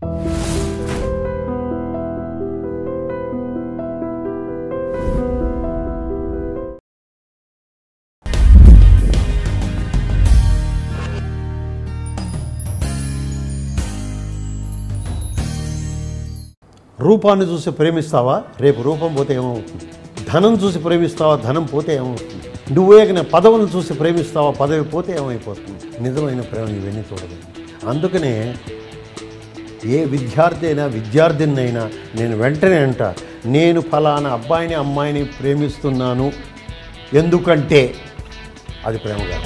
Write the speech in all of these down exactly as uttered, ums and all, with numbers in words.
రూపాన్ని చూసి ప్రేమిస్తావా, రేపు రూపం పోతే ఏమవుతుంది? ధనం చూసి ప్రేమిస్తావా, ధనం పోతే ఏమవుతుంది? నువ్వేగిన పదవులను చూసి ప్రేమిస్తావా, పదవి పోతే ఏమైపోతుంది? నిజమైన ప్రేమ ఇవన్నీ చూడదు. అందుకనే ఏ విద్యార్థి అయినా విద్యార్థినైనా నేను వెంటనే అంట, నేను ఫలానా అబ్బాయిని అమ్మాయిని ప్రేమిస్తున్నాను ఎందుకంటే అది ప్రేమ కాదు.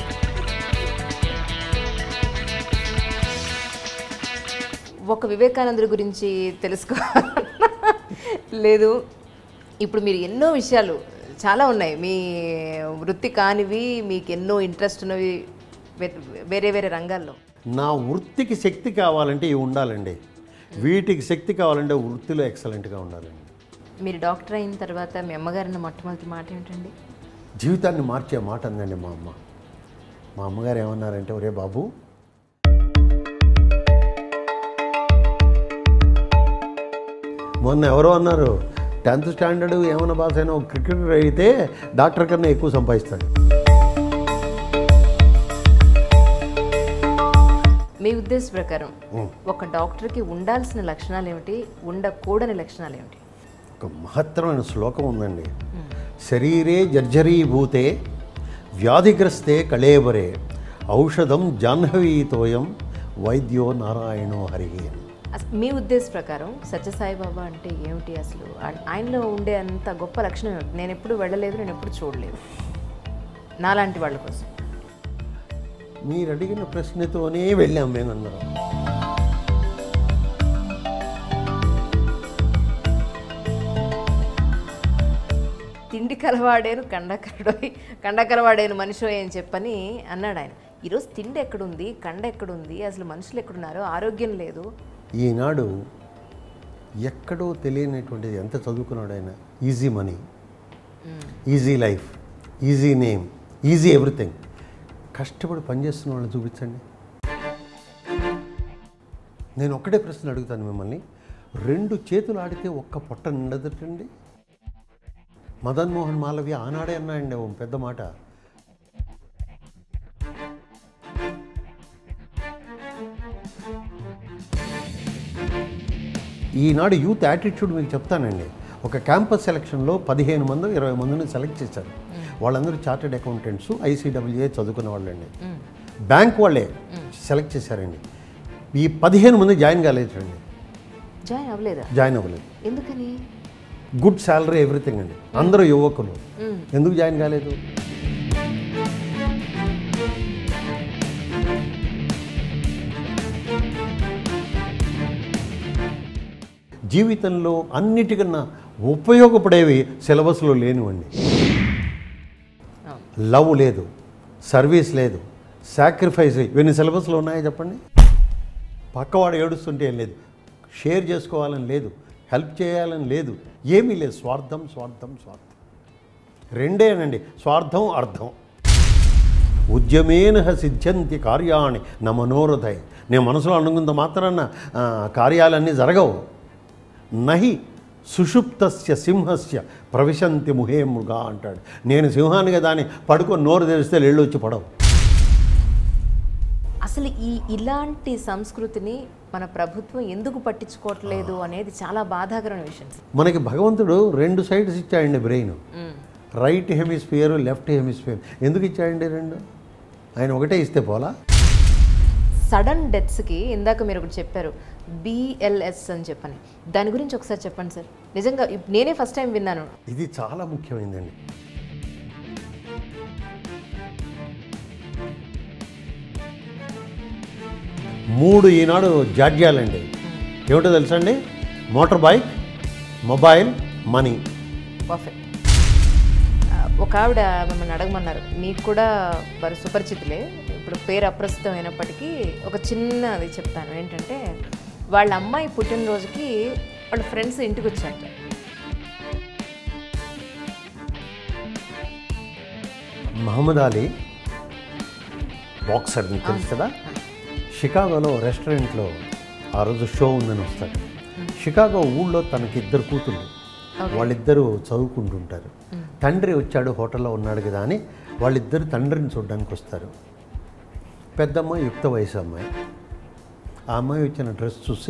ఒక వివేకానందుడి గురించి తెలుసుకో లేదు, ఇప్పుడు మీరు ఎన్నో విషయాలు చాలా ఉన్నాయి మీ వృత్తి కానివి, మీకు ఎన్నో ఇంట్రెస్ట్ ఉన్నవి వేరే వేరే రంగాల్లో. నా వృత్తికి శక్తి కావాలంటే ఇవి ఉండాలండి, వీటికి శక్తి కావాలంటే వృత్తిలో ఎక్సలెంట్గా ఉండాలండి. మీరు డాక్టర్ అయిన తర్వాత మీ అమ్మగారిన మొట్టమొదటి మాట ఏమిటండి? జీవితాన్ని మార్చే మాట అందండి మా అమ్మ. మా అమ్మగారు ఏమన్నారంటే, ఒరే బాబు, మొన్న ఎవరో అన్నారు, టెన్త్ స్టాండర్డ్ ఏమైనా పాస్ అయినా ఒక క్రికెటర్ అయితే డాక్టర్ కన్నా ఎక్కువ సంపాదిస్తాడు. మీ ఉద్దేశ ప్రకారం ఒక డాక్టర్కి ఉండాల్సిన లక్షణాలు ఏమిటి, ఉండకూడని లక్షణాలు ఏమిటి? ఒక మహత్తరమైన శ్లోకం ఉందండి. శరీరే జర్జరీభూతే వ్యాధిగ్రస్తే కళేబరే ఔషధం జాహ్నవీతోయం వైద్యో నారాయణో హరి. మీ ఉద్దేశ ప్రకారం సత్యసాయిబాబా అంటే ఏమిటి అసలు? ఆయనలో ఉండే అంత గొప్ప లక్షణం ఏమిటి? నేను ఎప్పుడు వెళ్ళలేదు, నేను ఎప్పుడు చూడలేదు నాలాంటి వాళ్ళ కోసం. మీరు అడిగిన ప్రశ్నతోనే వెళ్ళాం మేమందరం. తిండి కలవాడేను కండకరడోయ్ కండకరవాడేను మనిషో అని చెప్పని అన్నాడు ఆయన. ఈరోజు తిండి ఎక్కడుంది, కండ ఎక్కడుంది, అసలు మనుషులు ఎక్కడున్నారు, ఆరోగ్యం లేదు. ఈనాడు ఎక్కడో తెలియనటువంటిది, ఎంత చదువుకున్నాడు ఆయన, easy money, easy life, easy name, easy everything. కష్టపడి పనిచేస్తున్న వాళ్ళని చూపించండి. నేను ఒక్కటే ప్రశ్న అడుగుతాను మిమ్మల్ని, రెండు చేతులు ఆడితే ఒక్క పొట్ట నిండదటండి. మదన్ మోహన్ మాలవ్య ఆనాడే అన్నాయండి ఓ పెద్ద మాట. ఈనాడు యూత్ యాటిట్యూడ్ మీకు చెప్తానండి. ఒక క్యాంపస్ సెలక్షన్లో పదిహేను మంది ఇరవై మందిని సెలెక్ట్ చేశారు. వాళ్ళందరూ చార్టెడ్ అకౌంటెంట్స్, ఐసీడబ్ల్యూఏ చదువుకున్న వాళ్ళండి. బ్యాంక్ వాళ్ళే సెలెక్ట్ చేశారండి. ఈ పదిహేను మంది జాయిన్ కాలేదండి. జాయిన్ అవ్వలేదు జాయిన్ అవ్వలేదు ఎందుకని? గుడ్ శాలరీ ఎవ్రీథింగ్ అండి, అందరూ యువకులు. ఎందుకు జాయిన్ కాలేదు? జీవితంలో అన్నిటికన్నా ఉపయోగపడేవి సిలబస్లో లేనివండి. లవ్ లేదు, సర్వీస్ లేదు, సాక్రిఫైస్, ఇవన్నీ సిలబస్లో ఉన్నాయా చెప్పండి? పక్కవాడు ఏడుస్తుంటే ఏం లేదు, షేర్ చేసుకోవాలని లేదు, హెల్ప్ చేయాలని లేదు, ఏమీ లేదు. స్వార్థం స్వార్థం స్వార్థం రెండేనండి, స్వార్థం అర్థం. ఉద్యమేన సిద్ధ్యంతి కార్యాణి న మనోరథై. నేను మనసులో అనుకున్నంత మాత్రాన కార్యాలన్నీ జరగవు. నహి సుషుప్తస్య సింహస్య ప్రవిశంతి ముహే మృగా అంటాడు. నేను సింహానిగా దాన్ని పడుకొని నోరు తెరిస్తే లేళ్ళు వచ్చి పడవు. అసలు ఈ ఇలాంటి సంస్కృతిని మన ప్రభుత్వం ఎందుకు పట్టించుకోవట్లేదు అనేది చాలా బాధాకరమైన విషయం. మనకి భగవంతుడు రెండు సైడ్స్ ఇచ్చాడండి brain, right hemisphere, left hemisphere. ఎందుకు ఇచ్చాడండి రెండు? ఆయన ఒకటే ఇస్తే పోలా? సడన్ డెత్స్కి ఇందాక మీరు ఒకటి చెప్పారు, బిఎల్ఎస్ అని చెప్పని, దాని గురించి ఒకసారి చెప్పండి సార్. నిజంగా నేనే ఫస్ట్ టైం విన్నాను. ఇది చాలా ముఖ్యమైనదండి. మూడు ఈనాడు జాడ్యాలండి. ఏమిటో తెలుసా అండి? Motor bike, mobile, money. Perfect. ఒక ఆవిడ మిమ్మల్ని అడగమన్నారు, మీకు కూడా వారు సుపరిచితులే, ఇప్పుడు పేరు అప్రస్తుతం అయినప్పటికీ ఒక చిన్నది చెప్తాను. ఏంటంటే వాళ్ళ అమ్మాయి పుట్టినరోజుకి వాళ్ళ ఫ్రెండ్స్ ఇంటికి వచ్చారట. మహమ్మద్ అలీ బాక్సర్ మీకు తెలుసు కదా, షికాగోలో రెస్టారెంట్లో ఆ రోజు షో ఉందని వస్తాడు. షికాగో ఊళ్ళో తనకి ఇద్దరు కూతుళ్ళు, వాళ్ళిద్దరూ చదువుకుంటుంటారు. తండ్రి వచ్చాడు, హోటల్లో ఉన్నాడు కదా అని వాళ్ళిద్దరు తండ్రిని చూడడానికి వస్తారు. పెద్దమ్మాయి యుక్త వయసు అమ్మాయి. ఆ అమ్మాయి వచ్చిన డ్రెస్ చూసి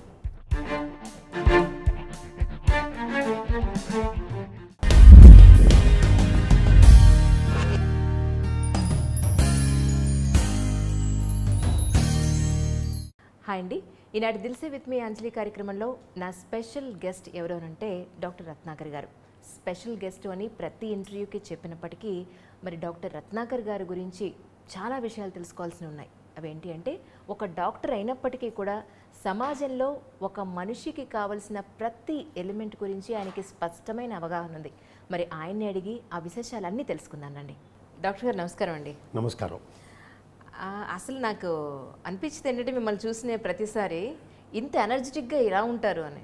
హాయ్ అండి, ఈనాటి దిల్సే విత్ మీ అంజలి కార్యక్రమంలో నా స్పెషల్ గెస్ట్ ఎవరోనంటే డాక్టర్ రత్నాకర్ గారు. స్పెషల్ గెస్ట్ అని ప్రతి ఇంటర్వ్యూకి చెప్పినప్పటికీ మరి డాక్టర్ రత్నాకర్ గారి గురించి చాలా విషయాలు తెలుసుకోవాల్సి ఉన్నాయి. అవేంటి అంటే, ఒక డాక్టర్ అయినప్పటికీ కూడా సమాజంలో ఒక మనిషికి కావలసిన ప్రతి ఎలిమెంట్ గురించి ఆయనకి స్పష్టమైన అవగాహన ఉంది. మరి ఆయన్ని అడిగి ఆ విశేషాలన్నీ తెలుసుకుందానండి. డాక్టర్ గారు నమస్కారం అండి. నమస్కారం. అసలు నాకు అనిపించింది ఏంటంటే, మిమ్మల్ని చూసిన ప్రతిసారి ఇంత ఎనర్జెటిక్గా ఇలా ఉంటారు అని.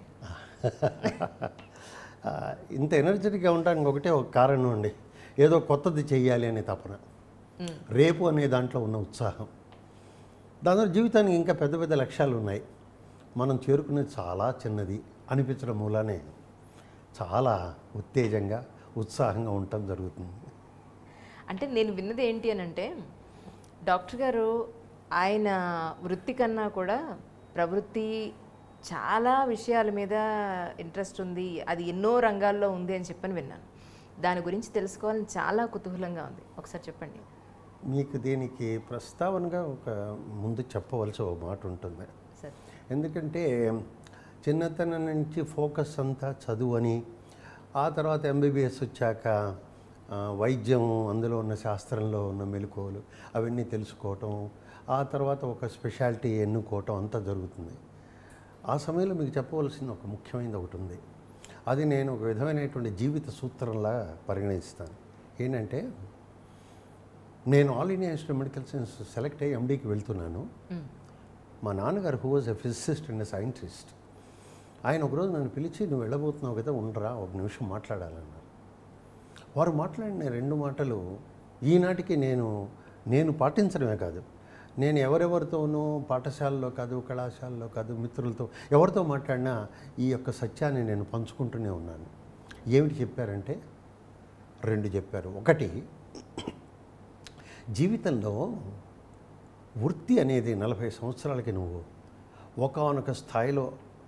ఇంత ఎనర్జెటిక్గా ఉండడానికి ఒకటే ఒక కారణం అండి, ఏదో కొత్తది చెయ్యాలి అనే తపన, రేపు అనే దాంట్లో ఉన్న ఉత్సాహం. దాని జీవితానికి ఇంకా పెద్ద పెద్ద లక్ష్యాలు ఉన్నాయి, మనం చేరుకునేది చాలా చిన్నది అనిపించడం మూలానే చాలా ఉత్తేజంగా ఉత్సాహంగా ఉండటం జరుగుతుంది. అంటే నేను విన్నది ఏంటి అని అంటే, డాక్టర్ గారు ఆయన వృత్తి కన్నా కూడా ప్రవృత్తి చాలా విషయాల మీద ఇంట్రెస్ట్ ఉంది, అది ఎన్నో రంగాల్లో ఉంది అని చెప్పని విన్నాను. దాని గురించి తెలుసుకోవాలని చాలా కుతూహలంగా ఉంది. ఒకసారి చెప్పండి. మీకు దీనికి ప్రస్తావనగా ఒక ముందు చెప్పవలసి ఒక మాట ఉంటుంది. ఎందుకంటే చిన్నతనం నుంచి ఫోకస్ అంతా చదువు అని, ఆ తర్వాత ఎంబీబీఎస్ వచ్చాక వైద్యం, అందులో ఉన్న శాస్త్రంలో ఉన్న మెలకువలు అవన్నీ తెలుసుకోవటం, ఆ తర్వాత ఒక స్పెషాలిటీ ఎన్నుకోవటం అంతా జరుగుతుంది. ఆ సమయంలో మీకు చెప్పవలసిన ఒక ముఖ్యమైనది ఒకటి ఉంది. అది నేను ఒక విధమైనటువంటి జీవిత సూత్రంలా పరిగణిస్తాను. ఏంటంటే, నేను all India institute medical science select అయ్యి ఎండీకి వెళ్తున్నాను. మా నాన్నగారు who was a physicist and a scientist, ఆయన ఒకరోజు నన్ను పిలిచి, నువ్వు వెళ్ళబోతున్నావు కదా, ఉండరా ఒక నిమిషం మాట్లాడాలన్నారు. వారు మాట్లాడిన రెండు మాటలు ఈనాటికి నేను నేను పాటించడమే కాదు, నేను ఎవరెవరితోనూ పాఠశాలలో కాదు, కళాశాలలో కాదు, మిత్రులతో ఎవరితో మాట్లాడినా ఈ యొక్క సత్యాన్ని నేను పంచుకుంటూనే ఉన్నాను. ఏమిటి చెప్పారంటే, రెండు చెప్పారు. ఒకటి, జీవితంలో వృత్తి అనేది నలభై సంవత్సరాలకి నువ్వు ఒకానొక స్థాయిలో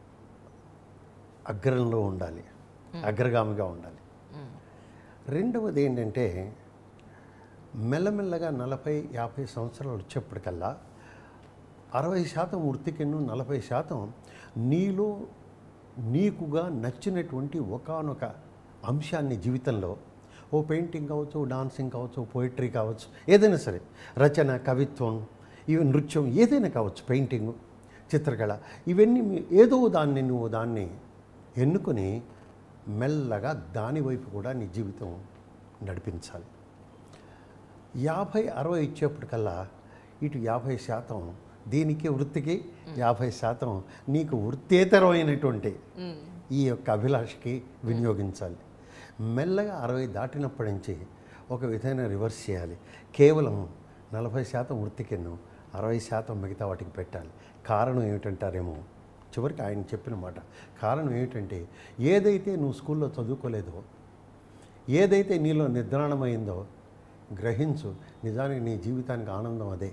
అగ్రంలో ఉండాలి, అగ్రగామిగా ఉండాలి. రెండవది ఏంటంటే, మెల్లమెల్లగా నలభై యాభై సంవత్సరాలు వచ్చేప్పటికల్లా అరవై శాతం వృత్తికిన్ను నలభై శాతం నీలో నీకుగా నచ్చినటువంటి ఒకానొక అంశాన్ని జీవితంలో, ఓ పెయింటింగ్ కావచ్చు, డాన్సింగ్ కావచ్చు, పోయిటరీ కావచ్చు, ఏదైనా సరే, రచన, కవిత్వం, ఇవి నృత్యం, ఏదైనా కావచ్చు, పెయింటింగు, చిత్రకళ, ఇవన్నీ ఏదో దాన్ని నువ్వు దాన్ని ఎన్నుకొని మెల్లగా దానివైపు కూడా నీ జీవితం నడిపించాలి. యాభై అరవై ఇచ్చేప్పటికల్లా ఇటు యాభై శాతం దీనికి, వృత్తికి, యాభై శాతం నీకు వృత్తేతరమైనటువంటి ఈ యొక్క అభిలాషకి వినియోగించాలి. మెల్లగా అరవై దాటినప్పటి నుంచి ఒక విధమైన రివర్స్ చేయాలి. కేవలం నలభై శాతం వృత్తికిన్ను అరవై శాతం మిగతా వాటికి పెట్టాలి. కారణం ఏమిటంటారేమో, చివరికి ఆయన చెప్పిన మాట, కారణం ఏమిటంటే, ఏదైతే నువ్వు స్కూల్లో చదువుకోలేదో, ఏదైతే నీలో నిద్రాణమైందో గ్రహించు, నిజానికి నీ జీవితానికి ఆనందం అదే.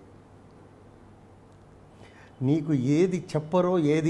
నీకు ఏది చెప్పరో, ఏది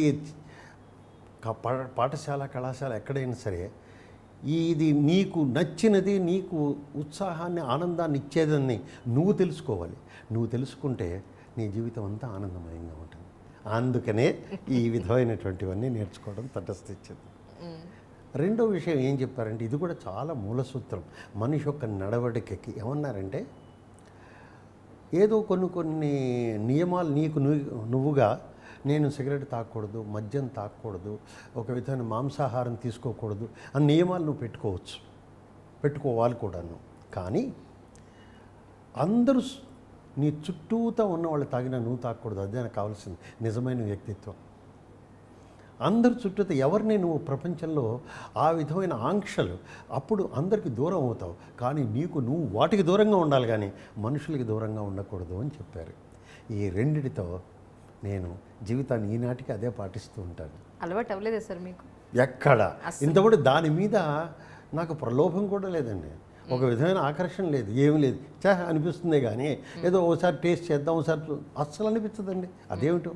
పాఠశాల, కళాశాల ఎక్కడైనా సరే, ఇది నీకు నచ్చినది, నీకు ఉత్సాహాన్ని, ఆనందాన్ని ఇచ్చేదని నువ్వు తెలుసుకోవాలి. నువ్వు తెలుసుకుంటే నీ జీవితం అంతా ఆనందమయంగా ఉంటుంది. అందుకనే ఈ విధమైనటువంటివన్నీ నేర్చుకోవడం తటస్థించింది. రెండో విషయం ఏం చెప్పారంటే, ఇది కూడా చాలా మూలసూత్రం మనిషి యొక్క నడవడికకి. ఏమన్నారంటే, ఏదో కొన్ని కొన్ని నియమాలు నీకు నువ్వుగా, నేను సిగరెట్ తాగకూడదు, మద్యం తాగకూడదు, ఒక విధమైన మాంసాహారం తీసుకోకూడదు అని నియమాలు నువ్వు పెట్టుకోవచ్చు, పెట్టుకోవాలి కూడాను. కానీ అందరూ నీ చుట్టూతా ఉన్న వాళ్ళు తాగినా నువ్వు తాగకూడదు, అదే నాకు కావాల్సింది నిజమైన వ్యక్తిత్వం. అందరు చుట్టూతా ఎవరిని నువ్వు ప్రపంచంలో ఆ విధమైన ఆంక్షలు, అప్పుడు అందరికి దూరం అవుతావు. కానీ నీకు నువ్వు వాటికి దూరంగా ఉండాలి, కానీ మనుషులకి దూరంగా ఉండకూడదు అని చెప్పారు. ఈ రెండిటితో నేను జీవితాన్ని ఈనాటికి అదే పాటిస్తూ ఉంటాను. అలవాటు అవ్వలేదా సార్ మీకు? ఎక్కడ ఇంతకుముందు దాని మీద నాకు ప్రలోభం కూడా లేదండి, ఒక విధమైన ఆకర్షణ లేదు, ఏమి లేదు. చా అనిపిస్తుంది కానీ ఏదో ఒకసారి టేస్ట్ చేద్దాం, ఒకసారి అస్సలు అనిపించదండి. అదేమిటో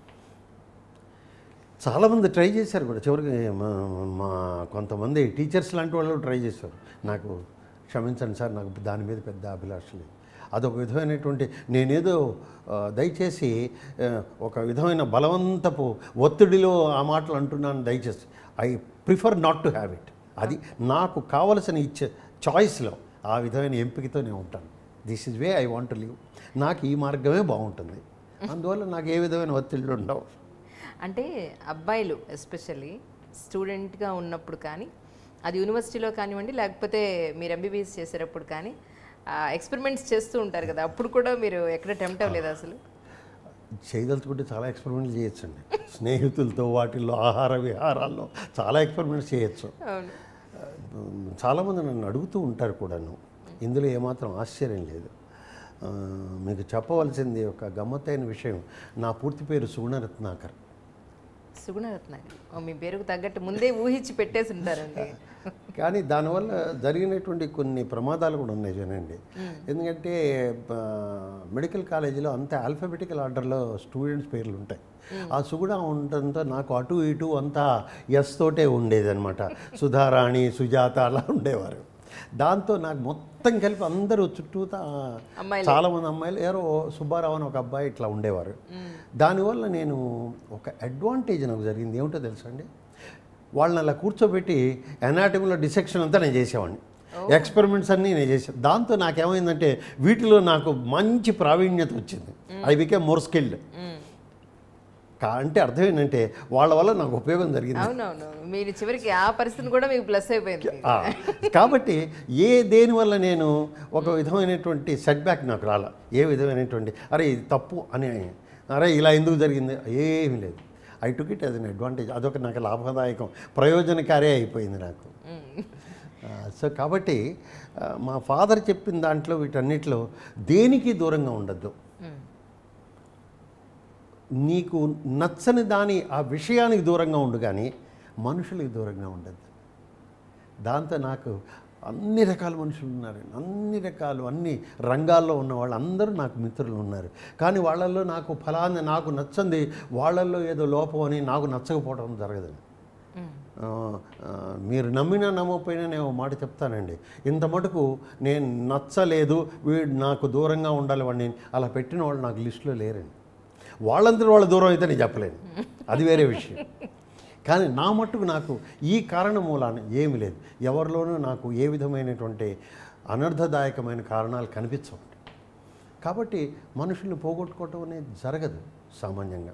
చాలామంది ట్రై చేశారు కూడా, చివరికి మా మా కొంతమంది టీచర్స్ లాంటి వాళ్ళు ట్రై చేశారు. నాకు క్షమించండి సార్, నాకు దాని మీద పెద్ద అభిలాష లేదు. అదొక విధమైనటువంటి నేనేదో దయచేసి ఒక విధమైన బలవంతపు ఒత్తిడిలో ఆ మాటలు అంటున్నాను, దయచేసి I prefer not to have it. అది నాకు కావలసిన ఇచ్చే చాయిస్లో ఆ విధమైన ఎంపికతో నేను ఉంటాను. This is way I want to live. నాకు ఈ మార్గమే బాగుంటుంది, అందువల్ల నాకు ఏ విధమైన ఒత్తిళ్ళు ఉండవు. అంటే అబ్బాయిలు ఎస్పెషల్లీ స్టూడెంట్గా ఉన్నప్పుడు కానీ, అది యూనివర్సిటీలో కానివ్వండి, లేకపోతే మీరు ఎంబీబీఎస్ చేసేటప్పుడు కానీ ఎక్స్పెరిమెంట్స్ చేస్తూ ఉంటారు కదా, అప్పుడు కూడా మీరు ఎక్కడ టెంప్ట్ అవ్వలేదు? అసలు చేయదలుచుకుంటే చాలా ఎక్స్పెరిమెంట్లు చేయొచ్చండి. స్నేహితులతో వాటిల్లో ఆహార విహారాల్లో చాలా ఎక్స్పెరిమెంట్స్ చేయొచ్చు. చాలామంది నన్ను అడుగుతూ ఉంటారు కూడాను, ఇందులో ఏమాత్రం ఆశ్చర్యం లేదు. మీకు చెప్పవలసింది ఒక గమ్మత్తైన విషయం, నా పూర్తి పేరు సుగుణరత్నాకర్. సుగుణరత్నాకర్, మీ పేరుకు తగ్గట్టు ముందే ఊహించి పెట్టేసి ఉంటారండి. కానీ దానివల్ల జరిగినటువంటి కొన్ని ప్రమాదాలు కూడా ఉన్నాయి జనండి. ఎందుకంటే మెడికల్ కాలేజీలో అంతా ఆల్ఫాబెటికల్ ఆర్డర్లో స్టూడెంట్స్ పేర్లు ఉంటాయి. ఆ సుగుణ ఉండడంతో నాకు అటు ఇటు అంతా ఎస్ తోటే ఉండేదన్నమాట. సుధారాణి, సుజాత అలా ఉండేవారు. దాంతో నాకు మొత్తం కలిపి అందరూ చుట్టూతా చాలామంది అమ్మాయిలు, ఎవరో సుబ్బారావు అని ఒక అబ్బాయి ఇట్లా ఉండేవారు. దానివల్ల నేను ఒక అడ్వాంటేజ్ నాకు జరిగింది ఏమిటో తెలుసా అండి, వాళ్ళని అలా కూర్చోబెట్టి ఎనాటమీలో డిసెక్షన్ అంతా నేను చేసేవాడిని, ఎక్స్పెరిమెంట్స్ అన్నీ నేను చేసాను. దాంతో నాకేమైందంటే వీటిలో నాకు మంచి ప్రావీణ్యత వచ్చింది. I became more skilled. అంటే అర్థం ఏంటంటే వాళ్ళ వల్ల నాకు ఉపయోగం జరిగింది. అవునవును, మీరు చివరికి ఆ పరిస్థితి కూడా మీకు ప్లస్ అయిపోయింది. కాబట్టి ఏ దేనివల్ల నేను ఒక విధమైనటువంటి సెట్ బ్యాక్ నాకు రాలా, ఏ విధమైనటువంటి అరే ఇది తప్పు అని, అరే ఇలా ఎందుకు జరిగింది, ఏమీ లేదు. I took it as an advantage. అదొక నాకు లాభదాయకం, ప్రయోజనకారే అయిపోయింది నాకు. సో కాబట్టి మా ఫాదర్ చెప్పిన దాంట్లో వీటన్నిటిలో దేనికి దూరంగా ఉండద్దు. నీకు నచ్చని దాని ఆ విషయానికి దూరంగా ఉండు, కానీ మనుషులకి దూరంగా ఉండద్దు. దాంతో నాకు అన్ని రకాల మనుషులు ఉన్నారు, అన్ని రకాలు అన్ని రంగాల్లో ఉన్న వాళ్ళు అందరూ నాకు మిత్రులు ఉన్నారు. కానీ వాళ్ళల్లో నాకు ఫలాన్ని నాకు నచ్చంది వాళ్ళల్లో ఏదో లోపం అని నాకు నచ్చకపోవడం జరగదు. మీరు నమ్మినా నమ్మకపోయినా నేను మాట చెప్తానండి, ఇంత మటుకు నేను నచ్చలేదు వీడు నాకు దూరంగా ఉండాలి వాడిని అలా పెట్టిన వాళ్ళు నాకు లిస్టులో లేరండి. వాళ్ళందరూ వాళ్ళ దూరం అయితే నేను చెప్పలేను, అది వేరే విషయం. కానీ నా మట్టుకు నాకు ఈ కారణం మూలాన ఏమీ లేదు, ఎవరిలోనూ నాకు ఏ విధమైనటువంటి అనర్థదాయకమైన కారణాలు కనిపించవు. కాబట్టి మనుషుల్ని పోగొట్టుకోవటం అనేది జరగదు సామాన్యంగా.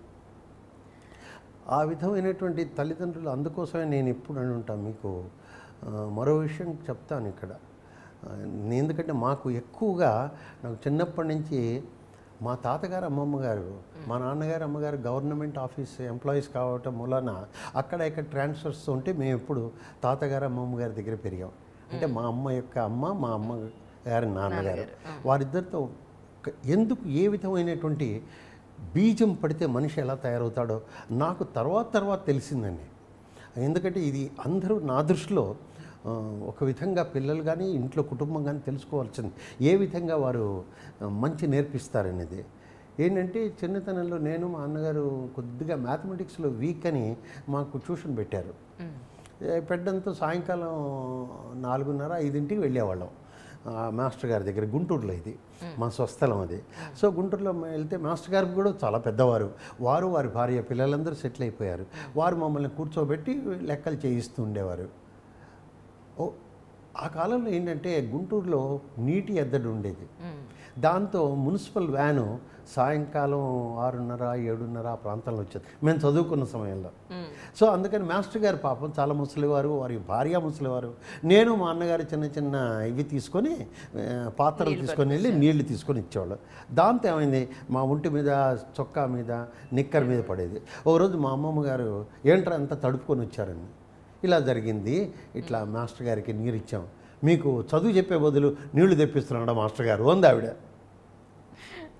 ఆ విధమైనటువంటి తల్లిదండ్రులు, అందుకోసమే నేను ఎప్పుడు అని ఉంటాను. మీకు మరో విషయం చెప్తాను ఇక్కడ, ఎందుకంటే మాకు ఎక్కువగా నాకు చిన్నప్పటి నుంచి మా తాతగారు అమ్మమ్మ గారు, మా నాన్నగారు అమ్మగారు గవర్నమెంట్ ఆఫీస్ ఎంప్లాయీస్ కావటం మూలన అక్కడ ఇక్కడ ట్రాన్స్ఫర్స్ ఉంటే మేము ఎప్పుడు తాతగారు అమ్మమ్మ గారి దగ్గర పెరిగాం. అంటే మా అమ్మ యొక్క అమ్మ, మా అమ్మ గారి నాన్నగారు, వారిద్దరితో ఎందుకు ఏ విధమైనటువంటి బీజం పడితే మనిషి ఎలా తయారవుతాడో నాకు తర్వాత తర్వాత తెలిసిందండి. ఎందుకంటే ఇది అందరూ నా దృష్టిలో ఒక విధంగా పిల్లలు కానీ ఇంట్లో కుటుంబం కానీ తెలుసుకోవాల్సింది, ఏ విధంగా వారు మంచి నేర్పిస్తారనేది. ఏంటంటే చిన్నతనంలో నేను మా అన్నగారు కొద్దిగా మ్యాథమెటిక్స్లో వీక్ అని మాకు ట్యూషన్ పెట్టారు. పెట్టడంతో సాయంకాలం నాలుగున్నర ఐదింటికి వెళ్ళేవాళ్ళం మాస్టర్ గారి దగ్గర, గుంటూరులో ఇది మా స్వస్థలం అది. సో గుంటూరులో వెళ్తే మాస్టర్ గారికి కూడా చాలా పెద్దవారు, వారు వారి భార్య పిల్లలందరూ సెటిల్ అయిపోయారు. వారు మమ్మల్ని కూర్చోబెట్టి లెక్కలు చేయిస్తూ ఉండేవారు. ఓ ఆ కాలంలో ఏంటంటే గుంటూరులో నీటి ఎద్దడి ఉండేది. దాంతో మున్సిపల్ వ్యాను సాయంకాలం ఆరున్నర ఏడున్నర ఆ ప్రాంతంలో వచ్చేది మేము చదువుకున్న సమయంలో. సో అందుకని మాస్టర్ గారు పాపం చాలా ముసలివారు, వారి భార్య ముసలివారు. నేను మా అన్నగారు చిన్న చిన్న ఇవి తీసుకొని పాత్రలు తీసుకొని వెళ్ళి నీళ్లు తీసుకొని ఇచ్చేవాళ్ళు. దాంతో ఏమైంది, మా ఒంటి మీద చొక్కా మీద నిక్కర్ మీద పడేది. ఒకరోజు మా అమ్మమ్మ గారు ఏంట్రా అంతా తడుపుకొని వచ్చారని, ఇలా జరిగింది, ఇట్లా మాస్టర్ గారికి నీరు ఇచ్చాం, మీకు చదువు చెప్పే బదులు నీళ్లు తెప్పిస్తున్నాడు మాస్టర్ గారు అంది ఆవిడ.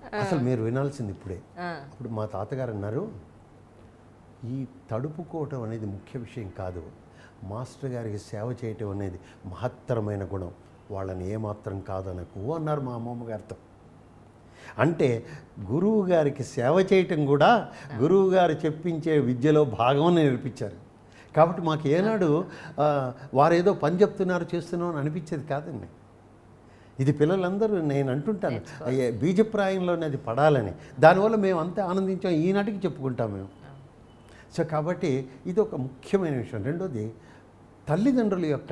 అసలు మీరు వినాల్సింది ఇప్పుడే. అప్పుడు మా తాతగారు అన్నారు, ఈ తడుపుకోవటం అనేది ముఖ్య విషయం కాదు, మాస్టర్ గారికి సేవ చేయటం అనేది మహత్తరమైన గుణం, వాళ్ళని ఏమాత్రం కాదనకు అన్నారు మా అమ్మమ్మ గారితో. అంటే గురువు గారికి సేవ చేయటం కూడా గురువు గారు చెప్పించే విద్యలో భాగం నేర్పించారు. కాబట్టి మాకు ఏనాడు వారేదో పని చెప్తున్నారు చేస్తున్నాం అని అనిపించేది కాదండి. ఇది పిల్లలందరూ నేను అంటుంటాను బీజప్రాయంలోనే అది పడాలని, దానివల్ల మేము అంతా ఆనందించాం, ఈనాటికి చెప్పుకుంటాం మేము. సో కాబట్టి ఇది ఒక ముఖ్యమైన విషయం. రెండోది తల్లిదండ్రుల యొక్క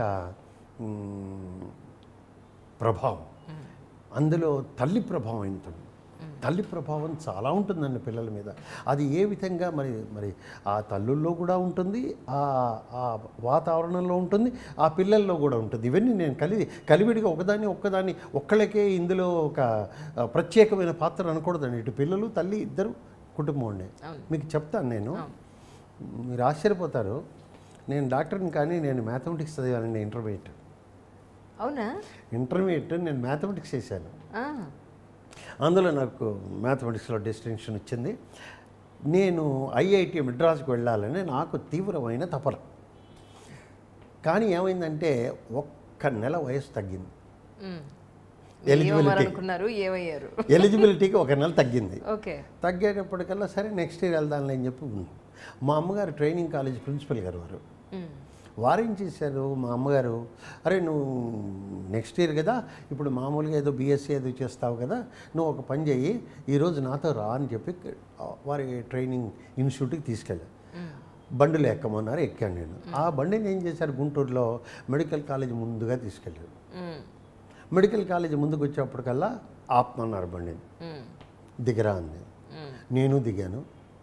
ప్రభావం, అందులో తల్లి ప్రభావం ఉంటుంది. తల్లి ప్రభావం చాలా ఉంటుందండి పిల్లల మీద. అది ఏ విధంగా మరి మరి ఆ తల్లుల్లో కూడా ఉంటుంది, ఆ వాతావరణంలో ఉంటుంది, ఆ పిల్లల్లో కూడా ఉంటుంది. ఇవన్నీ నేను కలిగి కలివిడిగా ఒకదాన్ని ఒక్కదాన్ని ఒక్కళ్ళకే ఇందులో ఒక ప్రత్యేకమైన పాత్ర అనకూడదండి. ఇటు పిల్లలు తల్లి ఇద్దరు కుటుంబం ఉండే. మీకు చెప్తాను నేను, మీరు ఆశ్చర్యపోతారు. నేను డాక్టర్ని కానీ నేను మ్యాథమెటిక్స్ చదివానండి ఇంటర్మీడియట్. అవునా? ఇంటర్మీడియట్ నేను మ్యాథమెటిక్స్ చేశాను. అందులో నాకు మ్యాథమెటిక్స్లో డిస్టింక్షన్ వచ్చింది. నేను ఐఐటి మెడ్రాస్కి వెళ్ళాలని నాకు తీవ్రమైన తపన. కానీ ఏమైందంటే ఒక్క నెల వయసు తగ్గింది. ఎలిజిబిలిటీ ఎలిజిబిలిటీకి ఒక నెల తగ్గింది. తగ్గేటప్పటికల్లా సరే నెక్స్ట్ ఇయర్ వెళ్దాంలే అని చెప్పి మా అమ్మగారు ట్రైనింగ్ కాలేజ్ ప్రిన్సిపల్ గారు వారు వారేం చేశారు, మా అమ్మగారు, అరే నువ్వు నెక్స్ట్ ఇయర్ కదా, ఇప్పుడు మామూలుగా ఏదో బీఎస్సీ ఏదో చేస్తావు కదా, నువ్వు ఒక పని చేయి, ఈరోజు నాతో రా అని చెప్పి వారి ట్రైనింగ్ ఇన్స్టిట్యూట్కి తీసుకెళ్ళాను. బండిలో ఎక్కమన్నారు, ఎక్కాను నేను. ఆ బండిని ఏం చేశారు, గుంటూరులో మెడికల్ కాలేజ్ ముందుగా తీసుకెళ్ళారు. మెడికల్ కాలేజ్ ముందుకు వచ్చేప్పటికల్లా ఆపమన్నారు బండిని, దిగరా అంది. నేను దిగాను.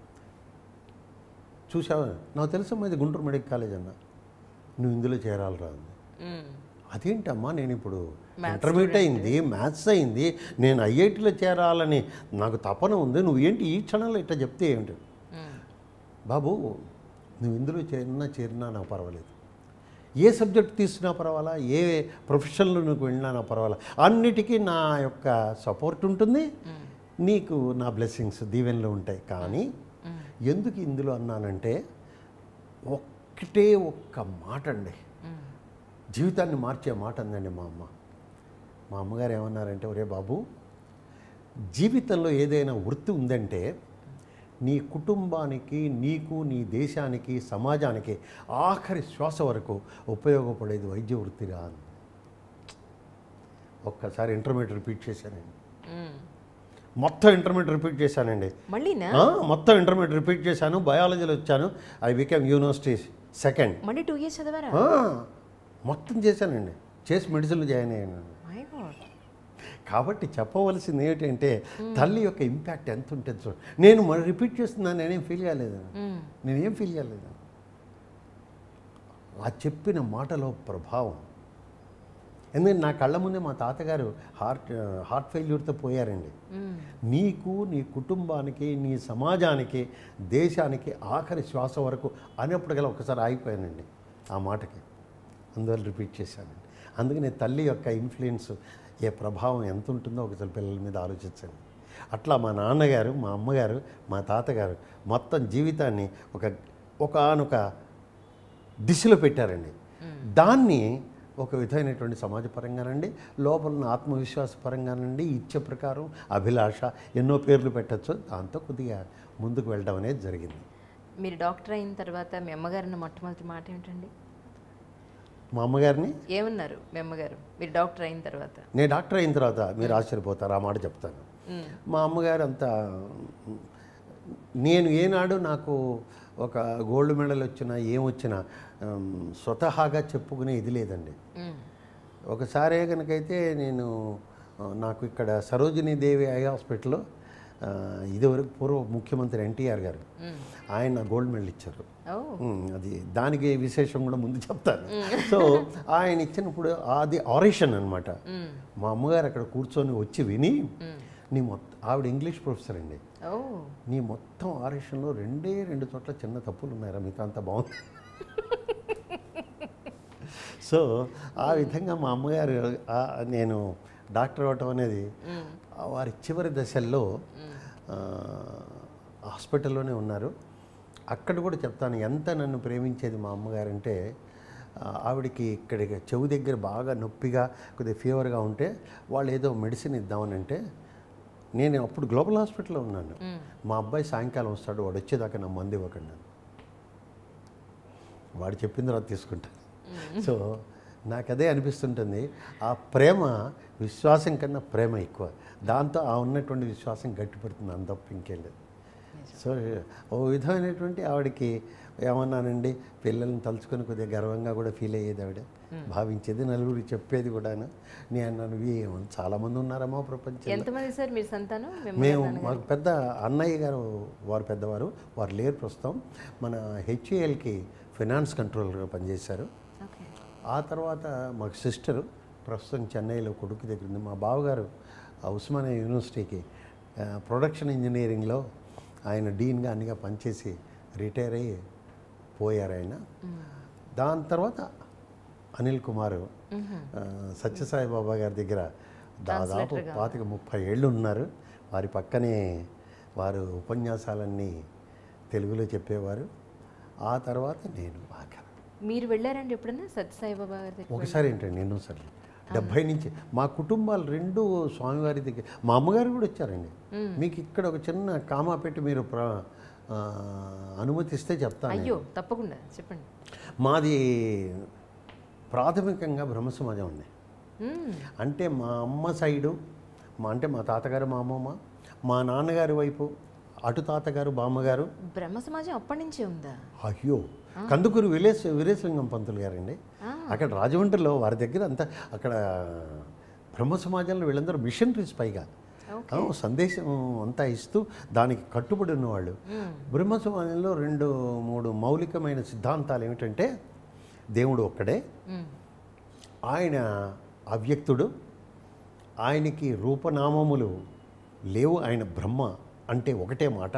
చూసావా, నాకు తెలుసమ్మా ఇది గుంటూరు మెడికల్ కాలేజ్ అన్న, నువ్వు ఇందులో చేరాలిరా అంది. అదేంటమ్మా, నేను ఇప్పుడు ఇంటర్మీడియట్ అయింది, మ్యాథ్స్ అయింది, నేను ఐఐటీలో చేరాలని నాకు తపన ఉంది, నువ్వు ఏంటి ఈ క్షణంలో ఇట్లా చెప్తే ఏమిటి? బాబు నువ్వు ఇందులో చేరినా చేరినా నాకు పర్వాలేదు, ఏ సబ్జెక్ట్ తీసుకున్నా పర్వాలా, ఏ ప్రొఫెషన్లో నువ్వు వెళ్ళినా నాకు పర్వాలా, అన్నిటికీ నా యొక్క సపోర్ట్ ఉంటుంది, నీకు నా బ్లెస్సింగ్స్ దీవెనలు ఉంటాయి. కానీ ఎందుకు ఇందులో అన్నానంటే ఒక్కటే ఒక్క మాట అండి, జీవితాన్ని మార్చే మాట అందండి మా అమ్మ. మా అమ్మగారు ఏమన్నారంటే, ఒరే బాబు, జీవితంలో ఏదైనా వృత్తి ఉందంటే నీ కుటుంబానికి, నీకు, నీ దేశానికి, సమాజానికి ఆఖరి శ్వాస వరకు ఉపయోగపడేది వైద్య వృత్తిరా అని. ఒక్కసారి ఇంటర్మీడియట్ రిపీట్ చేశానండి, మొత్తం ఇంటర్మీడియట్ రిపీట్ చేశానండి, మొత్తం ఇంటర్మీడియట్ రిపీట్ చేశాను. బయాలజీలో వచ్చాను, ఐ బికేమ్ యూనివర్సిటీ సెకండ్. మొత్తం చేశానండి, చేసి మెడిసిన్లో జాయిన్ అయ్యాను. కాబట్టి చెప్పవలసింది ఏమిటంటే తల్లి యొక్క ఇంపాక్ట్ ఎంత ఉంటుంది చూడ. నేను మరి రిపీట్ చేస్తున్నాను, నేనేం ఫీల్ కాలేదు, నేనేం ఫీల్ కాలేదు. ఆ చెప్పిన మాటలో ప్రభావం, ఎందుకంటే నా కళ్ళ ముందే మా తాతగారు హార్ట్ హార్ట్ ఫెయిల్యూర్తో పోయారండి. నీకు, నీ కుటుంబానికి, నీ సమాజానికి, దేశానికి ఆఖరి శ్వాస వరకు అనేప్పటికల్లా ఒకసారి ఆగిపోయానండి ఆ మాటకి. అందువల్ల రిపీట్ చేశానండి. అందుకని తల్లి యొక్క ఇన్ఫ్లుయెన్స్, ఏ ప్రభావం ఎంత ఉంటుందో ఒకసారి పిల్లల మీద ఆలోచించండి. అట్లా మా నాన్నగారు, మా అమ్మగారు, మా తాతగారు మొత్తం జీవితాన్ని ఒక ఒకానొక దిశలో పెట్టారండి. దాన్ని ఒక విధమైనటువంటి సమాజపరంగానండి, లోపల ఆత్మవిశ్వాస పరంగానండి, ఇచ్చే ప్రకారం అభిలాష, ఎన్నో పేర్లు పెట్టచ్చు, దాంతో కొద్దిగా ముందుకు వెళ్ళడం అనేది జరిగింది. మీరు డాక్టర్ అయిన తర్వాత మీ అమ్మగారిని మొట్టమొదటి మాట ఏమిటండి? మా అమ్మగారిని ఏమన్నారు మీ అమ్మగారు మీరు డాక్టర్ అయిన తర్వాత? నేను డాక్టర్ అయిన తర్వాత మీరు ఆశ్చర్యపోతారు, ఆ మాట చెప్తాను. మా అమ్మగారు అంతా, నేను ఏనాడు నాకు ఒక గోల్డ్ మెడల్ వచ్చినా ఏమొచ్చినా స్వతహాగా చెప్పుకునే ఇది లేదండి. ఒకసారే కనుకైతే నేను నాకు ఇక్కడ సరోజినీ దేవి ఐ హాస్పిటల్లో ఇదివరకు పూర్వ ముఖ్యమంత్రి ఎన్టీఆర్ గారు ఆయన గోల్డ్ మెడల్ ఇచ్చారు. అది దానికి విశేషం కూడా ముందు చెప్తాను. సో ఆయన ఇచ్చినప్పుడు అది ఆరేషన్ అనమాట. మా అమ్మగారు అక్కడ కూర్చొని వచ్చి విని, నీ మొత్తం, ఆవిడ ఇంగ్లీష్ ప్రొఫెసర్ అండి, నీ మొత్తం ఆరేషన్లో రెండే రెండు చోట్ల చిన్న తప్పులు ఉన్నాయరా, మిగతా అంతా బాగుంది. సో ఆ విధంగా మా అమ్మగారు, నేను డాక్టర్ అవ్వటం అనేది వారి చివరి దశల్లో హాస్పిటల్లోనే ఉన్నారు. అక్కడ కూడా చెప్తాను, ఎంత నన్ను ప్రేమించేది మా అమ్మగారంటే, ఆవిడికి ఇక్కడ చెవు దగ్గర బాగా నొప్పిగా కొద్దిగా ఫీవర్గా ఉంటే వాళ్ళు ఏదో మెడిసిన్ ఇద్దామని అంటే, నేను అప్పుడు గ్లోబల్ హాస్పిటల్లో ఉన్నాను. మా అబ్బాయి సాయంకాలం వస్తాడు, వాడు వచ్చేదాకా నా మందు ఇవ్వకండి, వాడు చెప్పిన తర్వాత తీసుకుంటాను. సో నాకు అదే అనిపిస్తుంటుంది, ఆ ప్రేమ విశ్వాసం కన్నా ప్రేమ ఎక్కువ, దాంతో ఆ ఉన్నటువంటి విశ్వాసం గట్టిపడుతుంది, అంత తప్ప ఇంకేం లేదు. సో ఓ విధమైనటువంటి ఆవిడకి ఏమన్నానండి, పిల్లల్ని తలుచుకొని కొద్దిగా గర్వంగా కూడా ఫీల్ అయ్యేది ఆవిడ, భావించేది, నలుగురికి చెప్పేది కూడాను. నేను అన్నాను, చాలామంది ఉన్నారమ్మా ప్రపంచం. ఎంతమంది సార్ మీరు సంతానం? మేము మాకు పెద్ద అన్నయ్య గారు, వారు పెద్దవారు, వారు లేరు ప్రస్తుతం. మన హెచ్ఏఎల్కి ఫైనాన్స్ కంట్రోలర్గా పనిచేశారు. ఆ తర్వాత మాకు సిస్టరు ప్రస్తుతం చెన్నైలో కొడుకు దగ్గర ఉంది. మా బావగారు ఉస్మానియా యూనివర్సిటీకి ప్రొడక్షన్ ఇంజనీరింగ్లో ఆయన డీన్గా అన్నిగా పనిచేసి రిటైర్ అయ్యి పోయారు ఆయన. దాని తర్వాత అనిల్ కుమార్ సత్యసాయి బాబా గారి దగ్గర దాదాపు పాతిక ముప్పై ఏళ్ళు ఉన్నారు. వారి పక్కనే వారు ఉపన్యాసాలన్నీ తెలుగులో చెప్పేవారు. ఆ తర్వాత నేను ఆఖరి మీరు వెళ్ళారండి ఎప్పుడన్నా సత్యసాయి బాబా గారి దగ్గర? ఒకసారి ఏంటండి, ఎన్నోసార్లు, డెబ్భై నుంచి మా కుటుంబాలు రెండు స్వామివారి దగ్గర. మా అమ్మగారు కూడా వచ్చారండి. మీకు ఇక్కడ ఒక చిన్న కామా పెట్టి మీరు అనుమతిస్తే చెప్తాను. అయ్యో తప్పకుండా చెప్పండి. మాది ప్రాథమికంగా బ్రహ్మ సమాజం అండి. అంటే మా అమ్మ సైడు మా అంటే మా తాతగారు, మా అమ్మమ్మ, మా నాన్నగారి వైపు అటు తాతగారు, బామ్మగారు. బ్రహ్మ సమాజం అప్పటి నుంచే ఉందా? అయ్యో, కందుకూరు విలేస్ వీరేశలింగం పంతులు గారండి. అక్కడ రాజమండ్రిలో వారి దగ్గర అంతా అక్కడ బ్రహ్మ సమాజంలో వీళ్ళందరూ మిషనరీస్, పైగా సందేశం అంతా ఇస్తూ దానికి కట్టుబడి ఉన్నవాళ్ళు. బ్రహ్మ సమాజంలో రెండు మూడు మౌలికమైన సిద్ధాంతాలు ఏమిటంటే, దేవుడు ఒక్కడే, ఆయన అవ్యక్తుడు, ఆయనకి రూపనామములు లేవు, ఆయన బ్రహ్మ అంటే ఒకటే మాట.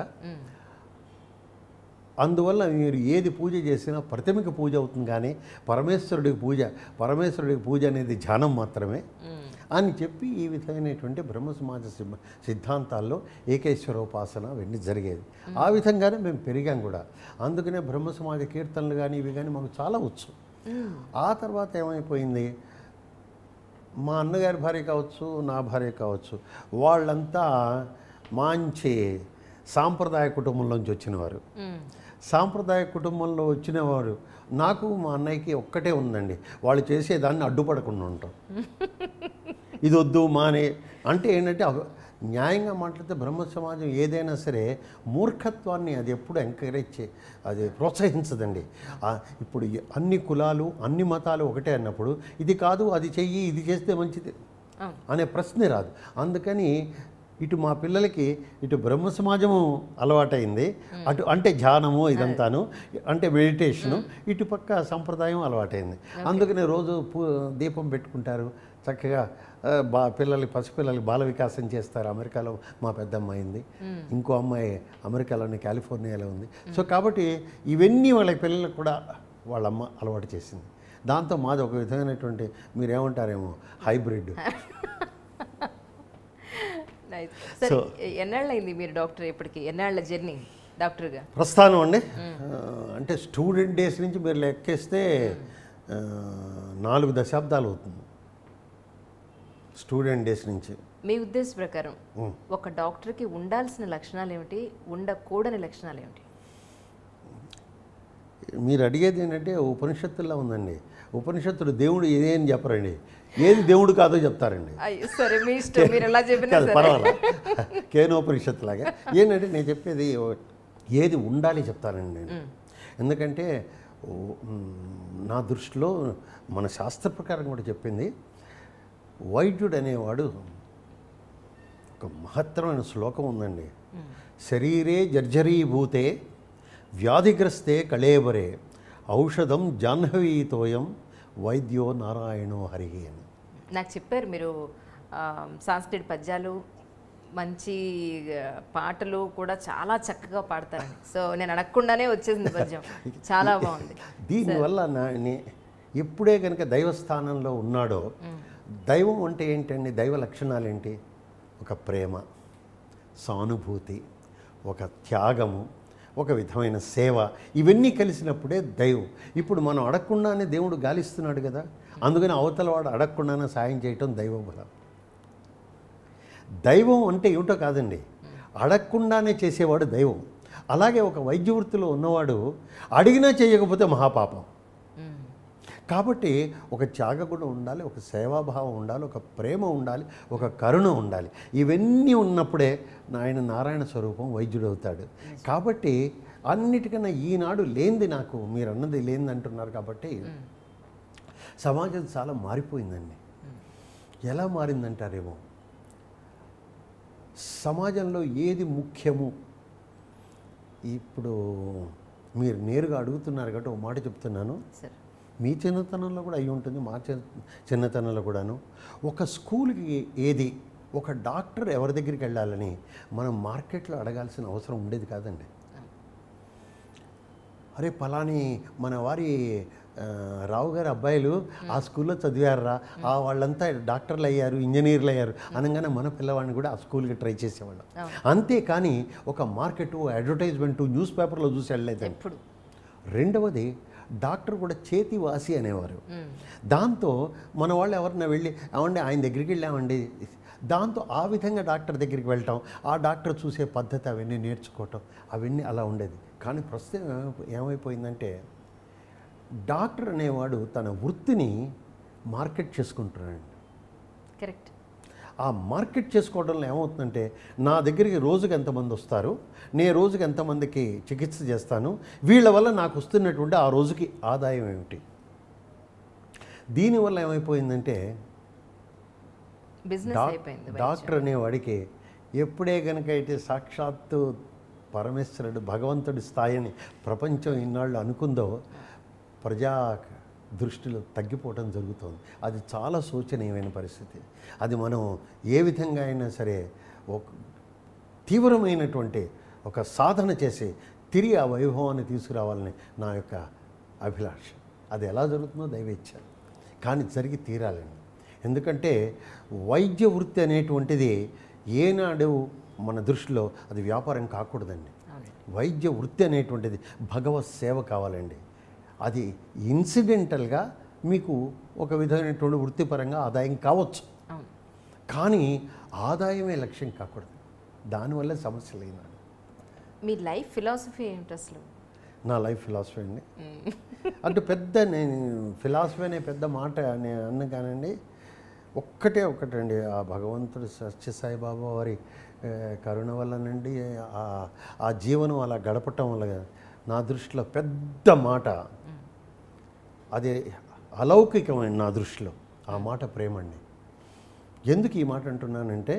అందువల్ల మీరు ఏది పూజ చేసినా ప్రతిమకి పూజ అవుతుంది, కానీ పరమేశ్వరుడికి పూజ పరమేశ్వరుడికి పూజ అనేది ధ్యానం మాత్రమే అని చెప్పి ఈ విధమైనటువంటి బ్రహ్మ సమాజ సిద్ధాంతాల్లో ఏకేశ్వరోపాసన అవన్నీ జరిగేది. ఆ విధంగానే మేము పెరిగాం కూడా. అందుకనే బ్రహ్మ సమాజ కీర్తనలు కానీ ఇవి కానీ మాకు చాలా వచ్చు. ఆ తర్వాత ఏమైపోయింది, మా అన్నగారి భార్య కావచ్చు, నా భార్య కావచ్చు, వాళ్ళంతా మంచి సాంప్రదాయ కుటుంబంలోంచి వచ్చినవారు. సాంప్రదాయ కుటుంబంలో వచ్చినవారు నాకు మా అన్నయ్యకి ఒక్కటే ఉందండి, వాళ్ళు చేసేదాన్ని అడ్డుపడకుండా ఉంటాం. ఇది వద్దు మానే అంటే ఏంటంటే, న్యాయంగా మాట్లాడితే బ్రహ్మ సమాజం ఏదైనా సరే మూర్ఖత్వాన్ని అది ఎప్పుడు ఎంకరేజ్ చే అది ప్రోత్సహించదండి. ఇప్పుడు అన్ని కులాలు అన్ని మతాలు ఒకటే అన్నప్పుడు ఇది కాదు అది చెయ్యి ఇది చేస్తే మంచిది అనే ప్రశ్నే రాదు. అందుకని ఇటు మా పిల్లలకి ఇటు బ్రహ్మ సమాజము అలవాటైంది, అటు అంటే ధ్యానము ఇదంతాను అంటే మెడిటేషను, ఇటు పక్క సంప్రదాయం అలవాటైంది. అందుకని రోజు పూ దీపం పెట్టుకుంటారు చక్కగా. బా పిల్లలకి పసిపిల్లలకి బాల వికాసం చేస్తారు. అమెరికాలో మా పెద్ద అమ్మాయింది, ఇంకో అమ్మాయి అమెరికాలోని కాలిఫోర్నియాలో ఉంది. సో కాబట్టి ఇవన్నీ వాళ్ళ పిల్లలకు కూడా వాళ్ళమ్మ అలవాటు చేసింది. దాంతో మాది ఒక విధమైనటువంటి మీరేమంటారేమో హైబ్రిడ్. సో ఎన్నాళ్ళైంది మీరు డాక్టర్? ఇప్పటికి ఎన్నాళ్ళ జర్నీ డాక్టర్గా? ప్రస్థానం అండి అంటే స్టూడెంట్ డేస్ నుంచి మీరు లెక్కేస్తే నాలుగు దశాబ్దాలు అవుతుంది. స్టూడెంట్ డేస్ నుంచి. మీ ఉద్దేశ ప్రకారం ఒక డాక్టర్కి ఉండాల్సిన లక్షణాలు ఏమిటి, ఉండకూడని లక్షణాలు ఏమిటి? మీరు అడిగేది ఏంటంటే ఉపనిషత్తుల్లో ఉందండి. ఉపనిషత్తులు దేవుడు ఏదేం చెప్పరండి, ఏది దేవుడు కాదో చెప్తారండి. సరే మీ ఇష్టం, మీరు ఎలా చెప్పినా పర్వాలా. కేనోపనిషత్తులాగా ఏంటంటే నేను చెప్పేది ఏది ఉండాలి చెప్తానండి నేను. ఎందుకంటే నా దృష్టిలో మన శాస్త్ర ప్రకారం కూడా చెప్పింది, వైద్యుడు అనేవాడు ఒక మహత్తరమైన శ్లోకం ఉందండి. శరీరే జర్జరీభూతే వ్యాధిగ్రస్తే కళేబరే ఔషధం జాహ్నవీతోయం వైద్యో నారాయణో హరి అని నాకు చెప్పారు. మీరు సాంస్క్రిట్ పద్యాలు మంచి పాటలు కూడా చాలా చక్కగా పాడతారని. సో నేను అడగకుండానే వచ్చేసింది పద్యం, చాలా బాగుంది. దీనివల్ల నా ఎప్పుడే కనుక దైవస్థానంలో ఉన్నాడో, దైవం అంటే ఏంటండి, దైవ లక్షణాలు ఏంటి, ఒక ప్రేమ, సానుభూతి, ఒక త్యాగము, ఒక విధమైన సేవ, ఇవన్నీ కలిసినప్పుడే దైవం. ఇప్పుడు మనం అడగకుండానే దేవుడు గాలిస్తున్నాడు కదా, అందుకని అవతల వాడు అడగకుండానే సాయం చేయటం దైవ బలం. దైవం అంటే ఏమిటో కాదండి, అడగకుండానే చేసేవాడు దైవం. అలాగే ఒక వైద్య వృత్తిలో ఉన్నవాడు అడిగినా చేయకపోతే మహాపాపం. కాబట్టి ఒక త్యాగగుణం ఉండాలి, ఒక సేవాభావం ఉండాలి, ఒక ప్రేమ ఉండాలి, ఒక కరుణ ఉండాలి. ఇవన్నీ ఉన్నప్పుడే ఆయన నారాయణ స్వరూపం వైద్యుడు అవుతాడు. కాబట్టి అన్నిటికన్నా ఈనాడు లేనిది, నాకు మీరు అన్నది లేనిది అంటున్నారు కాబట్టి సమాజం చాలా మారిపోయిందండి. ఎలా మారిందంటారేమో, సమాజంలో ఏది ముఖ్యము, ఇప్పుడు మీరు నేరుగా అడుగుతున్నారు కాబట్టి ఒక మాట చెప్తున్నాను. మీ చిన్నతనంలో కూడా అయి ఉంటుంది, మా చిన్నతనంలో కూడాను. ఒక స్కూల్కి ఏది, ఒక డాక్టర్ ఎవరి దగ్గరికి వెళ్ళాలని మనం మార్కెట్లో అడగాల్సిన అవసరం ఉండేది కాదండి. అరే పలాని మన వారి రావు గారి అబ్బాయిలు ఆ స్కూల్లో చదివారా, ఆ వాళ్ళంతా డాక్టర్లు అయ్యారు, ఇంజనీర్లు అయ్యారు అనగానే మన పిల్లవాడిని కూడా ఆ స్కూల్కి ట్రై చేసేవాళ్ళం. అంతేకాని ఒక మార్కెట్, అడ్వర్టైజ్మెంట్, న్యూస్ పేపర్లో చూసి వెళ్ళలేదండి. రెండవది, డాక్టర్ కూడా చేతి వాసి అనేవారు. దాంతో మన వాళ్ళు ఎవరన్నా వెళ్ళి ఏమండి ఆయన దగ్గరికి వెళ్ళామండి, దాంతో ఆ విధంగా డాక్టర్ దగ్గరికి వెళ్ళటం, ఆ డాక్టర్ చూసే పద్ధతి అవన్నీ నేర్చుకోవటం, అవన్నీ అలా ఉండేది. కానీ ప్రస్తుతం ఏమైపోయిందంటే డాక్టర్ అనేవాడు తన వృత్తిని మార్కెట్ చేసుకుంటున్నాడు. కరెక్ట్. ఆ మార్కెట్ చేసుకోవడంలో ఏమవుతుందంటే, నా దగ్గరికి రోజుకి ఎంతమంది వస్తారు, నేను రోజుకి ఎంతమందికి చికిత్స చేస్తాను, వీళ్ళ వల్ల నాకు వస్తున్నటువంటి ఆ రోజుకి ఆదాయం ఏమిటి. దీనివల్ల ఏమైపోయిందంటే డాక్టర్ అనేవాడికి ఎప్పుడే కనుక అయితే సాక్షాత్తు పరమేశ్వరుడు భగవంతుడి స్థాయిని ప్రపంచం ఇన్నాళ్ళు అనుకుందో ప్రజా దృష్టిలో తగ్గిపోవడం జరుగుతుంది. అది చాలా శోచనీయమైన పరిస్థితి. అది మనం ఏ విధంగా అయినా సరే ఒక తీవ్రమైనటువంటి ఒక సాధన చేసి తిరిగి ఆ వైభవాన్ని తీసుకురావాలని నా యొక్క అభిలాష. అది ఎలా జరుగుతుందో దైవేచ్ఛ, కానీ జరిగి తీరాలండి. ఎందుకంటే వైద్య వృత్తి అనేటువంటిది ఏనాడు మన దృష్టిలో అది వ్యాపారం కాకూడదండి. వైద్య వృత్తి అనేటువంటిది భగవత్ సేవ కావాలండి. అది ఇన్సిడెంటల్గా మీకు ఒక విధమైనటువంటి వృత్తిపరంగా ఆదాయం కావచ్చు, కానీ ఆదాయమే లక్ష్యం కాకూడదు. దానివల్ల సమస్యలు అయినాడు. మీ లైఫ్ ఫిలాసఫీ ఏంటి అసలు? నా లైఫ్ ఫిలాసఫీ అండి అంటే పెద్ద, నేను ఫిలాసఫీ అనే పెద్ద మాట నేను అన్న కానండి, ఒక్కటే ఒక్కటండి, ఆ భగవంతుడు సత్యసాయిబాబా వారి కరుణ వల్లనండి, ఆ జీవనం అలా గడపటం వల్ల నా దృష్టిలో పెద్ద మాట, అది అలౌకికమైన నా దృష్టిలో ఆ మాట ప్రేమ అండి. ఎందుకు ఈ మాట అంటున్నానంటే,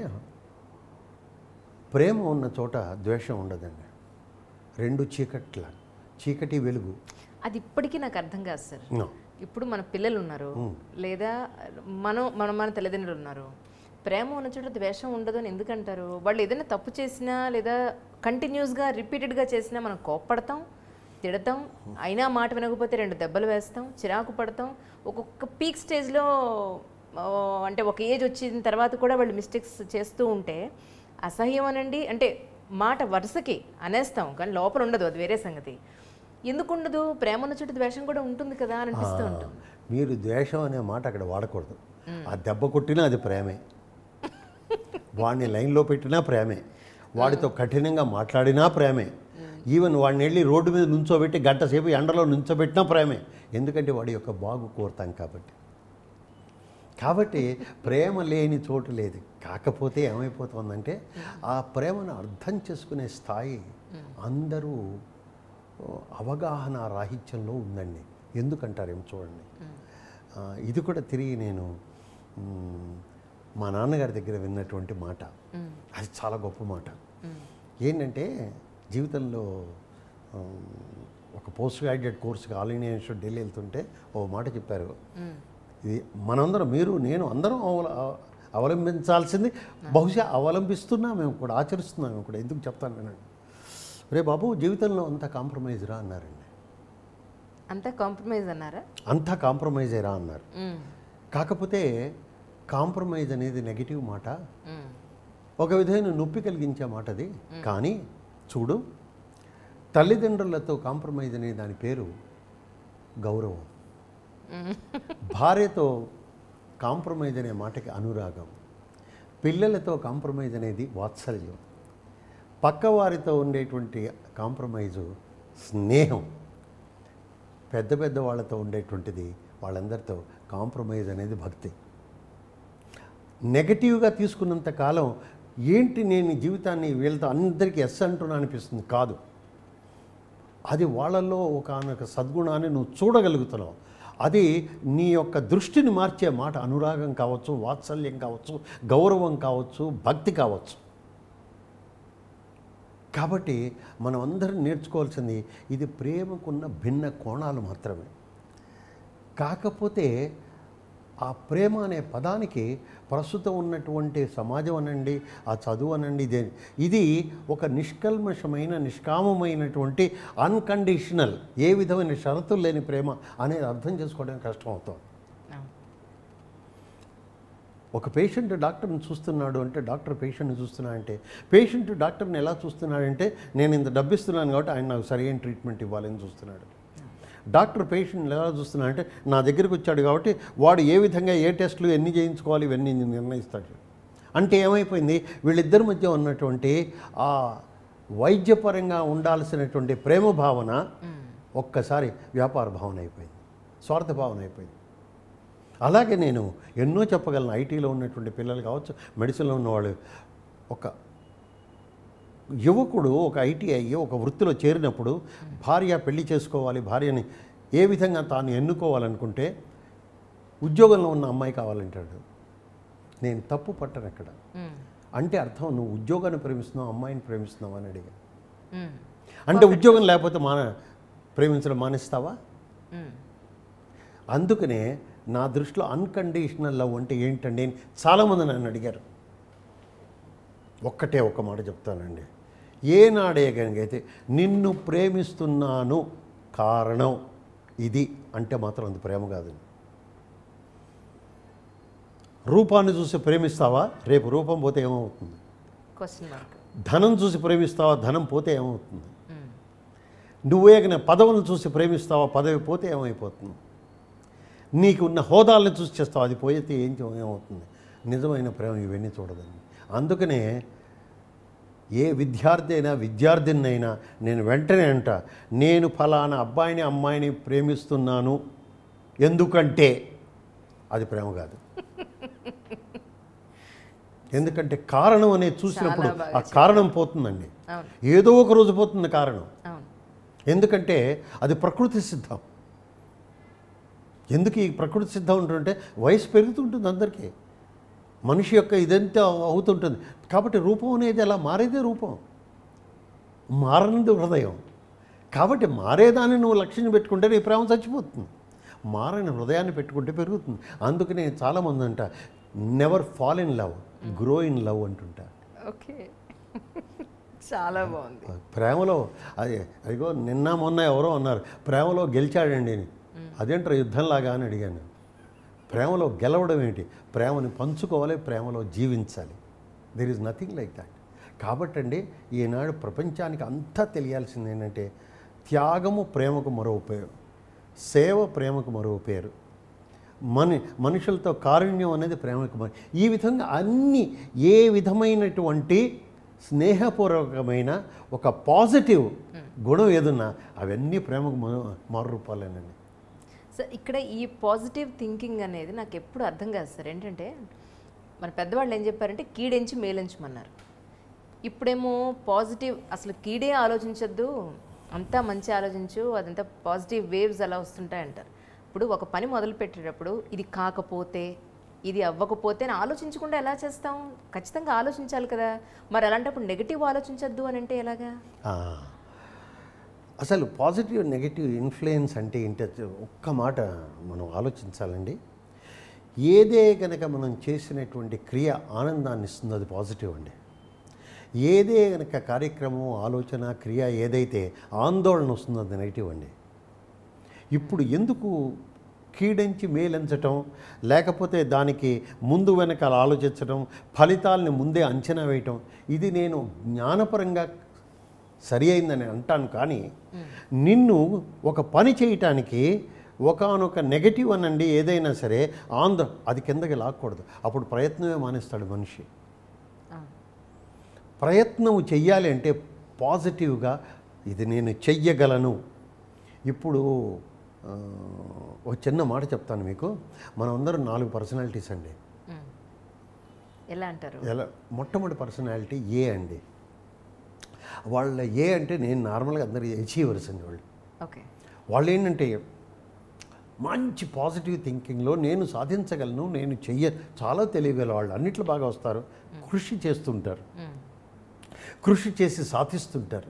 ప్రేమ ఉన్న చోట ద్వేషం ఉండదండి. రెండు చీకట్ల, చీకటి వెలుగు. అది ఇప్పటికీ నాకు అర్థం కాదు సార్. ఇప్పుడు మన పిల్లలు ఉన్నారు, లేదా మనం మన మన తల్లిదండ్రులు ఉన్నారు, ప్రేమ ఉన్న చోట ద్వేషం ఉండదు అని ఎందుకంటారు? వాళ్ళు ఏదైనా తప్పు చేసినా లేదా కంటిన్యూస్గా రిపీటెడ్గా చేసినా మనం కోప్పడతాం, తిడతాం, అయినా మాట వినకపోతే రెండు దెబ్బలు వేస్తాం, చిరాకు పడతాం. ఒక్కొక్క పీక్ స్టేజ్లో అంటే ఒక ఏజ్ వచ్చిన తర్వాత కూడా వాళ్ళు మిస్టేక్స్ చేస్తూ ఉంటే అసహ్యం అనండి, అంటే మాట వరుసకి అనేస్తాం కానీ లోపల ఉండదు, అది వేరే సంగతి. ఎందుకు ఉండదు? ప్రేమ ఉన్న చోట ద్వేషం కూడా ఉంటుంది కదా అని అనిపిస్తూ ఉంటుంది. మీరు ద్వేషం అనే మాట అక్కడ వాడకూడదు. ఆ దెబ్బ కొట్టినా అది ప్రేమే, వాడిని లైన్లో పెట్టినా ప్రేమే, వాడితో కఠినంగా మాట్లాడినా ప్రేమే, ఈవెన్ వాడిని వెళ్ళి రోడ్డు మీద నుంచోబెట్టి గంట సేపు ఎండలో నుంచోబెట్టినా ప్రేమే. ఎందుకంటే వాడి యొక్క బాగు కోరుతాం కాబట్టి. కాబట్టి ప్రేమ లేని చోటు లేదు. కాకపోతే ఏమైపోతుందంటే ఆ ప్రేమను అర్థం చేసుకునే స్థాయి అందరూ అవగాహన రాహిత్యంలో ఉందండి. ఎందుకంటారేమో చూడండి, ఇది కూడా తిరిగి నేను మా నాన్నగారి దగ్గర విన్నటువంటి మాట, అది చాలా గొప్ప మాట. ఏంటంటే జీవితంలో ఒక పోస్ట్ గ్రాడ్యుయేట్ కోర్సుకి ఆల్ ఇండియా ఇన్స్టిట్యూట్ ఢిల్లీ వెళ్తుంటే ఓ మాట చెప్పారు, ఇది మనందరం, మీరు నేను అందరం అవల అవలంబించాల్సింది, బహుశా అవలంబిస్తున్నా మేము కూడా, ఆచరిస్తున్నాం మేము కూడా. ఎందుకు చెప్తాను వినండి. రే బాబు, జీవితంలో అంతా కాంప్రమైజ్ రా అన్నారండి. అంతా కాంప్రమైజ్ అన్నారా? అంతా కాంప్రమైజే రా అన్నారు. కాకపోతే కాంప్రమైజ్ అనేది నెగిటివ్ మాట, ఒక విధమైన నొప్పి కలిగించే మాట అది. కానీ చూడు, తల్లిదండ్రులతో కాంప్రమైజ్ అనే దాని పేరు గౌరవం, భార్యతో కాంప్రమైజ్ అనే మాటకి అనురాగం, పిల్లలతో కాంప్రమైజ్ అనేది వాత్సల్యం, పక్కవారితో ఉండేటువంటి కాంప్రమైజు స్నేహం, పెద్ద పెద్ద వాళ్ళతో ఉండేటువంటిది వాళ్ళందరితో కాంప్రమైజ్ అనేది భక్తి. నెగటివ్గా తీసుకున్నంత కాలం ఏంటి నేను జీవితాన్ని వీళ్ళతో అందరికీ ఎస్ అంటున్నా అనిపిస్తుంది. కాదు, అది వాళ్ళల్లో ఒకనొక సద్గుణాన్ని నువ్వు చూడగలుగుతున్నావు. అది నీ యొక్క దృష్టిని మార్చే మాట అనురాగం కావచ్చు, వాత్సల్యం కావచ్చు, గౌరవం కావచ్చు, భక్తి కావచ్చు. కాబట్టి మనం అందరం నేర్చుకోవాల్సింది ఇది ప్రేమకున్న భిన్న కోణాలు మాత్రమే. కాకపోతే ఆ ప్రేమ అనే పదానికి ప్రస్తుతం ఉన్నటువంటి సమాజం అనండి, ఆ చదువు అనండి, ఇదే ఇది ఒక నిష్కల్మషమైన నిష్కామమైనటువంటి అన్కండిషనల్, ఏ విధమైన షరతులు లేని ప్రేమ అనేది అర్థం చేసుకోవడానికి కష్టం అవుతాం. ఒక పేషెంట్ డాక్టర్ని చూస్తున్నాడు అంటే, డాక్టర్ పేషెంట్ని చూస్తున్నాడంటే, పేషెంట్ డాక్టర్ని ఎలా చూస్తున్నాడంటే నేను ఇంత డబ్బిస్తున్నాను కాబట్టి ఆయన నాకు సరైన ట్రీట్మెంట్ ఇవ్వాలని చూస్తున్నాడు. డాక్టర్ పేషెంట్ ఎలా చూస్తున్నాడంటే నా దగ్గరికి వచ్చాడు కాబట్టి వాడు ఏ విధంగా ఏ టెస్టులు ఎన్ని చేయించుకోవాలి ఇవన్నీ నిర్ణయిస్తాడు. అంటే ఏమైపోయింది, వీళ్ళిద్దరి మధ్య ఉన్నటువంటి ఆ వైద్యపరంగా ఉండాల్సినటువంటి ప్రేమ భావన ఒక్కసారి వ్యాపార భావన అయిపోయింది, స్వార్థ భావన అయిపోయింది. అలాగే నేను ఎన్నో చెప్పగలను. ఐటీలో ఉన్నటువంటి పిల్లలు కావచ్చు, మెడిసిన్లో ఉన్నవాళ్ళు, ఒక యువకుడు ఒక ఐటీ అయ్యి ఒక వృత్తిలో చేరినప్పుడు భార్య పెళ్లి చేసుకోవాలి, భార్యని ఏ విధంగా తాను ఎన్నుకోవాలనుకుంటే ఉద్యోగంలో ఉన్న అమ్మాయి కావాలంటాడు. నేను తప్పు పట్టను అక్కడ. అంటే అర్థం నువ్వు ఉద్యోగాన్ని ప్రేమిస్తున్నావు, అమ్మాయిని ప్రేమిస్తున్నావు అని అడిగా. అంటే ఉద్యోగం లేకపోతే మాన ప్రేమించడం మానేస్తావా? అందుకనే నా దృష్టిలో అన్కండిషనల్ లవ్ అంటే ఏంటండి అని చాలామంది నన్ను అడిగారు. ఒక్కటే ఒక్క మాట చెప్తానండి, ఏనాడే కనుకైతే నిన్ను ప్రేమిస్తున్నాను కారణం ఇది అంటే మాత్రం అది ప్రేమ కాదండి. రూపాన్ని చూసి ప్రేమిస్తావా, రేపు రూపం పోతే ఏమవుతుంది? ధనం చూసి ప్రేమిస్తావా, ధనం పోతే ఏమవుతుంది? నువ్వే పదవులను చూసి ప్రేమిస్తావా, పదవి పోతే ఏమైపోతుంది? నీకు ఉన్న హోదాలను చూసి చేస్తావు, అది పోయితే ఏం ఏమవుతుంది? నిజమైన ప్రేమ ఇవన్నీ చూడదండి. అందుకనే ఏ విద్యార్థి అయినా విద్యార్థినైనా నేను వెంటనే అంట, నేను ఫలానా అబ్బాయిని అమ్మాయిని ప్రేమిస్తున్నాను ఎందుకంటే అది ప్రేమ కాదు. ఎందుకంటే కారణం అనేది చూసినప్పుడు ఆ కారణం పోతుందండి, ఏదో ఒక రోజు పోతుంది కారణం. ఎందుకంటే అది ప్రకృతి సిద్ధం. ఎందుకు ఈ ప్రకృతి సిద్ధం ఉంటుందంటే వయసు పెరుగుతుంటుంది అందరికీ, మనిషి యొక్క ఇదంతా అవుతుంటుంది. కాబట్టి రూపం అనేది అలా మారేదే రూపం, మారనిది హృదయం. కాబట్టి మారేదాన్ని నువ్వు లక్ష్యం పెట్టుకుంటే నీ ప్రేమ చచ్చిపోతుంది, మారని హృదయాన్ని పెట్టుకుంటే పెరుగుతుంది. అందుకనే చాలామంది అంట never fall in love, grow in love అంటుంటా. ఓకే, చాలా బాగుంది. ప్రేమలో అది అదిగో నిన్న మొన్న ఎవరో అన్నారు ప్రేమలో గెలిచాడండి అని. అదేంటారు యుద్ధంలాగా అని అడిగాను. ప్రేమలో గెలవడం ఏంటి? ప్రేమని పంచుకోవాలి, ప్రేమలో జీవించాలి. There is nothing like that. కాబట్టి అండి ఈనాడు ప్రపంచానికి అంతా తెలియాల్సింది ఏంటంటే త్యాగము ప్రేమకు మరో పేరు, సేవ ప్రేమకు మరో పేరు, మని మనుషులతో కారుణ్యం అనేది ప్రేమకు మరి. ఈ విధంగా అన్ని ఏ విధమైనటువంటి స్నేహపూర్వకమైన ఒక పాజిటివ్ గుణం ఏదున్నా అవన్నీ ప్రేమకు మారు రూపాలేనండి. సార్ ఇక్కడ ఈ పాజిటివ్ థింకింగ్ అనేది నాకు ఎప్పుడు అర్థం కాదు సార్. ఏంటంటే మన పెద్దవాళ్ళు ఏం చెప్పారంటే కీడెంచి మేలించమన్నారు. ఇప్పుడేమో పాజిటివ్, అసలు కీడే ఆలోచించద్దు, అంతా మంచి ఆలోచించు, అదంతా పాజిటివ్ వేవ్స్ అలా వస్తుంటాయంటారు. ఇప్పుడు ఒక పని మొదలు పెట్టేటప్పుడు ఇది కాకపోతే, ఇది అవ్వకపోతే అని ఆలోచించకుండా ఎలా చేస్తాం? ఖచ్చితంగా ఆలోచించాలి కదా. మరి అలాంటప్పుడు నెగిటివ్ ఆలోచించద్దు అని అంటే ఎలాగా? అసలు పాజిటివ్ నెగిటివ్ ఇన్ఫ్లుయెన్స్ అంటే ఏంటో ఒక్క మాట మనం ఆలోచించాలండి. ఏదే కనుక మనం చేసినటువంటి క్రియ ఆనందాన్ని ఇస్తుందో అది పాజిటివ్ అండి. ఏదే కనుక కార్యక్రమం ఆలోచన క్రియ ఏదైతే ఆందోళన వస్తుందో అది నెగిటివ్ అండి. ఇప్పుడు ఎందుకు కీడించి మేలెంచటం, లేకపోతే దానికి ముందు వెనకాల ఆలోచించడం, ఫలితాలని ముందే అంచనా వేయటం, ఇది నేను జ్ఞానపరంగా సరి అయిందని అంటాను. కానీ నిన్ను ఒక పని చేయటానికి ఒకనొక నెగటివ్ అనండి ఏదైనా సరే ఆంధ్ర అది కిందకి లాక్కూడదు. అప్పుడు ప్రయత్నమే మానేస్తాడు మనిషి. ప్రయత్నం చెయ్యాలి అంటే పాజిటివ్గా ఇది నేను చెయ్యగలను. ఇప్పుడు ఒక చిన్న మాట చెప్తాను మీకు. మనం అందరం నాలుగు పర్సనాలిటీస్ అండి. ఎలా అంటారు? ఎలా మొట్టమొదటి పర్సనాలిటీ ఏ అండి. వాళ్ళ ఏ అంటే నేను నార్మల్గా అందరి అచీవర్స్ అండి. వాళ్ళు ఓకే వాళ్ళు ఏంటంటే మంచి పాజిటివ్ థింకింగ్లో నేను సాధించగలను, నేను చెయ్య చాలా తెలియగల వాళ్ళు, అన్నిట్లో బాగా వస్తారు, కృషి చేస్తుంటారు, కృషి చేసి సాధిస్తుంటారు.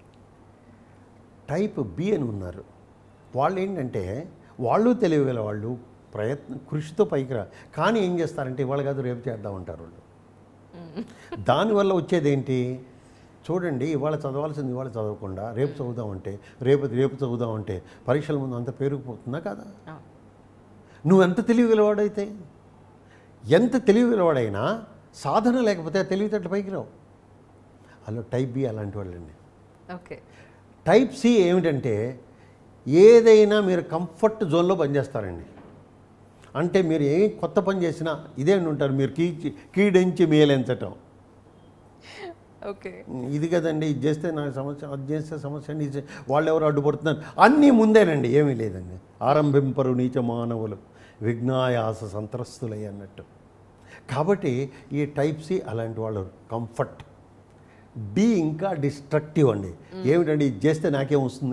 టైప్ బి అని ఉన్నారు. వాళ్ళు ఏంటంటే వాళ్ళు తెలియగల వాళ్ళు, ప్రయత్నం కృషితో పైకి రా, కానీ ఏం చేస్తారంటే ఇవాళ కాదు రేపు చేద్దామంటారు వాళ్ళు. దానివల్ల వచ్చేది ఏంటి చూడండి, ఇవాళ చదవాల్సింది ఇవాళ చదవకుండా రేపు చదువుదామంటే, రేపు రేపు చదువుదామంటే పరీక్షల ముందు అంత పేరుకుపోతుందా కదా. నువ్వు ఎంత తెలివిగలవాడైతే, ఎంత తెలివిగలవాడైనా సాధన లేకపోతే తెలివితేటలు పైకి రావు. అలా టైప్ బి అలాంటి వాళ్ళండి. ఓకే టైప్ సి ఏమిటంటే ఏదైనా మీరు కంఫర్ట్ జోన్లో పనిచేస్తారండి. అంటే మీరు ఏ కొత్త పని చేసినా ఇదే ఉంటారు, మీరు కీ కీడించి మేలెంచటం. ఓకే ఇది కదండి, ఇది చేస్తే నాకు సమస్య, అది చేస్తే సమస్య అండి, ఇది వాళ్ళు ఎవరు అడ్డుపడుతున్నారు, అన్నీ ముందేనండి, ఏమీ లేదండి. ఆరంభింపరు నీచ మానవులు విఘ్నాయాస సంత్రస్తులై అన్నట్టు. కాబట్టి ఈ టైప్ సి అలాంటి వాళ్ళు కంఫర్ట్. డి ఇంకా డిస్ట్రక్టివ్ అండి. ఏమిటండి, ఇది చేస్తే నాకేం వస్తుంది,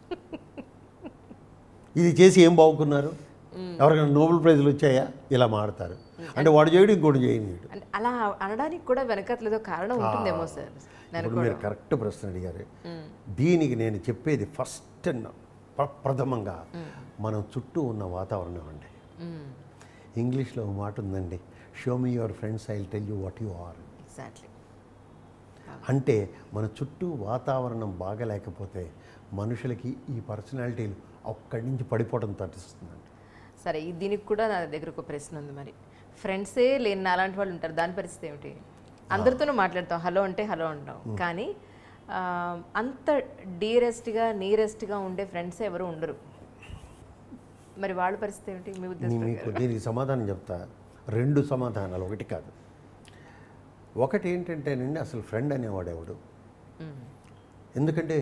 ఇది చేసి ఏం బాగుకున్నారు, ఎవరికైనా నోబెల్ ప్రైజులు వచ్చాయా, ఇలా మాడతారు. అంటే వాడు చేయడం ఇంకోటి చేయనీయడు. అలా అనడానికి కూడా వెనకట్లేదో కారణం ఉంటుందేమో సార్. ఇప్పుడు మీరు కరెక్ట్ ప్రశ్న అడిగారు. దీనికి నేను చెప్పేది ఫస్ట్ ప్రథమంగా మనం చుట్టూ ఉన్న వాతావరణం అండి. ఇంగ్లీష్లో ఒక మాట ఉందండి, show me your friends I will tell you what you are. Exactly. అంటే మన చుట్టూ వాతావరణం బాగలేకపోతే మనుషులకి ఈ పర్సనాలిటీలు అక్కడి నుంచి పడిపోవడం తట్టిస్తుందండి. సరే, దీనికి కూడా నా దగ్గర ఒక ప్రశ్న ఉంది. మరి ఫ్రెండ్సే లేని నా అలాంటి వాళ్ళు ఉంటారు, దాని పరిస్థితి ఏమిటి? అందరితోనూ మాట్లాడతాం, హలో అంటే హలో అంటాం, కానీ అంత డీరెస్ట్గా నీరెస్ట్గా ఉండే ఫ్రెండ్స్ ఎవరు ఉండరు. మరి వాళ్ళ పరిస్థితి ఏమిటి మీ ఉద్దేశం? మీకు దీనికి సమాధానం చెప్తా. రెండు సమాధానాలు, ఒకటి కాదు. ఒకటి ఏంటంటేనండి, అసలు ఫ్రెండ్ అనేవాడు ఎవడు. ఎందుకంటే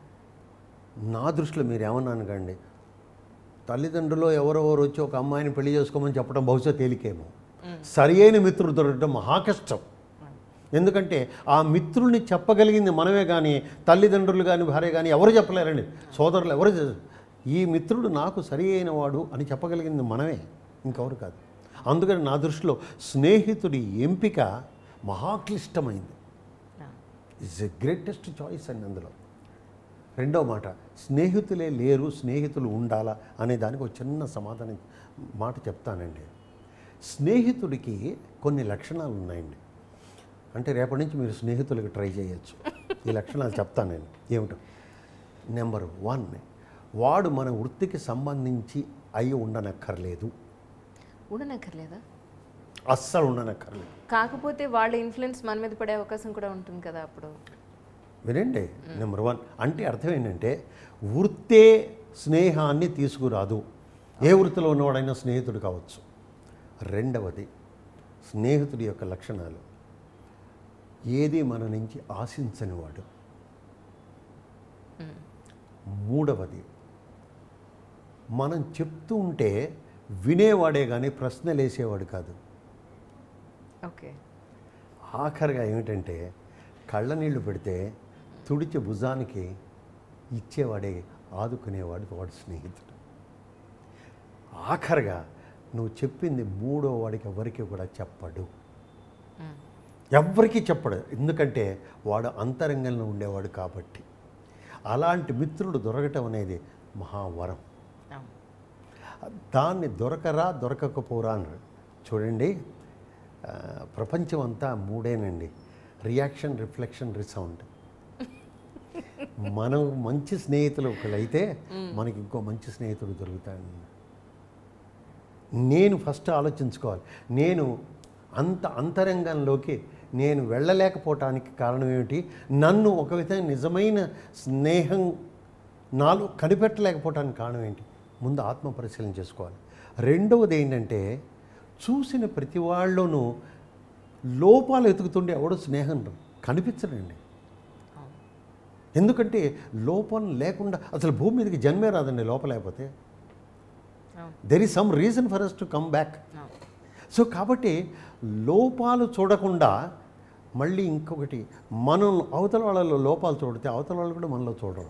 నా దృష్టిలో మీరు ఏమన్నాను కండి, తల్లిదండ్రులు ఎవరెవరు వచ్చి ఒక అమ్మాయిని పెళ్లి చేసుకోమని చెప్పడం బహుశా తేలికేమో, సరి అయిన మిత్రుడు దొరకడం మహా కష్టం. ఎందుకంటే ఆ మిత్రుల్ని చెప్పగలిగింది మనమే, కానీ తల్లిదండ్రులు కానీ భార్య కానీ ఎవరు చెప్పలేరండి, సోదరులు ఎవరు. ఈ మిత్రుడు నాకు సరి అయిన వాడు అని చెప్పగలిగింది మనమే, ఇంకెవరు కాదు. అందుకని నా దృష్టిలో స్నేహితుడి ఎంపిక మహాక్లిష్టమైంది. ఇట్స్ ఎ గ్రేటెస్ట్ చాయిస్ అండి. అందులో రెండో మాట, స్నేహితులే లేరు, స్నేహితులు ఉండాలా అనే దానికి ఒక చిన్న సమాధానం మాట చెప్తానండి. స్నేహితుడికి కొన్ని లక్షణాలు ఉన్నాయండి. అంటే రేపటి నుంచి మీరు స్నేహితులకు ట్రై చేయొచ్చు. ఈ లక్షణాలు చెప్తానండి ఏమిటో. నెంబర్ వన్, వాడు మన వృత్తికి సంబంధించి అయి ఉండనక్కర్లేదు. ఉండనక్కర్లేదా? అస్సలు ఉండనక్కర్లేదు. కాకపోతే వాళ్ళ ఇన్ఫ్లుయెన్స్ మన మీద పడే అవకాశం కూడా ఉంటుంది కదా అప్పుడు. వినండి, నెంబర్ వన్ అంటే అర్థం ఏంటంటే వృత్తే స్నేహాన్ని తీసుకురాదు. ఏ వృత్తిలో ఉన్నవాడైనా స్నేహితుడు కావచ్చు. రెండవది, స్నేహితుడి యొక్క లక్షణాలు, ఏది మన నుంచి ఆశించనివాడు. మూడవది, మనం చెప్తూ ఉంటే వినేవాడే కానీ ప్రశ్నలు వేసేవాడు కాదు. ఓకే. ఆఖరిగా ఏమిటంటే కళ్ళ నీళ్లు పెడితే తుడిచి భుజానికి ఇచ్చేవాడే, ఆదుకునేవాడు వాడు స్నేహితుడు. ఆఖరిగా నువ్వు చెప్పింది మూడో వాడికి ఎవరికి కూడా చెప్పడు, ఎవ్వరికీ చెప్పడు. ఎందుకంటే వాడు అంతరంగంలో ఉండేవాడు కాబట్టి. అలాంటి మిత్రుడు దొరకటం అనేది మహావరం. దాన్ని దొరకరా దొరకకపోరా అన్నాడు. చూడండి, ప్రపంచం అంతా మూడేనండి, రియాక్షన్, రిఫ్లెక్షన్, రిసౌండ్. మనం మంచి స్నేహితులు ఒకళ్ళైతే మనకి ఇంకో మంచి స్నేహితుడు దొరుకుతాడు. నేను ఫస్ట్ ఆలోచించుకోవాలి. నేను అంత అంతరంగంలోకి నేను వెళ్ళలేకపోవటానికి కారణం ఏమిటి? నన్ను ఒక విధంగా నిజమైన స్నేహం నాలో కనిపెట్టలేకపోవటానికి కారణం ఏంటి? ముందు ఆత్మ పరిశీలన చేసుకోవాలి. రెండవది ఏంటంటే, చూసిన ప్రతి వాళ్ళలోనూ లోపాలు వెతుకుతుండే ఎవడో స్నేహం కనిపించడండి. ఎందుకంటే లోపం లేకుండా అసలు భూమి మీదకి జన్మే రాదండి లోపం లేకపోతే. There is some reason for us to come back. So కాబట్టి లోపాలు చూడకుండా మళ్ళీ ఇంకొకటి, మనం అవతల వాళ్ళలో లోపాలు చూడితే అవతల వాళ్ళు కూడా మనలో చూడరు.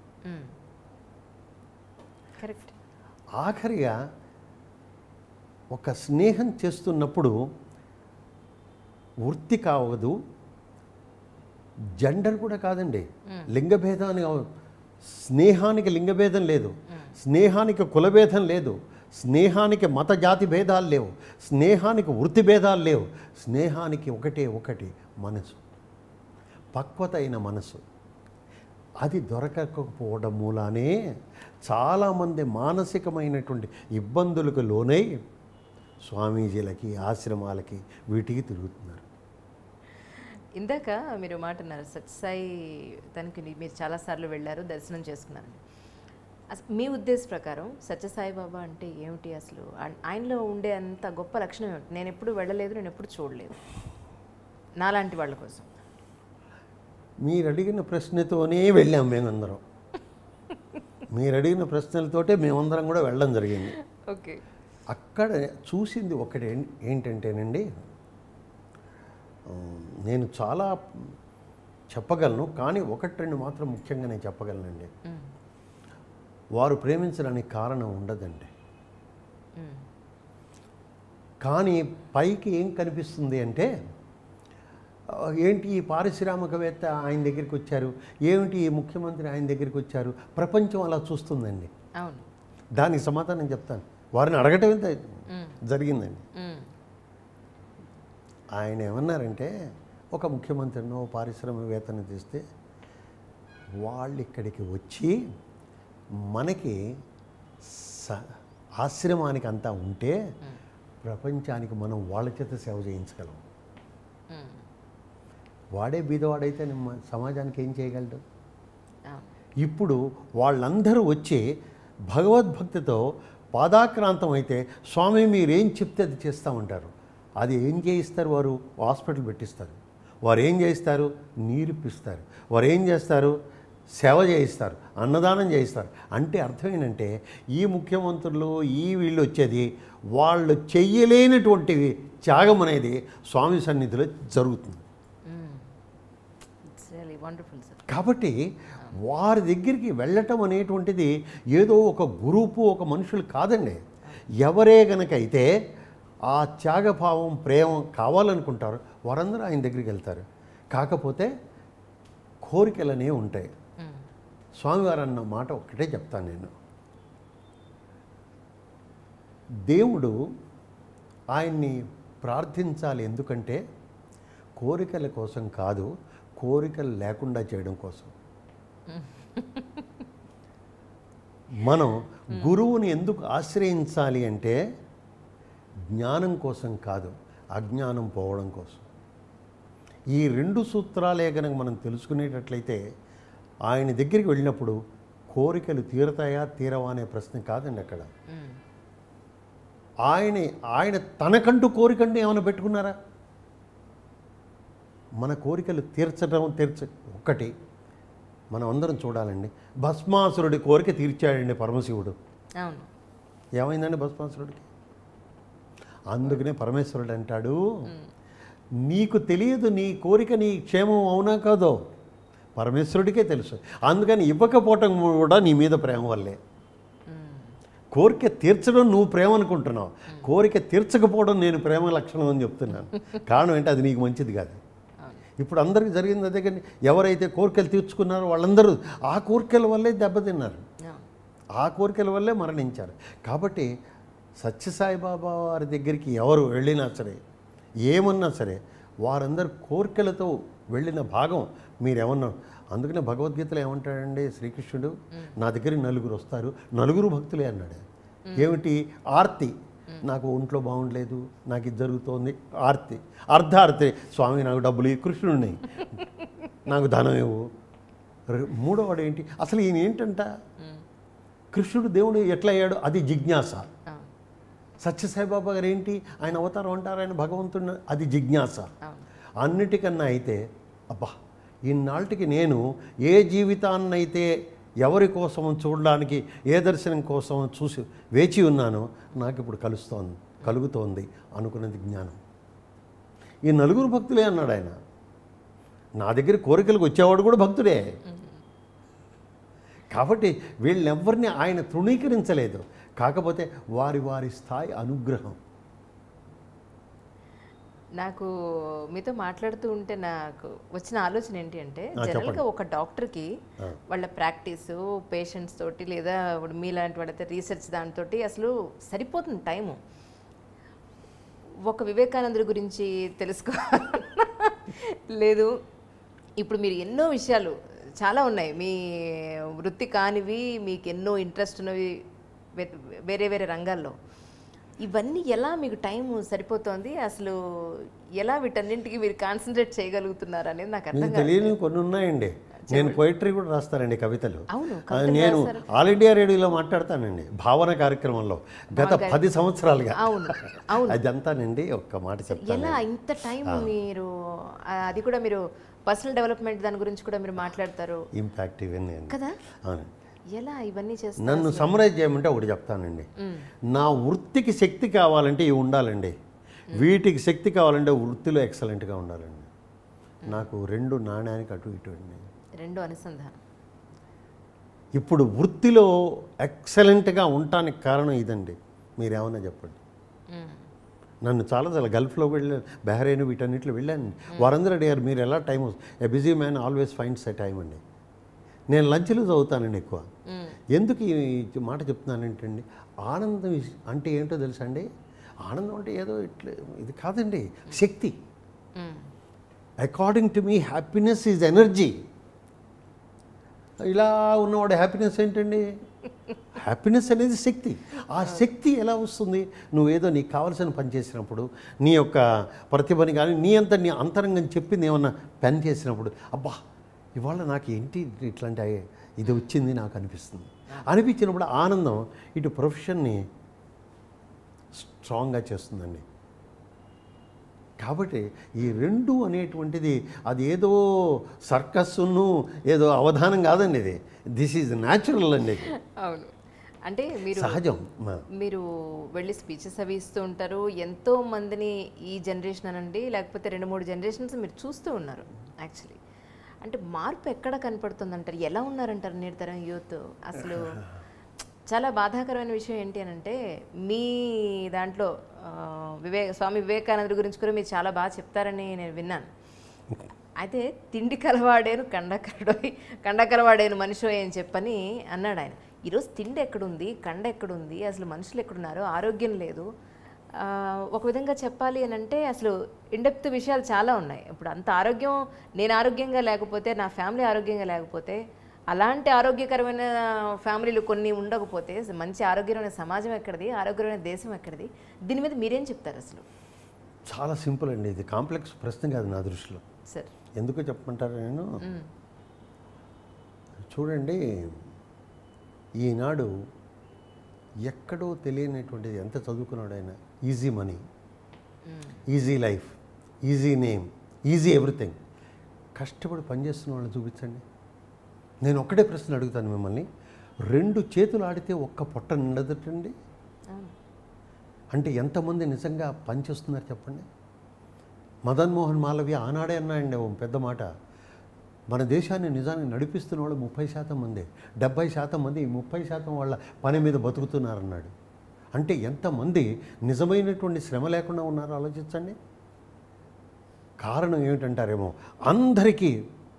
కరెక్ట్. ఆఖరిగా ఒక స్నేహం చేస్తున్నప్పుడు వృత్తి కావదు, జెండర్ కూడా కాదండి, లింగభేదాన్ని. స్నేహానికి లింగభేదం లేదు, స్నేహానికి కులభేదం లేదు, స్నేహానికి మత జాతి భేదాలు లేవు, స్నేహానికి వృత్తి భేదాలు లేవు. స్నేహానికి ఒకటే ఒకటి మనసు, పక్వత అయిన మనసు. అది దొరకకపోవడం మూలానే చాలామంది మానసికమైనటువంటి ఇబ్బందులకు లోనై స్వామీజీలకి ఆశ్రమాలకి వీటికి తిరుగుతున్నారు. ఇందాక మీరు మాట అన్నారు, సత్యసాయి తనకి మీరు చాలాసార్లు వెళ్ళారు, దర్శనం చేసుకున్నారు. అసలు మీ ఉద్దేశ ప్రకారం సత్యసాయి బాబా అంటే ఏమిటి? అసలు ఆయనలో ఉండే అంత గొప్ప లక్షణం ఏమిటి? నేను ఎప్పుడు వెళ్ళలేదు, నేను ఎప్పుడు చూడలేదు, నాలాంటి వాళ్ళ కోసం. మీరు అడిగిన ప్రశ్నతోనే వెళ్ళాం మేమందరం. మీరు అడిగిన ప్రశ్నలతోటే మేమందరం కూడా వెళ్ళడం జరిగింది. ఓకే. అక్కడ చూసింది ఒకటి ఏంటంటేనండి, నేను చాలా చెప్పగలను, కానీ ఒకటి రెండు మాత్రం ముఖ్యంగా నేను చెప్పగలనండి. వారు ప్రేమించడానికి కారణం ఉండదండి, కానీ పైకి ఏం కనిపిస్తుంది అంటే, ఏంటి ఈ పారిశ్రామికవేత్త ఆయన దగ్గరికి వచ్చారు, ఏమిటి ఈ ముఖ్యమంత్రి ఆయన దగ్గరికి వచ్చారు, ప్రపంచం అలా చూస్తుందండి. అవును, దానికి సమాధానం చెప్తాను. వారిని అడగటం జరిగిందండి. ఆయన ఏమన్నారంటే, ఒక ముఖ్యమంత్రినో పారిశ్రామికవేత్తను తీస్తే వాళ్ళు ఇక్కడికి వచ్చి మనకి స ఆశ్రమానికి అంతా ఉంటే ప్రపంచానికి మనం వాళ్ళ చేత సేవ చేయించగలం. వాడే బీదవాడైతే సమాజానికి ఏం చేయగలడు? ఇప్పుడు వాళ్ళందరూ వచ్చి భగవద్భక్తితో పాదాక్రాంతం అయితే, స్వామి మీరేం చెప్తే అది చేస్తామంటారు. అది ఏం చేయిస్తారు? వారు హాస్పిటల్ పెట్టిస్తారు. వారు ఏం చేయిస్తారు? నీరిప్పిస్తారు. వారు ఏం చేస్తారు? సేవ చేయిస్తారు, అన్నదానం చేయిస్తారు. అంటే అర్థం ఏంటంటే, ఈ ముఖ్యమంత్రులు ఈ వీళ్ళు వచ్చేది వాళ్ళు చెయ్యలేనటువంటి త్యాగం అనేది స్వామి సన్నిధిలో జరుగుతుంది. కాబట్టి వారి దగ్గరికి వెళ్ళటం అనేటువంటిది ఏదో ఒక గ్రూపు ఒక మనుషులు కాదండి. ఎవరే గనకైతే ఆ త్యాగభావం ప్రేమ కావాలనుకుంటారో వారందరూ ఆయన దగ్గరికి వెళ్తారు. కాకపోతే కోరికలనే ఉంటాయి. స్వామివారు అన్న మాట ఒక్కటే చెప్తాను నేను, దేవుడు ఆయన్ని ప్రార్థించాలి. ఎందుకంటే కోరికల కోసం కాదు, కోరికలు లేకుండా చేయడం కోసం. మనం గురువుని ఎందుకు ఆశ్రయించాలి అంటే జ్ఞానం కోసం కాదు, అజ్ఞానం పోవడం కోసం. ఈ రెండు సూత్రాలే కనుక మనం తెలుసుకునేటట్లయితే ఆయన దగ్గరికి వెళ్ళినప్పుడు కోరికలు తీరతాయా తీరవా అనే ప్రశ్న కాదండి అక్కడ. ఆయన ఆయన తనకంటూ కోరికంటూ ఏమైనా పెట్టుకున్నారా? మన కోరికలు తీర్చడం తీర్చ ఒక్కటి మనం అందరం చూడాలండి. భస్మాసురుడి కోరిక తీర్చాడండి పరమశివుడు. ఏమైందండి భస్మాసురుడికి? అందుకనే పరమేశ్వరుడు అంటాడు, నీకు తెలియదు నీ కోరిక నీ క్షేమం అవునా కాదో పరమేశ్వరుడికే తెలుసు. అందుకని ఇవ్వకపోవటం కూడా నీ మీద ప్రేమ వల్లే. కోరిక తీర్చడం నువ్వు ప్రేమ అనుకుంటున్నావు, కోరిక తీర్చకపోవడం నేను ప్రేమ లక్షణం అని చెప్తున్నాను. కారణం ఏంటి? అది నీకు మంచిది కాదు. ఇప్పుడు అందరికీ జరిగింది అదే. కానీ ఎవరైతే కోరికలు తీర్చుకున్నారో వాళ్ళందరూ ఆ కోరికల వల్లే దెబ్బతిన్నారు, ఆ కోరికల వల్లే మరణించారు. కాబట్టి సత్యసాయిబాబా వారి దగ్గరికి ఎవరు వెళ్ళినా సరే, ఏమన్నా సరే, వారందరూ కోరికలతో వెళ్ళిన భాగం మీరేమన్నా. అందుకనే భగవద్గీతలో ఏమంటాడండి శ్రీకృష్ణుడు, నా దగ్గరికి నలుగురు వస్తారు, నలుగురు భక్తులే అన్నాడు. ఏమిటి? ఆర్తి, నాకు ఒంట్లో బాగుండలేదు, నాకు ఇది జరుగుతోంది, ఆర్తి అర్ధ ఆర్తి, స్వామి నాకు డబ్బులు ఈ కృష్ణుడిని నాకు ధనం ఇవ్వు. మూడోవాడు ఏంటి, అసలు ఈయన ఏంటంట, కృష్ణుడు దేవుడు ఎట్లా అయ్యాడు, అది జిజ్ఞాస. సత్యసాయిబాబా గారు ఏంటి, ఆయన అవతారం అంటారు, ఆయన భగవంతుడు, అది జిజ్ఞాస. అన్నిటికన్నా అయితే అబ్బా ఇన్నాళ్ళకి నేను ఏ జీవితాన్నైతే ఎవరి కోసం చూడడానికి, ఏ దర్శనం కోసం చూసి వేచి ఉన్నానో నాకు ఇప్పుడు కలుస్తోంది కలుగుతోంది అనుకున్నది జ్ఞానం. ఈ నలుగురు భక్తులే అన్నాడు ఆయన. నా దగ్గర కోరికలకు వచ్చేవాడు కూడా భక్తుడే. కాబట్టి వీళ్ళెవ్వరిని ఆయన తృణీకరించలేదు, కాకపోతే వారి వారి స్థాయి అనుగ్రహం. నాకు మీతో మాట్లాడుతూ ఉంటే నాకు వచ్చిన ఆలోచన ఏంటి అంటే, జనరల్గా ఒక డాక్టర్కి వాళ్ళ ప్రాక్టీసు పేషెంట్స్ తోటి లేదా మీలాంటి వాళ్ళైతే రీసెర్చ్ దాంతో అసలు సరిపోతుంది టైము. ఒక వివేకానందుడి గురించి తెలుసుకోవాలి లేదు, ఇప్పుడు మీరు ఎన్నో విషయాలు చాలా ఉన్నాయి మీ వృత్తి కానివి, మీకు ఎన్నో ఇంట్రెస్ట్ ఉన్నవి వేరే వేరే రంగాల్లో, ఇవన్నీ ఎలా మీకు టైం సరిపోతుంది, అసలు ఎలా వీటన్నింటికి మీరు కాన్సన్ట్రేట్ చేయగలుగుతున్నారు అనేది నాకు అర్థం కాదు. తెలియని కొన్ని ఉన్నాయండి. నేను పోయిటరీ కూడా రాస్తానండి, కవితలు. అవును, నేను ఆల్ ఇండియా రేడియోలో మాట్లాడతానండి భావన కార్యక్రమంలో గత పది సంవత్సరాలుగా. అవును అవును అదంతానండి ఒక్క మాట చెప్తాను. ఎలా ఇంత టైం మీరు, అది కూడా మీరు పర్సనల్ డెవలప్మెంట్ దాని గురించి కూడా మీరు మాట్లాడతారు, ఇంపాక్ట్ ఇవన్నీ కదా. అవును, ఎలా ఇవన్నీ చేస్తారు? నన్ను సమ్మరైజ్ చేయమంటే ఒకటి చెప్తానండి. నా వృత్తికి శక్తి కావాలంటే ఇవి ఉండాలండి, వీటికి శక్తి కావాలంటే వృత్తిలో ఎక్సలెంట్గా ఉండాలండి. నాకు రెండు నాణ్యానికి అటు ఇటు అండి, రెండు అనుసంధానం. ఇప్పుడు వృత్తిలో ఎక్సలెంట్గా ఉండటానికి కారణం ఇదండి. మీరేమన్నా చెప్పండి. నన్ను చాలా చాలా గల్ఫ్లో వెళ్ళాను, బహ్రెయిన్, వీటన్నిటిలో వెళ్ళాను. వారందరూ అడిగారు మీరు ఎలా time, a busy man always finds a time అండి. నేను లంచ్లో చదువుతానండి ఎక్కువ. ఎందుకు ఈ మాట చెప్తున్నానంటే అండి, ఆనందం అంటే ఏంటో తెలుసా అండి, ఆనందం అంటే ఏదో ఇట్లా ఇది కాదండి, శక్తి. According to me happiness is energy. ఇలా ఉన్నవాడు హ్యాపీనెస్ ఏంటండి, హ్యాపీనెస్ అనేది శక్తి. ఆ శక్తి ఎలా వస్తుంది, నువ్వేదో నీకు కావాల్సిన పని చేసినప్పుడు, నీ యొక్క ప్రతిభని కానీ నీ అంత నీ అంతరంగం చెప్పింది ఏమన్నా పని చేసినప్పుడు, అబ్బా ఇవాళ నాకు ఏంటి ఇట్లాంటి ఇది వచ్చింది నాకు అనిపిస్తుంది. అనిపించినప్పుడు ఆనందం ఇటు ప్రొఫెషన్ని స్ట్రాంగ్గా చేస్తుందండి. కాబట్టి ఈ రెండు అనేటువంటిది అది ఏదో సర్కస్ను ఏదో అవధానం కాదండి, ఇది దిస్ ఈజ్ న్యాచురల్ అండి. అవును, అంటే మీరు సహజం. మీరు వెళ్ళి స్పీచెస్ అవి ఇస్తూ ఉంటారు, ఎంతో మందిని ఈ జనరేషన్ అనండి లేకపోతే రెండు మూడు జనరేషన్స్ మీరు చూస్తూ ఉన్నారు. యాక్చువల్లీ అంటే మార్పు ఎక్కడ కనపడుతుంది అంటారు, ఎలా ఉన్నారంటారు నేటి తరం యూత్? అసలు చాలా బాధాకరమైన విషయం ఏంటి అని అంటే, మీ దాంట్లో వివేక స్వామి వివేకానంద గురించి కూడా మీరు చాలా బాగా చెప్తారని నేను విన్నాను. అయితే తిండి కలవాడేను కండకరడో కండకరవాడేను మనిషో అని చెప్పని అన్నాడు ఆయన. ఈరోజు తిండి ఎక్కడుంది, కండ ఎక్కడుంది, అసలు మనుషులు ఎక్కడున్నారు, ఆరోగ్యం లేదు. ఒక విధంగా చెప్పాలి అని అంటే అసలు ఇండెప్త్ విషయాలు చాలా ఉన్నాయి. ఇప్పుడు అంత ఆరోగ్యం, నేను ఆరోగ్యంగా లేకపోతే, నా ఫ్యామిలీ ఆరోగ్యంగా లేకపోతే, అలాంటి ఆరోగ్యకరమైన ఫ్యామిలీలు కొన్ని ఉండకపోతే మంచి ఆరోగ్యమైన సమాజం ఎక్కడిది, ఆరోగ్యమైన దేశం ఎక్కడిది? దీని మీద మీరేం చెప్తారు? అసలు చాలా సింపుల్ అండి, ఇది కాంప్లెక్స్ ప్రశ్న కాదు నా దృష్టిలో. సార్ ఎందుకు చెప్పమంటారు, నేను చూడండి, ఈనాడు ఎక్కడో తెలియనటువంటిది, ఎంత చదువుకున్నాడు ఆయన, easy money, easy life, easy name, easy everything. కష్టపడి పనిచేస్తున్న వాళ్ళని చూపించండి. నేను ఒక్కటే ప్రశ్న అడుగుతాను మిమ్మల్ని, రెండు చేతులు ఆడితే ఒక్క పొట్ట నిండదటండి. అంటే ఎంతమంది నిజంగా పనిచేస్తున్నారు చెప్పండి. మదన్ మోహన్ మాలవ్య ఆనాడే అన్నాయండి ఓ పెద్ద మాట, మన దేశాన్ని నిజాన్ని నడిపిస్తున్న వాళ్ళు ముప్పై శాతం మంది, డెబ్బై శాతం మంది ఈ ముప్పై శాతం వాళ్ళ పని మీద బతుకుతున్నారన్నాడు. అంటే ఎంతమంది నిజమైనటువంటి శ్రమ లేకుండా ఉన్నారో ఆలోచించండి. కారణం ఏమిటంటారేమో, అందరికీ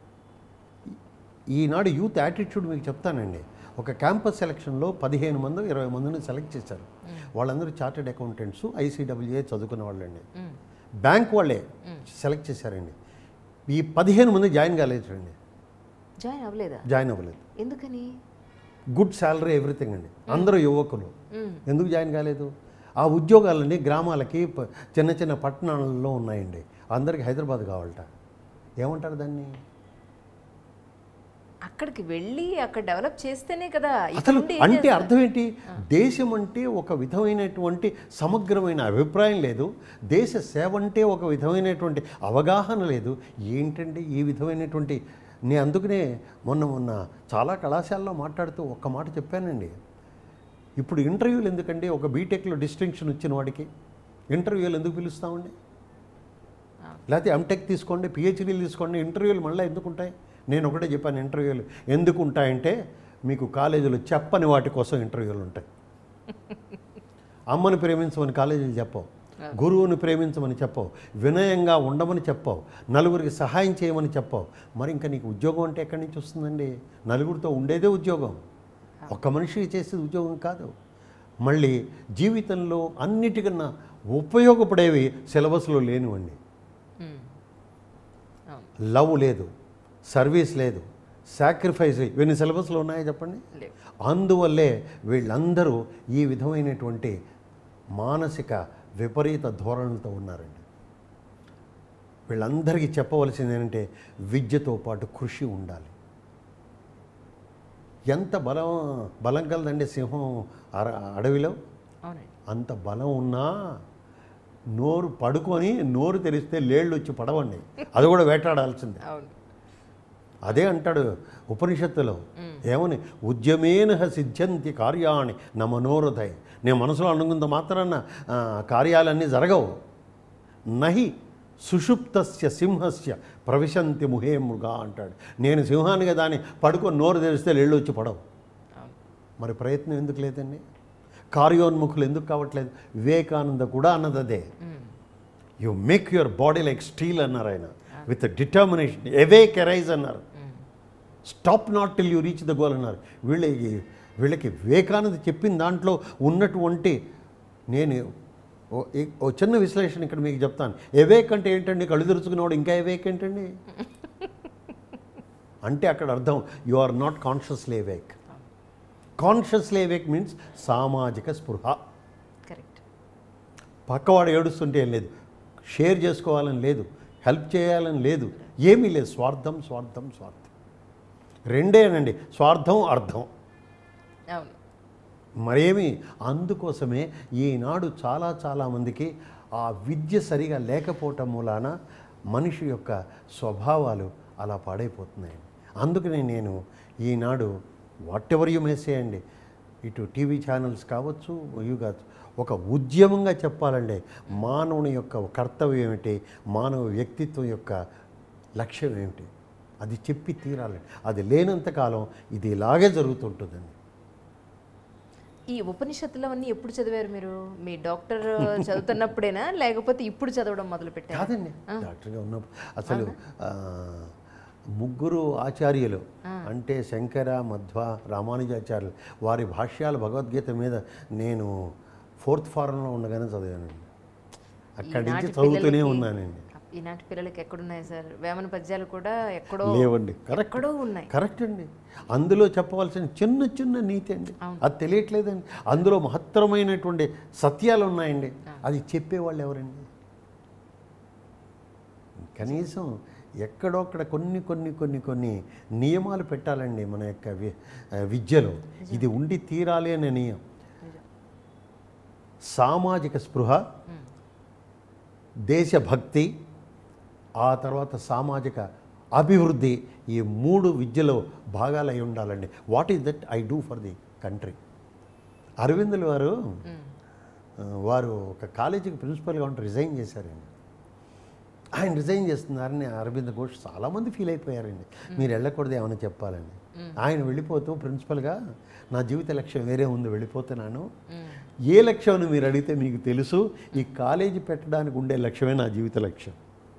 ఈనాడు యూత్ యాటిట్యూడ్ మీకు చెప్తానండి. ఒక క్యాంపస్ సెలక్షన్లో పదిహేను మంది ఇరవై మందిని సెలెక్ట్ చేశారు. వాళ్ళందరూ చార్టెడ్ అకౌంటెంట్స్, ఐసీడబ్ల్యూఏ చదువుకున్న వాళ్ళండి, బ్యాంక్ వాళ్ళే సెలెక్ట్ చేశారండి. ఈ పదిహేను మంది జాయిన్ కాలేదండి. జాయిన్ అవ్వలేదా? జాయిన్ అవ్వలేదు. ఎందుకని? గుడ్ శాలరీ ఎవ్రీథింగ్ అండి, అందరూ యువకులు. ఎందుకు జాయిన్ కాలేదు? ఆ ఉద్యోగాలన్నీ గ్రామాలకి చిన్న చిన్న పట్టణాలలో ఉన్నాయండి. అందరికీ హైదరాబాద్ కావాలట. ఏమంటారు దాన్ని? అక్కడికి వెళ్ళి అక్కడ డెవలప్ చేస్తేనే కదా. అసలు అంటే అర్థం ఏంటి? దేశం అంటే ఒక విధమైనటువంటి సమగ్రమైన అభిప్రాయం లేదు, దేశ సేవ అంటే ఒక విధమైనటువంటి అవగాహన లేదు. ఏంటంటే ఈ విధమైనటువంటి నేను అందుకనే మొన్న మొన్న చాలా కళాశాలలో మాట్లాడుతూ ఒక్క మాట చెప్పానండి. ఇప్పుడు ఇంటర్వ్యూలు ఎందుకండి? ఒక బీటెక్లో డిస్టింక్షన్ వచ్చిన వాడికి ఇంటర్వ్యూలు ఎందుకు పిలుస్తామండి? లేకపోతే ఎంటెక్ తీసుకోండి, పిహెచ్డీలు తీసుకోండి, ఇంటర్వ్యూలు మళ్ళీ ఎందుకు ఉంటాయి? నేను ఒకటే చెప్పాను, ఇంటర్వ్యూలు ఎందుకు ఉంటాయంటే మీకు కాలేజీలో చెప్పని వాటి కోసం ఇంటర్వ్యూలు ఉంటాయి. అమ్మని ప్రేమించమని కాలేజీలు చెప్పవు, గురువుని ప్రేమించమని చెప్పవు, వినయంగా ఉండమని చెప్పవు, నలుగురికి సహాయం చేయమని చెప్పవు. మరి ఇంకా నీకు ఉద్యోగం అంటే ఎక్కడి నుంచి వస్తుందండి? నలుగురితో ఉండేదే ఉద్యోగం, ఒక్క మనిషికి చేసేది ఉద్యోగం కాదు. మళ్ళీ జీవితంలో అన్నిటికన్నా ఉపయోగపడేవి సిలబస్లో లేనివండి. లవ్ లేదు, సర్వీస్ లేదు, సాక్రిఫైస్ ఇవన్నీ సిలబస్లో ఉన్నాయో చెప్పండి. అందువల్లే వీళ్ళందరూ ఈ విధమైనటువంటి మానసిక విపరీత ధోరణులతో ఉన్నారండి. వీళ్ళందరికీ చెప్పవలసింది ఏంటంటే విద్యతో పాటు కృషి ఉండాలి. ఎంత బలం బలం కలదండి సింహం అడవిలో, అంత బలం ఉన్నా నోరు పడుకొని నోరు తెరిస్తే లేళ్ళు వచ్చి పడవండి, అది కూడా వేటాడాల్సిందే. అదే అంటాడు ఉపనిషత్తులో, ఏమని? ఉద్యమేన సిద్ధ్యంతి కార్యాణి నా మనోరథై. నేను మనసులో అనుకున్నంత మాత్రాన కార్యాలన్నీ జరగవు. నహి సుషుప్తస్య సింహస్య ప్రవిశంతి ముహే మృగా అంటాడు. నేను సింహానిగా దాన్ని పడుకొని నోరు తెరిస్తే లేళ్ళు వచ్చి పడవు. మరి ప్రయత్నం ఎందుకు లేదండి? కార్యోన్ముఖులు ఎందుకు కావట్లేదు? వివేకానంద కూడా అన్నది అదే. You make your body like steel అన్నారు ఆయన, విత్ డిటర్మినేషన్. ఎవేక్ ఎరైజ్ అన్నారు, stop not till you reach the goal అన్నారు. వీళ్ళకి వీళ్ళకి వివేకానంద చెప్పిన దాంట్లో ఉన్నటువంటి నేను ఓ చిన్న విశ్లేషణ ఇక్కడ మీకు చెప్తాను. ఎవేక్ అంటే ఏంటండి? కళ్ళు తెరుచుకునేవాడు ఇంకా ఎవేక్ ఏంటండి అంటే అక్కడ అర్థం you are not consciously awake. Consciously awake means సామాజిక స్పృహ. కరెక్ట్. పక్కవాడు ఏడుస్తుంటే ఏం లేదు, షేర్ చేసుకోవాలని లేదు, హెల్ప్ చేయాలని లేదు, ఏమీ లేదు. స్వార్థం స్వార్థం స్వార్థం రెండేనండి, స్వార్థం అర్థం, మరేమి. అందుకోసమే ఈనాడు చాలా చాలామందికి ఆ విద్య సరిగా లేకపోవటం మూలాన మనిషి యొక్క స్వభావాలు అలా పాడైపోతున్నాయండి. అందుకనే నేను ఈనాడు whatever you may say అండి, ఇటు టీవీ ఛానల్స్ కావచ్చు, ఇవి కావచ్చు, ఒక ఉద్యమంగా చెప్పాలండి మానవుని యొక్క కర్తవ్యం ఏమిటి, మానవ వ్యక్తిత్వం యొక్క లక్ష్యం ఏమిటి, అది చెప్పి తీరాలండి. అది లేనంతకాలం ఇది ఇలాగే జరుగుతుంటుందండి. ఈ ఉపనిషత్తులు అవన్నీ ఎప్పుడు చదివారు మీరు? మీ డాక్టర్ చదువుతున్నప్పుడేనా లేకపోతే ఇప్పుడు చదవడం మొదలు పెట్టారు? కాదండి, డాక్టర్గా ఉన్నప్పుడు అసలు ముగ్గురు ఆచార్యులు అంటే శంకర, మధ్వ, రామానుజాచార్యులు వారి భాష్యాలు భగవద్గీత మీద నేను ఫోర్త్ ఫారంలో ఉండగానే చదివానండి. అక్కడి నుంచి చదువుతూనే ఉన్నానండి. ఈనాటి పిల్లలకి ఎక్కడున్నాయి సార్ వేమన పద్యాలు కూడా? ఎక్కడో లేవండి. కరెక్ట్, ఉన్నాయి. కరెక్ట్ అండి. అందులో చెప్పవలసిన చిన్న చిన్న నీతి అండి, అది తెలియట్లేదండి. అందులో మహత్తరమైనటువంటి సత్యాలు ఉన్నాయండి, అది చెప్పేవాళ్ళు ఎవరండి? కనీసం ఎక్కడొక్కడ కొన్ని కొన్ని కొన్ని కొన్ని నియమాలు పెట్టాలండి మన యొక్క విద్యలో. ఇది ఉండి తీరాలి అనే నియమం. సామాజిక స్పృహ, దేశభక్తి, ఆ తర్వాత సామాజిక అభివృద్ధి, ఈ మూడు విద్యలో భాగాలు అయి ఉండాలండి. What is that I do for the country. అరవిందులు వారు వారు ఒక కాలేజీకి ప్రిన్సిపల్గా ఉంటే రిజైన్ చేశారండి. ఆయన రిజైన్ చేస్తున్నారని అరవింద్ ఘోష్ చాలామంది ఫీల్ అయిపోయారండి. మీరు వెళ్ళకూడదు ఏమైనా చెప్పాలండి. ఆయన వెళ్ళిపోతూ ప్రిన్సిపల్గా నా జీవిత లక్ష్యం వేరే ఉంది, వెళ్ళిపోతున్నాను. ఏ లక్ష్యం అని మీరు అడిగితే మీకు తెలుసు, ఈ కాలేజీ పెట్టడానికి ఉండే లక్ష్యమే నా జీవిత లక్ష్యం.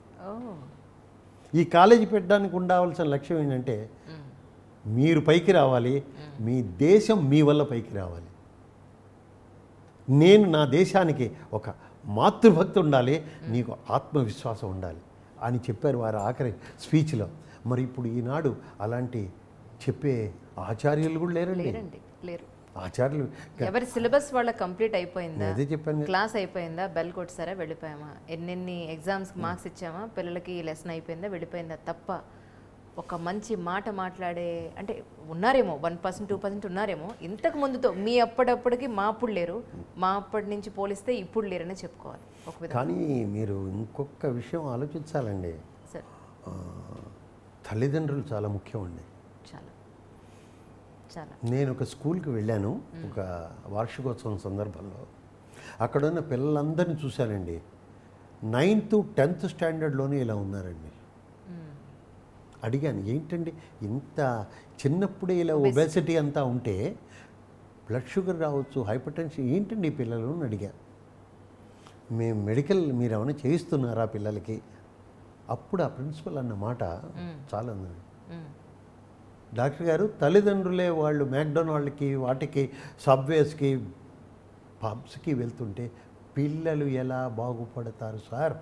ఈ కాలేజీ పెట్టడానికి ఉండవలసిన లక్ష్యం ఏంటంటే మీరు పైకి రావాలి, మీ దేశం మీ వల్ల పైకి రావాలి. నేను నా దేశానికి ఒక మాతృభక్తి ఉండాలి, నీకు ఆత్మవిశ్వాసం ఉండాలి అని చెప్పారు వారు ఆఖరి స్పీచ్లో. మరి ఇప్పుడు ఈనాడు అలాంటి చెప్పే ఆచార్యులు కూడా లేరండి. లేరు. ఆచార్యులు ఎవరి సిలబస్ వాళ్ళ కంప్లీట్ అయిపోయిందా, అదే చెప్పాను, క్లాస్ అయిపోయిందా, బెల్ కొట్టారా వెళ్ళిపోయామా, ఎన్నెన్ని ఎగ్జామ్స్కి మార్క్స్ ఇచ్చామా, పిల్లలకి లెసన్ అయిపోయిందా వెళ్ళిపోయిందా తప్ప ఒక మంచి మాట మాట్లాడే అంటే ఉన్నారేమో వన్ పర్సెంట్ టూ పర్సెంట్ ఉన్నారేమో. ఇంతకు ముందుతో మీ అప్పుడప్పటికి మా అప్పుడు లేరు, మా అప్పటి నుంచి పోలిస్తే ఇప్పుడు లేరని చెప్పుకోవాలి ఒక విధంగా. కానీ మీరు ఇంకొక విషయం ఆలోచించాలండి, సార్ తల్లిదండ్రులు చాలా ముఖ్యం అండి. చాలా చాలా నేను ఒక స్కూల్కి వెళ్ళాను ఒక వార్షికోత్సవం సందర్భంలో. అక్కడున్న పిల్లలందరినీ చూశానండి. నైన్త్ టెన్త్ స్టాండర్డ్లోనే ఇలా ఉన్నారండి. అడిగాను ఏంటండి ఇంత చిన్నప్పుడే ఇలా ఒబేసిటీ అంతా ఉంటే బ్లడ్ షుగర్ రావచ్చు, హైపర్ టెన్షన్ ఏంటండి ఈ పిల్లలు అని అడిగాను. మేము మెడికల్ మీరు ఏమైనా చేయిస్తున్నారా పిల్లలకి? అప్పుడు ఆ ప్రిన్సిపల్ అన్న మాట చాలా ఉందండి. డాక్టర్ గారు తల్లిదండ్రులే వాళ్ళు మ్యాక్డొనాల్డ్కి వాటికి సబ్వేస్కి పబ్స్కి వెళ్తుంటే పిల్లలు ఎలా బాగుపడతారు సార్?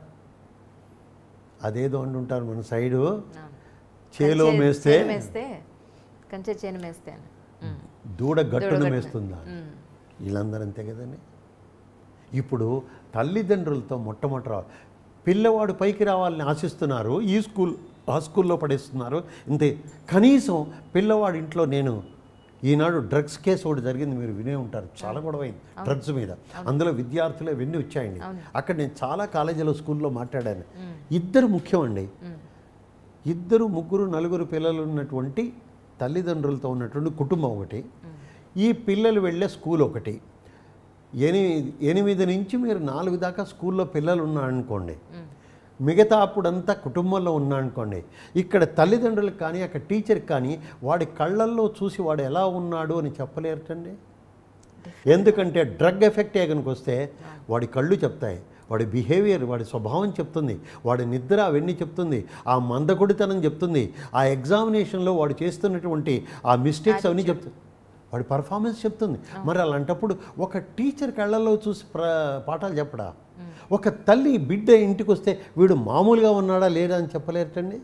అదేదో అంటుంటారు మన సైడు, చేలో మేస్తే కంచె చేను మేస్తే దూడ గట్టును మేస్తుందా? వీళ్ళందరూ అంతే కదండి. ఇప్పుడు తల్లిదండ్రులతో మొట్టమొదట పిల్లవాడు పైకి రావాలని ఆశిస్తున్నారు, ఈ స్కూల్ ఆ స్కూల్లో పడేస్తున్నారు ఇంతే. కనీసం పిల్లవాడి ఇంట్లో నేను ఈనాడు డ్రగ్స్ కేసు ఒకటి జరిగింది, మీరు వినే ఉంటారు, చాలా గొడవైంది డ్రగ్స్ మీద. అందులో విద్యార్థులు అవన్నీ వచ్చాయండి. అక్కడ నేను చాలా కాలేజీలో స్కూల్లో మాట్లాడాను. ఇద్దరు ముఖ్యం అండి, ఇద్దరు ముగ్గురు నలుగురు పిల్లలు ఉన్నటువంటి తల్లిదండ్రులతో ఉన్నటువంటి కుటుంబం ఒకటి, ఈ పిల్లలు వెళ్ళే స్కూల్ ఒకటి. ఎనిమిది ఎనిమిది నుంచి మీరు నాలుగు దాకా స్కూల్లో పిల్లలు ఉన్నారనుకోండి, మిగతా అప్పుడంతా కుటుంబంలో ఉన్నారనుకోండి, ఇక్కడ తల్లిదండ్రులకు కానీ అక్కడ టీచర్కి కానీ వాడి కళ్ళల్లో చూసి వాడు ఎలా ఉన్నాడు అని చెప్పలేరటండి. ఎందుకంటే డ్రగ్ ఎఫెక్ట్ కనుక వస్తే వాడి కళ్ళు చెప్తాయి, వాడి బిహేవియర్ వాడి స్వభావం చెప్తుంది, వాడి నిద్ర అవన్నీ చెప్తుంది, ఆ మందకొడితనం చెప్తుంది, ఆ ఎగ్జామినేషన్లో వాడు చేస్తున్నటువంటి ఆ మిస్టేక్స్ అవన్నీ చెప్తుంది, వాడి పర్ఫార్మెన్స్ చెప్తుంది. మరి అలాంటప్పుడు ఒక టీచర్ కళ్ళల్లో చూసి ప్ర పాఠాలు చెప్పడా? ఒక తల్లి బిడ్డ ఇంటికి వస్తే వీడు మామూలుగా ఉన్నాడా లేదా అని చెప్పలేరటండి.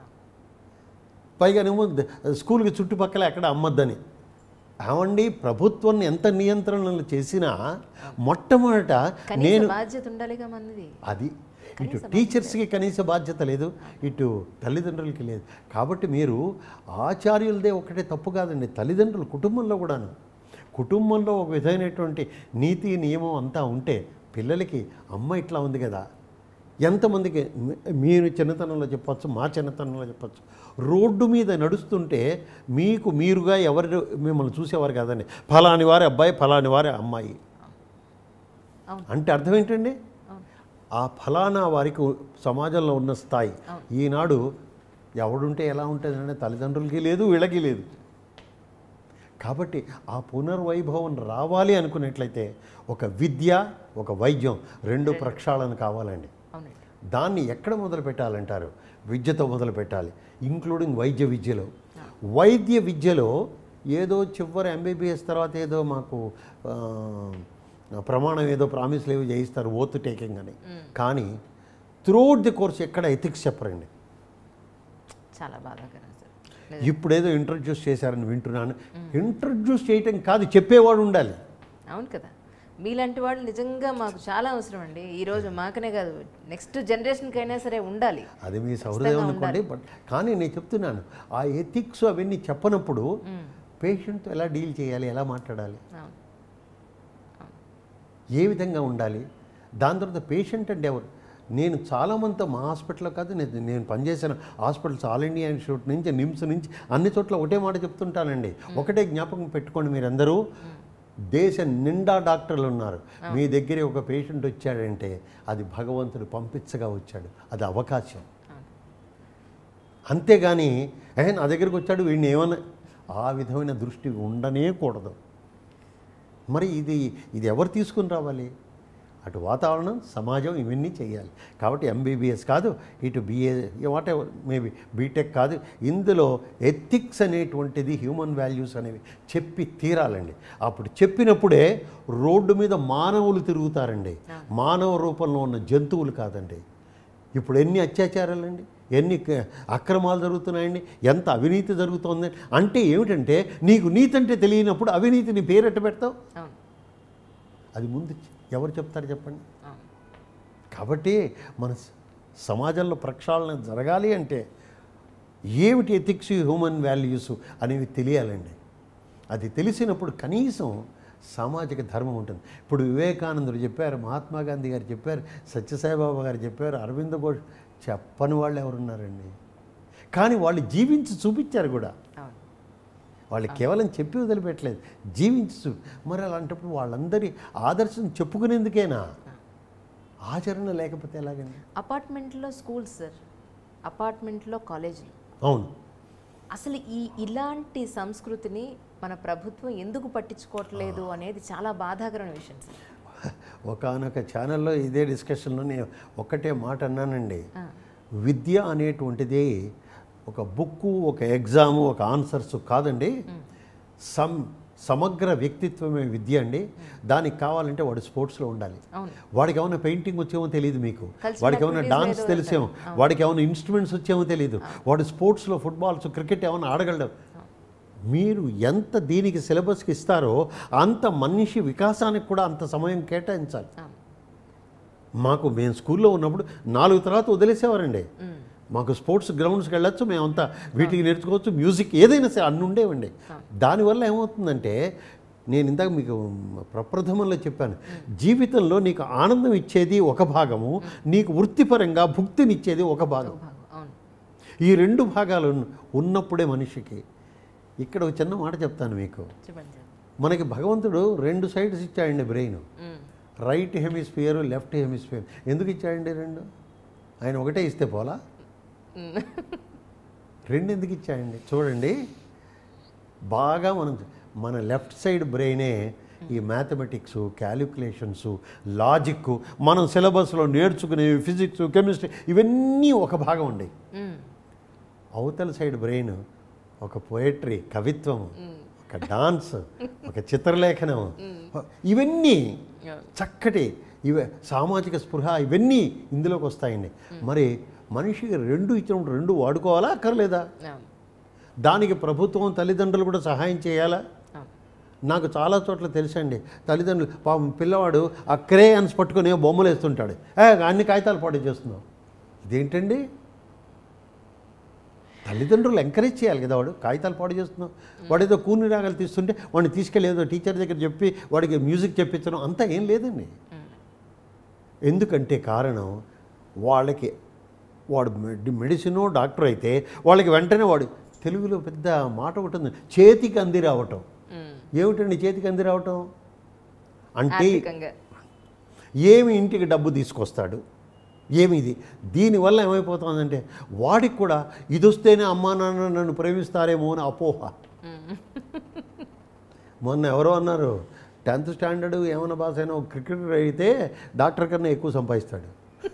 పైగానేమో స్కూల్కి చుట్టుపక్కల ఎక్కడ అమ్మద్దని. ఏమండి ప్రభుత్వం ఎంత నియంత్రణలు చేసినా మొట్టమొదట నేను బాధ్యత ఉండాలిగా మనది. అది ఇటు టీచర్స్కి కనీస బాధ్యత లేదు, ఇటు తల్లిదండ్రులకి లేదు. కాబట్టి మీరు ఆచార్యులదే ఒకటే తప్పు కాదండి, తల్లిదండ్రులు కుటుంబంలో కూడాను, కుటుంబంలో ఒక విధమైనటువంటి నీతి నియమం అంతా ఉంటే పిల్లలకి అమ్మ ఇట్లా ఉంది కదా. ఎంతమందికి మీరు చిన్నతనంలో చెప్పచ్చు, మా చిన్నతనంలో చెప్పచ్చు, రోడ్డు మీద నడుస్తుంటే మీకు మీరుగా ఎవరు మిమ్మల్ని చూసేవారు కాదండి, ఫలాని వారి అబ్బాయి ఫలాని వారి అమ్మాయి అంటే అర్థం ఏంటండి? ఆ ఫలానా వారికి సమాజంలో ఉన్న స్థాయి. ఈనాడు ఎవడుంటే ఎలా ఉంటుందంటే తల్లిదండ్రులకి లేదు, వీళ్ళకి లేదు. కాబట్టి ఆ పునర్వైభవం రావాలి అనుకున్నట్లయితే ఒక విద్య ఒక వైద్యం రెండు ప్రక్షాళన కావాలండి. దాన్ని ఎక్కడ మొదలు పెట్టాలంటారు? విద్యతో మొదలు పెట్టాలి, ఇంక్లూడింగ్ వైద్య విద్యలో. వైద్య విద్యలో ఏదో చివరి ఎంబీబీఎస్ తర్వాత ఏదో మాకు ప్రమాణం ఏదో ప్రామిస్లు ఏవో చేయిస్తారు ఓత్ టేకింగ్ అని, కానీ త్రూఅవుట్ ది కోర్స్ ఎక్కడ ఎథిక్స్ చెప్పరండి. చాలా బాధాకరం సార్. ఇప్పుడేదో ఇంట్రడ్యూస్ చేశారని వింటున్నాను. ఇంట్రడ్యూస్ చేయటం కాదు, చెప్పేవాడు ఉండాలి. అవును కదా, మీలాంటి వాళ్ళు నిజంగా మాకు చాలా అవసరం అండి. ఈరోజు మాకనే కాదు నెక్స్ట్ జనరేషన్కి అయినా సరే ఉండాలి. అది మీ సౌహృదయం అనుకోండి, బట్ కానీ నేను చెప్తున్నాను ఆ ఎథిక్స్ అవన్నీ చెప్పనప్పుడు పేషెంట్తో ఎలా డీల్ చేయాలి, ఎలా మాట్లాడాలి, ఏ విధంగా ఉండాలి. దాని తర్వాత పేషెంట్ అంటే ఎవరు? నేను చాలామందితో మా హాస్పిటల్లో కాదు, నేను నేను పనిచేసిన హాస్పిటల్స్ ఆల్ ఇండియా ఇన్స్టిట్యూట్ నుంచి నిమ్స్ నుంచి అన్ని చోట్ల ఒకటే మాట చెప్తుంటానండి. ఒకటే జ్ఞాపకం పెట్టుకోండి మీరందరూ, దేశం నిండా డాక్టర్లు ఉన్నారు, మీ దగ్గరే ఒక పేషెంట్ వచ్చాడంటే అది భగవంతుడు పంపించగా వచ్చాడు, అది అవకాశం. అంతేగాని ఏ నా దగ్గరికి వచ్చాడు వీడిని ఏమన్నా ఆ విధమైన దృష్టి ఉండనే కూడదు. మరి ఇది ఇది ఎవరు తీసుకుని రావాలి? అటు వాతావరణం, సమాజం ఇవన్నీ చేయాలి. కాబట్టి ఎంబీబీఎస్ కాదు, ఇటు BA whatever maybe BTech కాదు, ఇందులో ఎథిక్స్ అనేటువంటిది హ్యూమన్ వాల్యూస్ అనేవి చెప్పి తీరాలండి. అప్పుడు చెప్పినప్పుడే రోడ్డు మీద మానవులు తిరుగుతారండి, మానవ రూపంలో ఉన్న జంతువులు కాదండి. ఇప్పుడు ఎన్ని అత్యాచారాలండి, ఎన్ని అక్రమాలు జరుగుతున్నాయండి, ఎంత అవినీతి జరుగుతోంది. అంటే ఏమిటంటే నీకు నీతి అంటే తెలియనప్పుడు అవినీతిని పేరెట్ట పెడతావు. అది ముందు ఎవరు చెప్తారు చెప్పండి. కాబట్టి మన సమాజంలో ప్రక్షాళన జరగాలి అంటే ఏమిటి ఎథిక్స్, హ్యూమన్ వాల్యూస్ అనేవి తెలియాలండి. అది తెలిసినప్పుడు కనీసం సామాజిక ధర్మం ఉంటుంది. ఇప్పుడు వివేకానందుడు చెప్పారు, మహాత్మా గాంధీ గారు చెప్పారు, సత్యసాయిబాబా గారు చెప్పారు, అరవింద ఘోష్ చెప్పని వాళ్ళు ఎవరున్నారండి. కానీ వాళ్ళు జీవించి చూపించారు కూడా. వాళ్ళు కేవలం చెప్పి వదిలిపెట్టలేదు, జీవించి చూ మరి అలాంటప్పుడు వాళ్ళందరి ఆదర్శం చెప్పుకునేందుకేనా, ఆచరణ లేకపోతే ఎలాగండి. అపార్ట్మెంట్లో స్కూల్స్ సార్, అపార్ట్మెంట్లో కాలేజీలు. అవును. అసలు ఈ ఇలాంటి సంస్కృతిని మన ప్రభుత్వం ఎందుకు పట్టించుకోవట్లేదు అనేది చాలా బాధాకరమైన విషయం సార్. ఒకనొక ఛానల్లో ఇదే డిస్కషన్లో నేను ఒక్కటే మాట అన్నానండి. విద్య అనేటువంటిది ఒక బుక్కు, ఒక ఎగ్జాము, ఒక ఆన్సర్స్ కాదండి. సమ్ సమగ్ర వ్యక్తిత్వమే విద్య అండి. దానికి కావాలంటే వాడు స్పోర్ట్స్లో ఉండాలి. వాడికి ఏమైనా పెయింటింగ్ వచ్చేమో తెలియదు మీకు, వాడికి ఏమైనా డాన్స్ తెలిసేమో, వాడికి ఏమైనా ఇన్స్ట్రుమెంట్స్ వచ్చేమో తెలియదు, వాడు స్పోర్ట్స్లో ఫుట్బాల్స్, క్రికెట్ ఏమైనా ఆడగలడు. మీరు ఎంత దీనికి సిలబస్కి ఇస్తారో అంత మనిషి వికాసానికి కూడా అంత సమయం కేటాయించాలి. మాకు మేము స్కూల్లో ఉన్నప్పుడు నాలుగు తర్వాత వదిలేసేవారండి. మాకు స్పోర్ట్స్ గ్రౌండ్స్కి వెళ్ళొచ్చు, మేమంతా వీటికి నేర్చుకోవచ్చు, మ్యూజిక్ ఏదైనా సరే అన్నీ ఉండేవండి. దానివల్ల ఏమవుతుందంటే నేను ఇందాక మీకు ప్రప్రథమంలో చెప్పాను, జీవితంలో నీకు ఆనందం ఇచ్చేది ఒక భాగము, నీకు వృత్తిపరంగా భుక్తినిచ్చేది ఒక భాగం. ఈ రెండు భాగాలు ఉన్నప్పుడే మనిషికి. ఇక్కడ ఒక చిన్న మాట చెప్తాను మీకు. మనకి భగవంతుడు రెండు సైడ్స్ ఇచ్చాడండి brain, right hemisphere, left hemisphere. ఎందుకు ఇచ్చాడండి రెండు? ఆయన ఒకటే ఇస్తే పోలా, రెండు ఎందుకు ఇచ్చాయండి? చూడండి బాగా మనం మన లెఫ్ట్ సైడ్ బ్రెయినే ఈ మ్యాథమెటిక్స్, క్యాలిక్యులేషన్స్, లాజిక్, మనం సిలబస్లో నేర్చుకునేవి ఫిజిక్స్, కెమిస్ట్రీ ఇవన్నీ ఒక భాగం ఉండే. అవతల సైడ్ బ్రెయిన్ ఒక పోయట్రీ, కవిత్వం, ఒక డాన్స్, ఒక చిత్రలేఖనం, ఇవన్నీ చక్కటి ఇవి సామాజిక స్పృహ ఇవన్నీ ఇందులోకి వస్తాయండి. మరి మనిషికి రెండు ఇచ్చినప్పుడు రెండు వాడుకోవాలా అక్కర్లేదా? దానికి ప్రభుత్వం, తల్లిదండ్రులు కూడా సహాయం చేయాలా? నాకు చాలా చోట్ల తెలుసండి, తల్లిదండ్రులు పాపం పిల్లవాడు ఆ క్రేయాన్స్ పట్టుకొని బొమ్మలు వేస్తుంటాడు, అన్ని కాగితాలు పాటు చేస్తున్నావు. ఇదేంటండి? తల్లిదండ్రులు ఎంకరేజ్ చేయాలి కదా. వాడు కాగితాలు పాడు చేస్తున్నావు, వాడు ఏదో కూని రాగాలు తీస్తుంటే వాడిని తీసుకెళ్ళి ఏదో టీచర్ దగ్గర చెప్పి వాడికి మ్యూజిక్ చెప్పించడం అంతా ఏం లేదండి. ఎందుకంటే కారణం వాళ్ళకి వాడు మెడిసినో డాక్టర్ అయితే వాళ్ళకి వెంటనే వాడు తెలుగులో పెద్ద మాట ఒకటి ఉంది, చేతికి అంది రావటం. ఏమిటండి చేతికి అంది రావటం అంటే? ఏమి ఇంటికి డబ్బు తీసుకొస్తాడు, ఏమి ఇది. దీనివల్ల ఏమైపోతుందంటే వాడికి కూడా ఇది వస్తేనే అమ్మా నాన్న నన్ను ప్రేమిస్తారేమో అని అపోహ. మొన్న ఎవరో అన్నారు, టెన్త్ స్టాండర్డ్ ఏమన్నా బాస్ అయినా ఒక క్రికెటర్ అయితే డాక్టర్ కన్నా ఎక్కువ సంపాదిస్తాడు.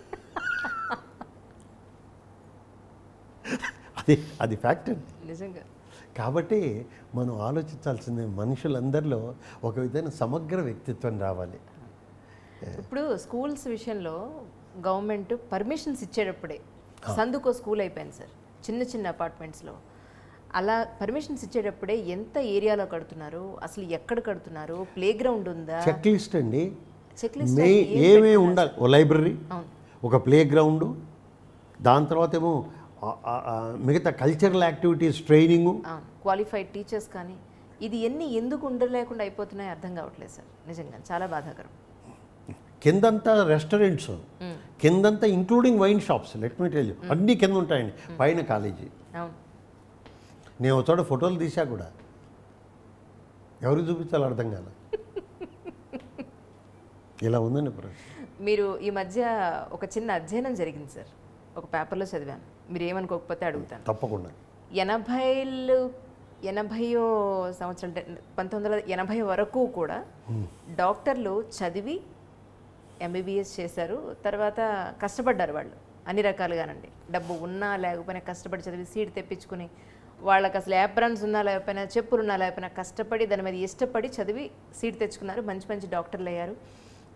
అది అది ఫ్యాక్ట్ అండి, నిజంగా. కాబట్టి మనం ఆలోచించాల్సిందే, మనుషులందరిలో ఒక విధమైన సమగ్ర వ్యక్తిత్వం రావాలి. ఇప్పుడు స్కూల్స్ విషయంలో గవర్నమెంట్ పర్మిషన్స్ ఇచ్చేటప్పుడే సందుకో స్కూల్ అయిపోయింది సార్, చిన్న చిన్న అపార్ట్మెంట్స్లో. అలా పర్మిషన్స్ ఇచ్చేటప్పుడే ఎంత ఏరియాలో కడుతున్నారు, అసలు ఎక్కడ కడుతున్నారు, ప్లే గ్రౌండ్ ఉందా, చెక్ లిస్ట్ అండి. చెక్ లిస్ట్ ఏమేమి ఉండాలి, ఓ లైబ్రరీ, ఒక ప్లే గ్రౌండ్, దాని తర్వాత ఏమో మిగతా cultural activities, training, qualified teachers. కానీ ఇది ఎన్ని ఎందుకు ఉండలేకుండా అయిపోతున్నాయి అర్థం కావట్లేదు సార్, నిజంగా చాలా బాధాకరం. కిందంతా రెస్టారెంట్స్, కిందంతా including wine shops, let me tell you, అన్నీ కింద ఉంటాయండి, పైన కాలేజీ. నేను ఒక చోట ఫోటోలు తీసా కూడా, ఎవరికి చూపించాలో అర్థం కాల, ఇలా ఉందండి ప్రశ్న. మీరు ఈ మధ్య ఒక చిన్న అధ్యయనం జరిగింది సార్, ఒక పేపర్లో చదివాను, మీరు ఏమనుకోకపోతే అడుగుతాను. తప్పకుండా. ఎనభైలు ఎనభైయో సంవత్సరం పంతొమ్మిది వందల ఎనభై వరకు కూడా డాక్టర్లు చదివి ఎంబీబీఎస్ చేశారు, తర్వాత కష్టపడ్డారు వాళ్ళు అన్ని రకాలుగానండి. డబ్బు ఉన్నా లేకపోయినా కష్టపడి చదివి సీట్ తెప్పించుకుని, వాళ్ళకి అసలు యాప్రాన్స్ ఉన్నా లేకపోయినా, చెప్పులు ఉన్నా లేకపోయినా కష్టపడి దాని మీద ఇష్టపడి చదివి సీట్ తెచ్చుకున్నారు, మంచి మంచి డాక్టర్లు అయ్యారు.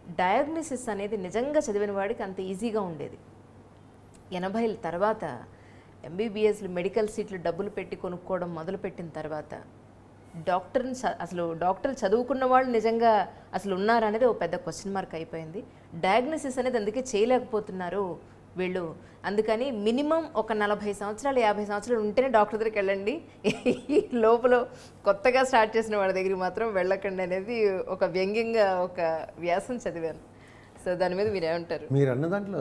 డయాగ్నోసిస్ అనేది నిజంగా చదివిన వాడికి అంత ఈజీగా ఉండేది. ఎనభైల తర్వాత ఎంబీబీఎస్లు మెడికల్ సీట్లు డబ్బులు పెట్టి కొనుక్కోవడం మొదలుపెట్టిన తర్వాత డాక్టర్ని అసలు డాక్టర్లు చదువుకున్న వాళ్ళు నిజంగా అసలు ఉన్నారా అనేది ఒక పెద్ద క్వశ్చన్ మార్క్ అయిపోయింది. డయాగ్నోసిస్ అనేది అందుకే చేయలేకపోతున్నారు వీళ్ళు. అందుకని మినిమం ఒక నలభై సంవత్సరాలు యాభై సంవత్సరాలు ఉంటేనే డాక్టర్ దగ్గరికి వెళ్ళండి, ఈ లోపల కొత్తగా స్టార్ట్ చేసిన వాళ్ళ దగ్గరికి మాత్రం వెళ్ళకండి అనేది ఒక వ్యంగ్యంగా ఒక వ్యాసం చదివాను. సో దాని మీద మీరు ఏమంటారు? మీరు అన్న దాంట్లో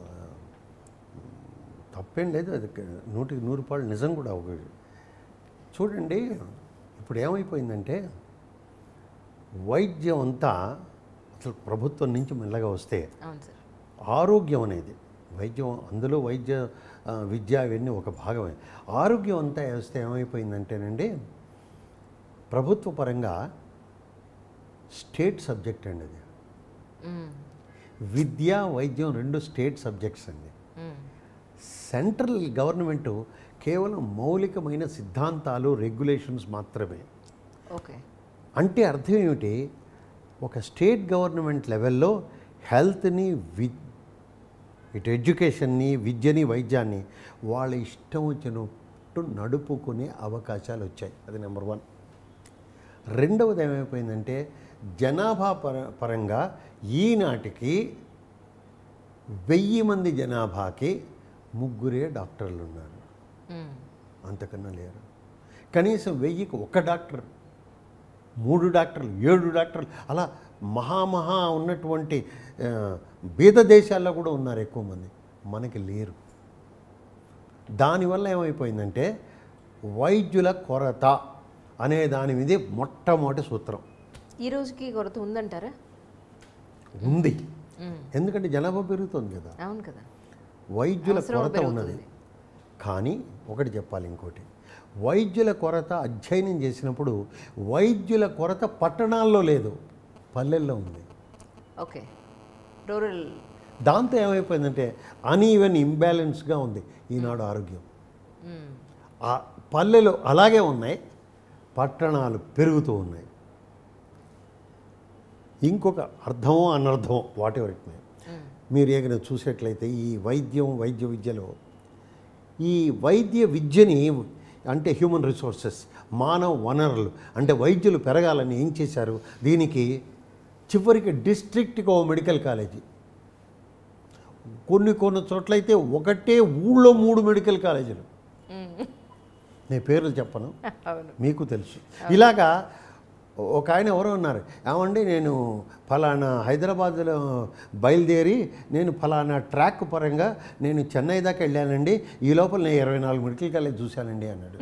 తప్పేం లేదు, అది నూటికి నూరు రూపాయలు నిజం కూడా. ఒక చూడండి, ఇప్పుడు ఏమైపోయిందంటే వైద్యం అంతా అసలు ప్రభుత్వం నుంచి మెల్లగా వస్తే ఆరోగ్యం అనేది వైద్యం, అందులో వైద్య విద్య ఇవన్నీ ఒక భాగమే. ఆరోగ్యం అంతా వస్తే ఏమైపోయిందంటేనండి ప్రభుత్వ పరంగా స్టేట్ సబ్జెక్ట్ అండి అది. విద్య వైద్యం రెండు స్టేట్ సబ్జెక్ట్స్ అండి. సెంట్రల్ గవర్నమెంటు కేవలం మౌలికమైన సిద్ధాంతాలు రెగ్యులేషన్స్ మాత్రమే. ఓకే, అంటే అర్థం ఏమిటి, ఒక స్టేట్ గవర్నమెంట్ లెవెల్లో హెల్త్ని వి ఇటు ఎడ్యుకేషన్ని విద్యని వైద్యాన్ని వాళ్ళ ఇష్టం వచ్చినట్టు నడుపుకునే అవకాశాలు వచ్చాయి. అది నెంబర్ వన్. రెండవది ఏమైపోయిందంటే జనాభా పర పరంగా ఈనాటికి వెయ్యి మంది జనాభాకి ముగ్గురే డాక్టర్లు ఉన్నారు, అంతకన్నా లేరు. కనీసం వెయ్యికి ఒక డాక్టర్, మూడు డాక్టర్లు, ఏడు డాక్టర్లు, అలా మహామహా ఉన్నటువంటి బీద దేశాల్లో కూడా ఉన్నారు ఎక్కువ మంది, మనకి లేరు. దానివల్ల ఏమైపోయిందంటే వైద్యుల కొరత అనే దాని మీద మొట్టమొదటి సూత్రం. ఈ రోజుకి కొరత ఉందంటారా? ఉంది, ఎందుకంటే జనాభా పెరుగుతుంది కదా. అవును కదా, వైద్యుల కొరత ఉన్నది. కానీ ఒకటి చెప్పాలి, ఇంకోటి, వైద్యుల కొరత అధ్యయనం చేసినప్పుడు వైద్యుల కొరత పట్టణాల్లో లేదు, పల్లెల్లో ఉంది. Okay, rural. దాంతో ఏమైపోయిందంటే అన్ఈవెన్ ఇంబ్యాలెన్స్గా ఉంది ఈనాడు ఆరోగ్యం. ఆ పల్లెలు అలాగే ఉన్నాయి, పట్టణాలు పెరుగుతూ ఉన్నాయి. ఇంకొక అర్థమో అనర్థమో వాటి వరకు మీరు ఏమైనా చూసేట్లయితే ఈ వైద్యం వైద్య విద్యలో ఈ వైద్య విద్యని అంటే హ్యూమన్ రిసోర్సెస్ మానవ వనరులు అంటే వైద్యులు పెరగాలని ఏం చేశారు, దీనికి చివరికి డిస్ట్రిక్ట్కి ఓ మెడికల్ కాలేజీ, కొన్ని కొన్ని చోట్లయితే ఒకటే ఊళ్ళో మూడు మెడికల్ కాలేజీలు. నేను పేర్లు చెప్పను, మీకు తెలుసు. ఇలాగా ఒక ఆయన ఎవరో ఉన్నారు, ఏమండి నేను ఫలానా హైదరాబాద్లో బయలుదేరి నేను ఫలానా ట్రాక్ పరంగా నేను చెన్నై దాకా వెళ్ళానండి, ఈ లోపల నేను ఇరవై నాలుగు మెడికల్ కాలేజ్ చూశానండి అన్నాడు.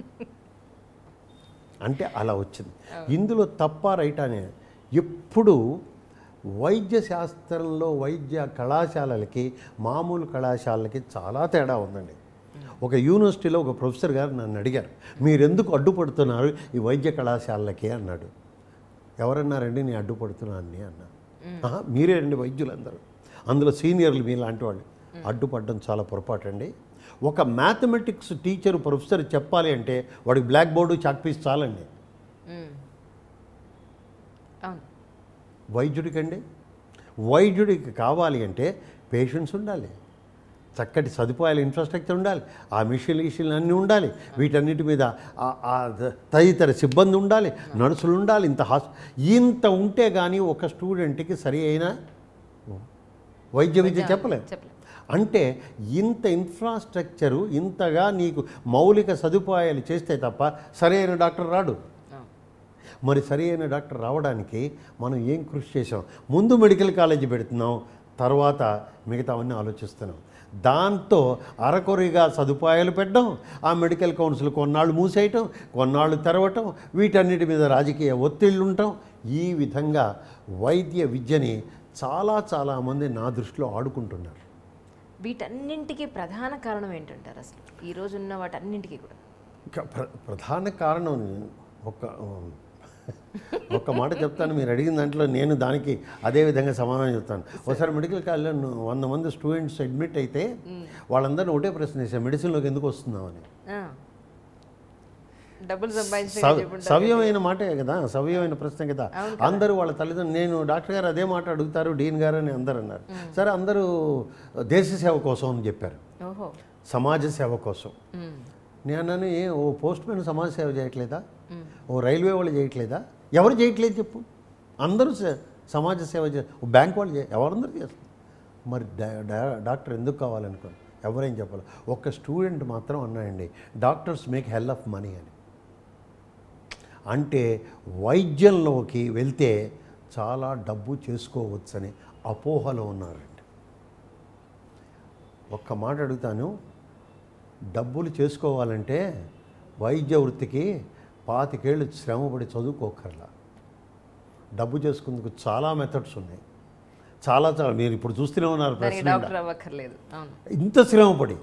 అంటే అలా వచ్చింది. ఇందులో తప్ప రైట్ అనే ఎప్పుడు వైద్య శాస్త్రంలో వైద్య కళాశాలలకి మామూలు కళాశాలలకి చాలా తేడా ఉందండి. ఒక యూనివర్సిటీలో ఒక ప్రొఫెసర్ గారు నన్ను అడిగారు, మీరెందుకు అడ్డుపడుతున్నారు ఈ వైద్య కళాశాలలకి అన్నాడు. ఎవరన్నారండి నేను అడ్డుపడుతున్నాను అన్నా. మీరే రండి వైద్యులందరూ, అందులో సీనియర్లు మీ లాంటి వాళ్ళు. అడ్డుపడడం చాలా పొరపాటు అండి. ఒక మ్యాథమెటిక్స్ టీచర్ ప్రొఫెసర్ చెప్పాలి అంటే వాడికి బ్లాక్ బోర్డు చాక్ పీస్ చాలండి. వైద్యుడికండి వైద్యుడికి కావాలి అంటే పేషెంట్స్ ఉండాలి, చక్కటి సదుపాయాలు ఇన్ఫ్రాస్ట్రక్చర్ ఉండాలి, ఆ మిషన్లు గిషన్లు అన్నీ ఉండాలి, వీటన్నిటి మీద తదితర సిబ్బంది ఉండాలి, నర్సులు ఉండాలి. ఇంత హాస్ ఇంత ఉంటే కానీ ఒక స్టూడెంట్కి సరి అయిన వైద్య విద్య చెప్పలేదు. అంటే ఇంత ఇన్ఫ్రాస్ట్రక్చరు ఇంతగా నీకు మౌలిక సదుపాయాలు చేస్తే తప్ప సరైన డాక్టర్ రాడు. మరి సరి అయిన డాక్టర్ రావడానికి మనం ఏం కృషి చేసాం, ముందు మెడికల్ కాలేజీ పెడుతున్నాం, తర్వాత మిగతావన్నీ ఆలోచిస్తున్నాం. దాంతో అరకొరిగా సదుపాయాలు పెట్టడం, ఆ మెడికల్ కౌన్సిల్ కొన్నాళ్ళు మూసేయటం, కొన్నాళ్ళు తెరవటం, వీటన్నిటి మీద రాజకీయ ఒత్తిళ్ళు ఉండటం, ఈ విధంగా వైద్య విద్యని చాలా చాలామంది నా దృష్టిలో ఆడుకుంటున్నారు. వీటన్నింటికి ప్రధాన కారణం ఏంటంటారు అసలు ఈరోజు ఉన్న వాటన్నింటికి కూడా? ప్ర ప్రధాన కారణం ఒక ఒక్క మాట చెప్తాను, మీరు అడిగిన దాంట్లో నేను దానికి అదే విధంగా సమాధానం చెప్తాను. ఒకసారి మెడికల్ కాలేజ్లో వంద మంది స్టూడెంట్స్ అడ్మిట్ అయితే వాళ్ళందరినీ ఒకటే ప్రశ్న వేసారు, మెడిసిన్లోకి ఎందుకు వస్తున్నామని. సవ్యమైన మాటే కదా, సవ్యమైన ప్రశ్న కదా. అందరూ వాళ్ళ తల్లిదండ్రులు, నేను డాక్టర్ గారు అదే మాట అడుగుతారు, డీన్ గారు అని అందరు అన్నారు. సరే అందరూ దేశ సేవ కోసం అని చెప్పారు. సమాజ సేవ కోసం. నేను అన్నాను, ఏ ఓ పోస్ట్ మ్యాన్ సమాజ సేవ చేయట్లేదా? ఓ రైల్వే వాళ్ళు చేయట్లేదా? ఎవరు చేయట్లేదు చెప్పు. అందరూ సమాజ సేవ చే బ్యాంక్ వాళ్ళు చే ఎవరందరూ చేస్తారు. మరి డాక్టర్ ఎందుకు కావాలనుకోండి, ఎవరేం చెప్పాలి. ఒక స్టూడెంట్ మాత్రం అన్నాయండి, doctors make hell of money అని. అంటే వైద్యంలోకి వెళ్తే చాలా డబ్బు చేసుకోవచ్చని అపోహలో ఉన్నారండి. ఒక్క మాట అడుగుతాను, డబ్బులు చేసుకోవాలంటే వైద్య వృత్తికి పాతికేళ్ళు శ్రమపడి చదువుకోకర్లా. డబ్బు చేసుకుందుకు చాలా మెథడ్స్ ఉన్నాయి. చాలా చాలా మీరు ఇప్పుడు చూస్తూనే ఉన్నారు. ఇంత శ్రమపడి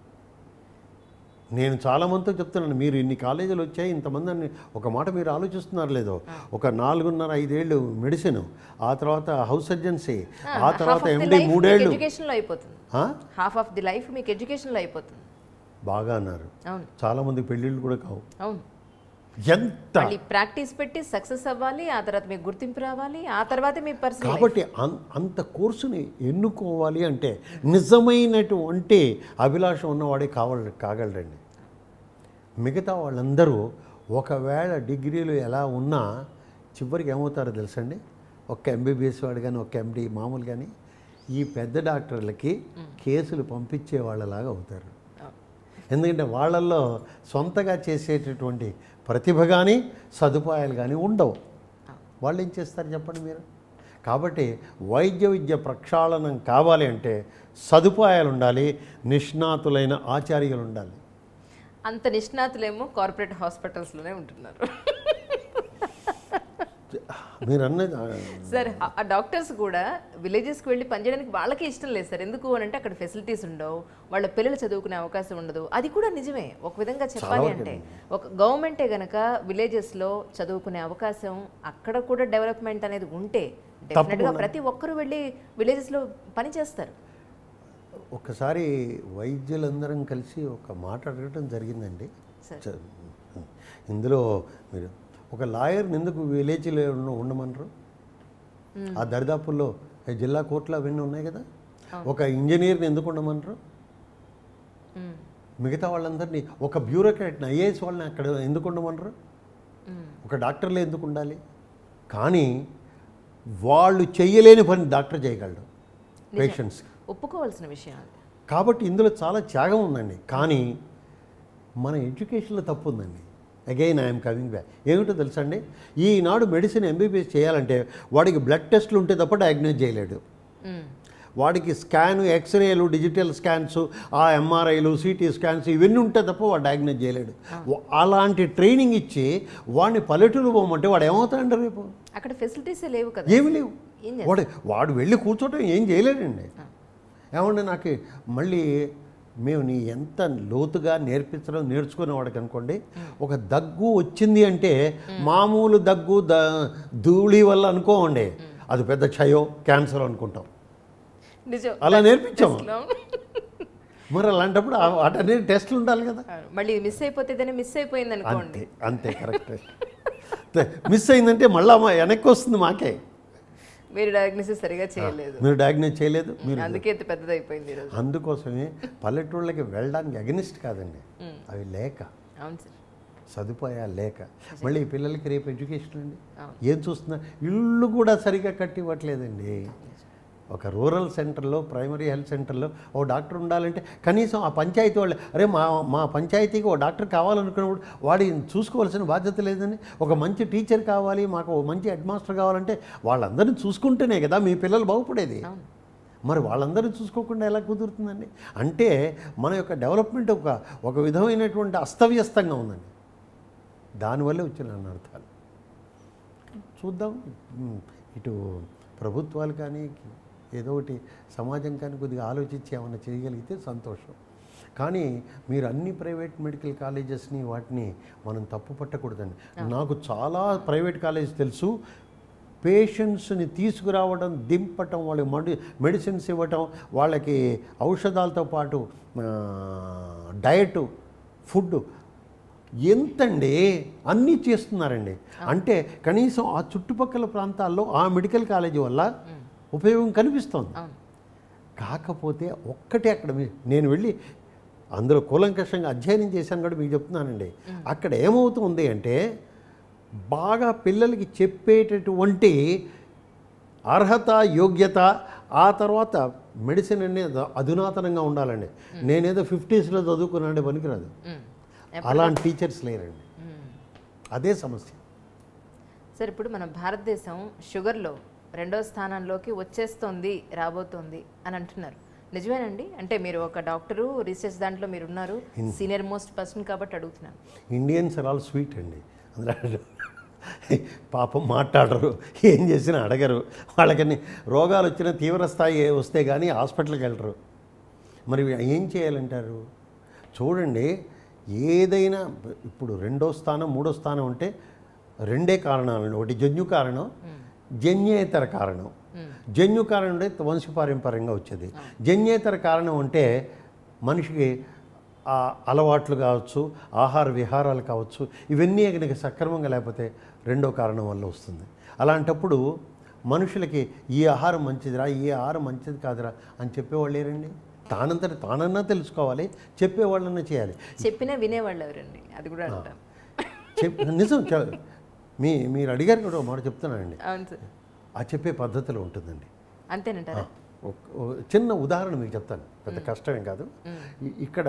నేను చాలామందితో చెప్తున్నాను, మీరు ఇన్ని కాలేజీలు వచ్చాయి, ఇంతమంది అని ఒక మాట మీరు ఆలోచిస్తున్నారు లేదో. ఒక నాలుగున్నర ఐదేళ్ళు మెడిసిన్, ఆ తర్వాత హౌస్ సర్జన్సీ, ఆ తర్వాత ఎండి మూడేళ్ళు. హాఫ్ ఆఫ్ ది లైఫ్ మీకు ఎడ్యుకేషన్లో అయిపోతుంది. బాగా అన్నారు. చాలామంది పెళ్ళిళ్ళు కూడా కావు. అవును, ఎంత ప్రాక్టీస్ పెట్టి సక్సెస్ అవ్వాలి, ఆ తర్వాత మీకు గుర్తింపు రావాలి, ఆ తర్వాత మీ పర్సనల్. కాబట్టి అంత కోర్సుని ఎన్నుకోవాలి అంటే నిజమైనటువంటి అభిలాషం ఉన్నవాడే కావాలి కాగలరండి. మిగతా వాళ్ళందరూ ఒకవేళ డిగ్రీలు ఎలా ఉన్నా చివరికి ఏమవుతారో తెలుసండి, ఒక్క ఎంబీబీఎస్ వాడు కానీ ఒక్క ఎండి మామూలు కానీ ఈ పెద్ద డాక్టర్లకి కేసులు పంపించే వాళ్ళలాగా అవుతారు. ఎందుకంటే వాళ్ళల్లో సొంతగా చేసేటటువంటి ప్రతిభ కానీ సదుపాయాలు కానీ ఉండవు. వాళ్ళు ఏం చేస్తారు చెప్పండి మీరు. కాబట్టి వైద్య విద్య ప్రక్షాళనం కావాలి అంటే సదుపాయాలు ఉండాలి, నిష్ణాతులైన ఆచార్యులు ఉండాలి. అంత నిష్ణాతులేమో కార్పొరేట్ హాస్పిటల్స్లోనే ఉంటున్నారు. మీరు అన్నది సార్, ఆ డాక్టర్స్ కూడా విలేజెస్కి వెళ్ళి పనిచేయడానికి వాళ్ళకే ఇష్టం లేదు సార్. ఎందుకు అని అంటే అక్కడ ఫెసిలిటీస్ ఉండవు, వాళ్ళ పిల్లలు చదువుకునే అవకాశం ఉండదు. అది కూడా నిజమే ఒక విధంగా చెప్పాలి అంటే. ఒక గవర్నమెంటే గనక విలేజెస్లో చదువుకునే అవకాశం, అక్కడ కూడా డెవలప్మెంట్ అనేది ఉంటే డెఫినెట్గా ప్రతి ఒక్కరూ వెళ్ళి విలేజెస్లో పని చేస్తారు. ఒకసారి వైద్యులందరం కలిసి ఒక మాట అడగటం జరిగిందండి. ఇందులో మీరు ఒక లాయర్ని ఎందుకు విలేజ్లో ఉండమనరు? ఆ దరిదాపుల్లో జిల్లా కోర్టులు అవన్నీ ఉన్నాయి కదా. ఒక ఇంజనీర్ని ఎందుకు ఉండమనరు? మిగతా వాళ్ళందరినీ, ఒక బ్యూరోక్రాట్ని ఐఏఎస్ వాళ్ళని అక్కడ ఎందుకు ఉండమనరు? ఒక డాక్టర్లే ఎందుకు ఉండాలి? కానీ వాళ్ళు చెయ్యలేని పని డాక్టర్ చేయగలడు పేషెంట్స్కి. ఒప్పుకోవాల్సిన విషయం. కాబట్టి ఇందులో చాలా త్యాగం ఉందండి. కానీ మన ఎడ్యుకేషన్లో తప్పు ఉందండి. Again I'm coming back. ఏమిటో తెలుసా అండి, ఈనాడు మెడిసిన్ ఎంబీబీఎస్ చేయాలంటే వాడికి బ్లడ్ టెస్ట్లు ఉంటే తప్ప డయాగ్నోజ్ చేయలేడు. వాడికి స్కాన్, ఎక్స్రేలు, డిజిటల్ స్కాన్స్, ఆ ఎంఆర్ఐలు, సిటీ స్కాన్స్ ఇవన్నీ ఉంటే తప్ప వాడు డయాగ్నోజ్ చేయలేడు. అలాంటి ట్రైనింగ్ ఇచ్చి వాడిని పల్లెటూరు పోమంటే వాడు ఏమవుతాడండి రేపు? అక్కడ ఫెసిలిటీస్ లేవు కదా, ఏమి లేవు. వాడు వాడు వెళ్ళి కూర్చోటం ఏం చేయలేడండి. ఏమంటే నాకు మళ్ళీ మేము నీ ఎంత లోతుగా నేర్పించడం నేర్చుకునే వాడికి అనుకోండి, ఒక దగ్గు వచ్చింది అంటే మామూలు దగ్గు ద ధూళి వల్ల అనుకోండి, అది పెద్ద క్షయో క్యాన్సర్ అనుకుంటాం. అలా నేర్పించాము. మరి అలాంటప్పుడు వాటనే టెస్ట్లు ఉండాలి కదా. మళ్ళీ మిస్ అయిపోతే మిస్ అయిపోయింది అనుకోండి, అంతే కరెక్ట్. మిస్ అయిందంటే మళ్ళీ వెనక్కి వస్తుంది మాకే. మీరు డయాగ్నోసిస్ సరిగా చేయలేదు, మీరు డయాగ్నోస్ చేయలేదు, మీరు అందుకే పెద్దదైపోయింది. అందుకోసమే పల్లెటూళ్ళకి వెళ్ళడానికి అగెనిస్ట్ కాదండి, అవి లేక, సదుపాయాలు లేక. మళ్ళీ పిల్లలకి రేపు ఎడ్యుకేషన్ అండి ఏం చూస్తున్నారు, ఇళ్ళు కూడా సరిగా కట్టి ఇవ్వట్లేదండి. ఒక రూరల్ సెంటర్లో, ప్రైమరీ హెల్త్ సెంటర్లో ఓ డాక్టర్ ఉండాలంటే కనీసం ఆ పంచాయతీ వాళ్ళు, అరే మా మా పంచాయతీకి ఓ డాక్టర్ కావాలనుకున్నప్పుడు వాడిని చూసుకోవాల్సిన బాధ్యత లేదని, ఒక మంచి టీచర్ కావాలి, మాకు ఓ మంచి హెడ్ మాస్టర్ కావాలంటే వాళ్ళందరినీ చూసుకుంటేనే కదా మీ పిల్లలు బాగుపడేది. మరి వాళ్ళందరినీ చూసుకోకుండా ఎలా కుదురుతుందండి? అంటే మన యొక్క డెవలప్మెంట్ ఒక ఒక విధమైనటువంటి అస్తవ్యస్తంగా ఉందండి. దానివల్లే వచ్చిన అనర్థాలు. చూద్దాం, ఇటు ప్రభుత్వాలు కానీ ఏదో ఒకటి సమాజం కానీ కొద్దిగా ఆలోచించి ఏమైనా చేయగలిగితే సంతోషం. కానీ మీరు అన్ని ప్రైవేట్ మెడికల్ కాలేజెస్ని వాటిని మనం తప్పు పట్టకూడదండి. నాకు చాలా ప్రైవేట్ కాలేజ్ తెలుసు, పేషెంట్స్ని తీసుకురావడం, దింపటం, వాళ్ళకి మెడి మెడిసిన్స్ ఇవ్వటం, వాళ్ళకి ఔషధాలతో పాటు డయట్, ఫుడ్ ఎంతండి అన్నీ చేస్తున్నారండి. అంటే కనీసం ఆ చుట్టుపక్కల ప్రాంతాల్లో ఆ మెడికల్ కాలేజీ వల్ల ఉపయోగం కనిపిస్తుంది. కాకపోతే ఒక్కటే అక్కడ నేను వెళ్ళి అందులో కూలంకషంగా అధ్యయనం చేశాను కూడా మీకు చెప్తున్నానండి. అక్కడ ఏమవుతుంది అంటే బాగా పిల్లలకి చెప్పేటటువంటి అర్హత, యోగ్యత, ఆ తర్వాత మెడిసిన్ అనేది అధునాతనంగా ఉండాలండి. నేనేదో ఫిఫ్టీస్లో చదువుకున్నానండి పనికిరాదు. అలాంటి టీచర్స్ లేరండి. అదే సమస్య. సార్ ఇప్పుడు మన భారతదేశం షుగర్లో రెండో స్థానంలోకి వచ్చేస్తోంది, రాబోతోంది అని అంటున్నారు. నిజమేనండి? అంటే మీరు ఒక డాక్టరు, రీసెర్చ్ దాంట్లో మీరు ఉన్నారు, సీనియర్ మోస్ట్ పర్సన్ కాబట్టి అడుగుతున్నాను. ఇండియన్స్ ఆర్ ఆల్ స్వీట్ అండి. అందులో పాపం మాట్లాడరు, ఏం చేసినా అడగరు. వాళ్ళకని రోగాలు వచ్చిన తీవ్ర స్థాయి వస్తే కానీ హాస్పిటల్కి వెళ్ళరు. మరి ఏం చేయాలంటారు? చూడండి, ఏదైనా ఇప్పుడు రెండో స్థానం, మూడో స్థానం అంటే రెండే కారణాలు. ఒకటి జన్యు కారణం, జన్యేతర కారణం. జన్యు కారణం అంటే వంశపారంపర్యంగా వచ్చేది. జన్యేతర కారణం అంటే మనిషికి అలవాట్లు కావచ్చు, ఆహార విహారాలు కావచ్చు, ఇవన్నీ కనుక సక్రమంగా లేకపోతే రెండో కారణం వల్ల వస్తుంది. అలాంటప్పుడు మనుషులకి ఈ ఆహారం మంచిదిరా, ఈ ఆహారం మంచిది కాదురా అని చెప్పేవాళ్ళు లేరండి. తానంతట తానన్నా తెలుసుకోవాలి, చెప్పేవాళ్ళన్నా చేయాలి. చెప్పినా వినేవాళ్ళు ఎవరండి? అది కూడా అంటాను. చెప్ నిజం. మీ మీరు అడిగారు కూడా మాట చెప్తున్నానండి. అవును సార్. ఆ చెప్పే పద్ధతిలో ఉంటుందండి. అంతేనంటారా? చిన్న ఉదాహరణ మీకు చెప్తాను, పెద్ద కష్టమేం కాదు. ఇక్కడ